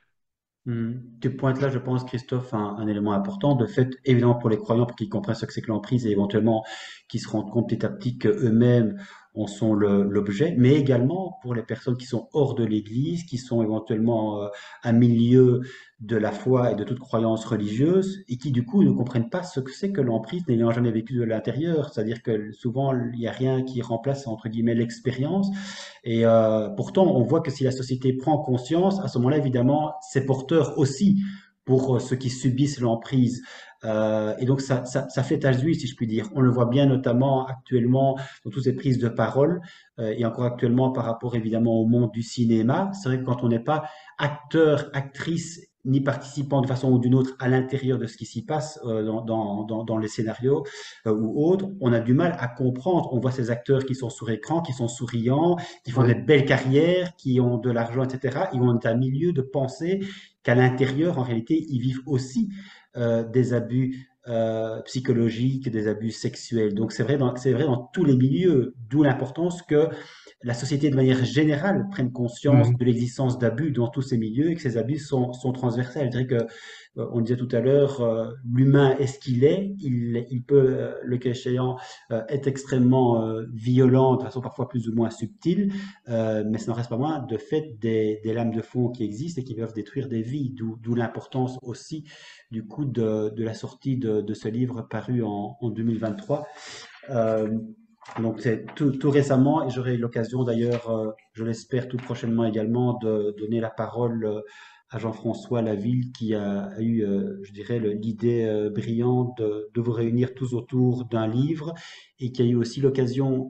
Tu pointes là, je pense, Christophe, un élément important. De fait, évidemment, pour les croyants, pour qu'ils comprennent ce que c'est que l'emprise et éventuellement qu'ils se rendent compte petit à petit qu'eux-mêmes en sont l'objet, mais également pour les personnes qui sont hors de l'Église, qui sont éventuellement à milieu de la foi et de toute croyance religieuse, et qui du coup ne comprennent pas ce que c'est que l'emprise, n'ayant jamais vécu de l'intérieur. C'est-à-dire que souvent, il n'y a rien qui remplace, entre guillemets, l'expérience. Et pourtant, on voit que si la société prend conscience, à ce moment-là, évidemment, c'est porteur aussi pour ceux qui subissent l'emprise. Et donc, ça fait tache d'huile, si je puis dire. On le voit bien notamment actuellement dans toutes ces prises de parole, et encore actuellement par rapport évidemment au monde du cinéma. C'est vrai que quand on n'est pas acteur, actrice, ni participant de façon ou d'une autre à l'intérieur de ce qui s'y passe dans les scénarios ou autres, on a du mal à comprendre. On voit ces acteurs qui sont sur écran, qui sont souriants, qui font des Oui, belles carrières, qui ont de l'argent, etc. Ils ont un milieu de penser qu'à l'intérieur, en réalité, ils vivent aussi des abus psychologiques, des abus sexuels. Donc c'est vrai dans tous les milieux, d'où l'importance que la société de manière générale prenne conscience mhm, de l'existence d'abus dans tous ces milieux et que ces abus sont transversaux. Je dirais que on disait tout à l'heure, l'humain est ce qu'il est, il peut, le cas échéant, être extrêmement violent de façon parfois plus ou moins subtile, mais ça n'en reste pas moins de fait des lames de fond qui existent et qui peuvent détruire des vies, d'où l'importance aussi du coup de la sortie de ce livre paru en 2023. Euh, donc c'est tout récemment, et j'aurai l'occasion d'ailleurs, je l'espère tout prochainement également, de donner la parole à Jean-François Laville qui a eu, je dirais, l'idée brillante de vous réunir tous autour d'un livre et qui a eu aussi l'occasion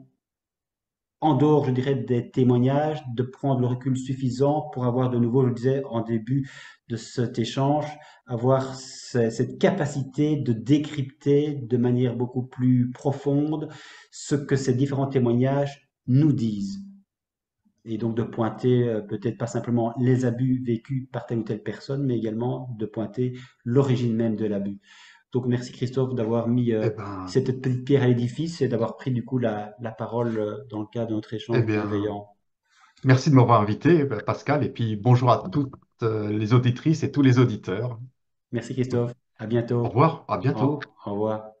en dehors, je dirais, des témoignages, de prendre le recul suffisant pour avoir de nouveau, je le disais en début de cet échange, avoir cette capacité de décrypter de manière beaucoup plus profonde ce que ces différents témoignages nous disent. Et donc de pointer peut-être pas simplement les abus vécus par telle ou telle personne, mais également de pointer l'origine même de l'abus. Donc merci Christophe d'avoir mis eh ben, cette petite pierre à l'édifice et d'avoir pris du coup la parole dans le cadre de notre eh échange bien, bienveillant. merci de m'avoir invité, Pascal, et puis bonjour à toutes les auditrices et tous les auditeurs. Merci Christophe, à bientôt. Au revoir, à Au bientôt. au revoir.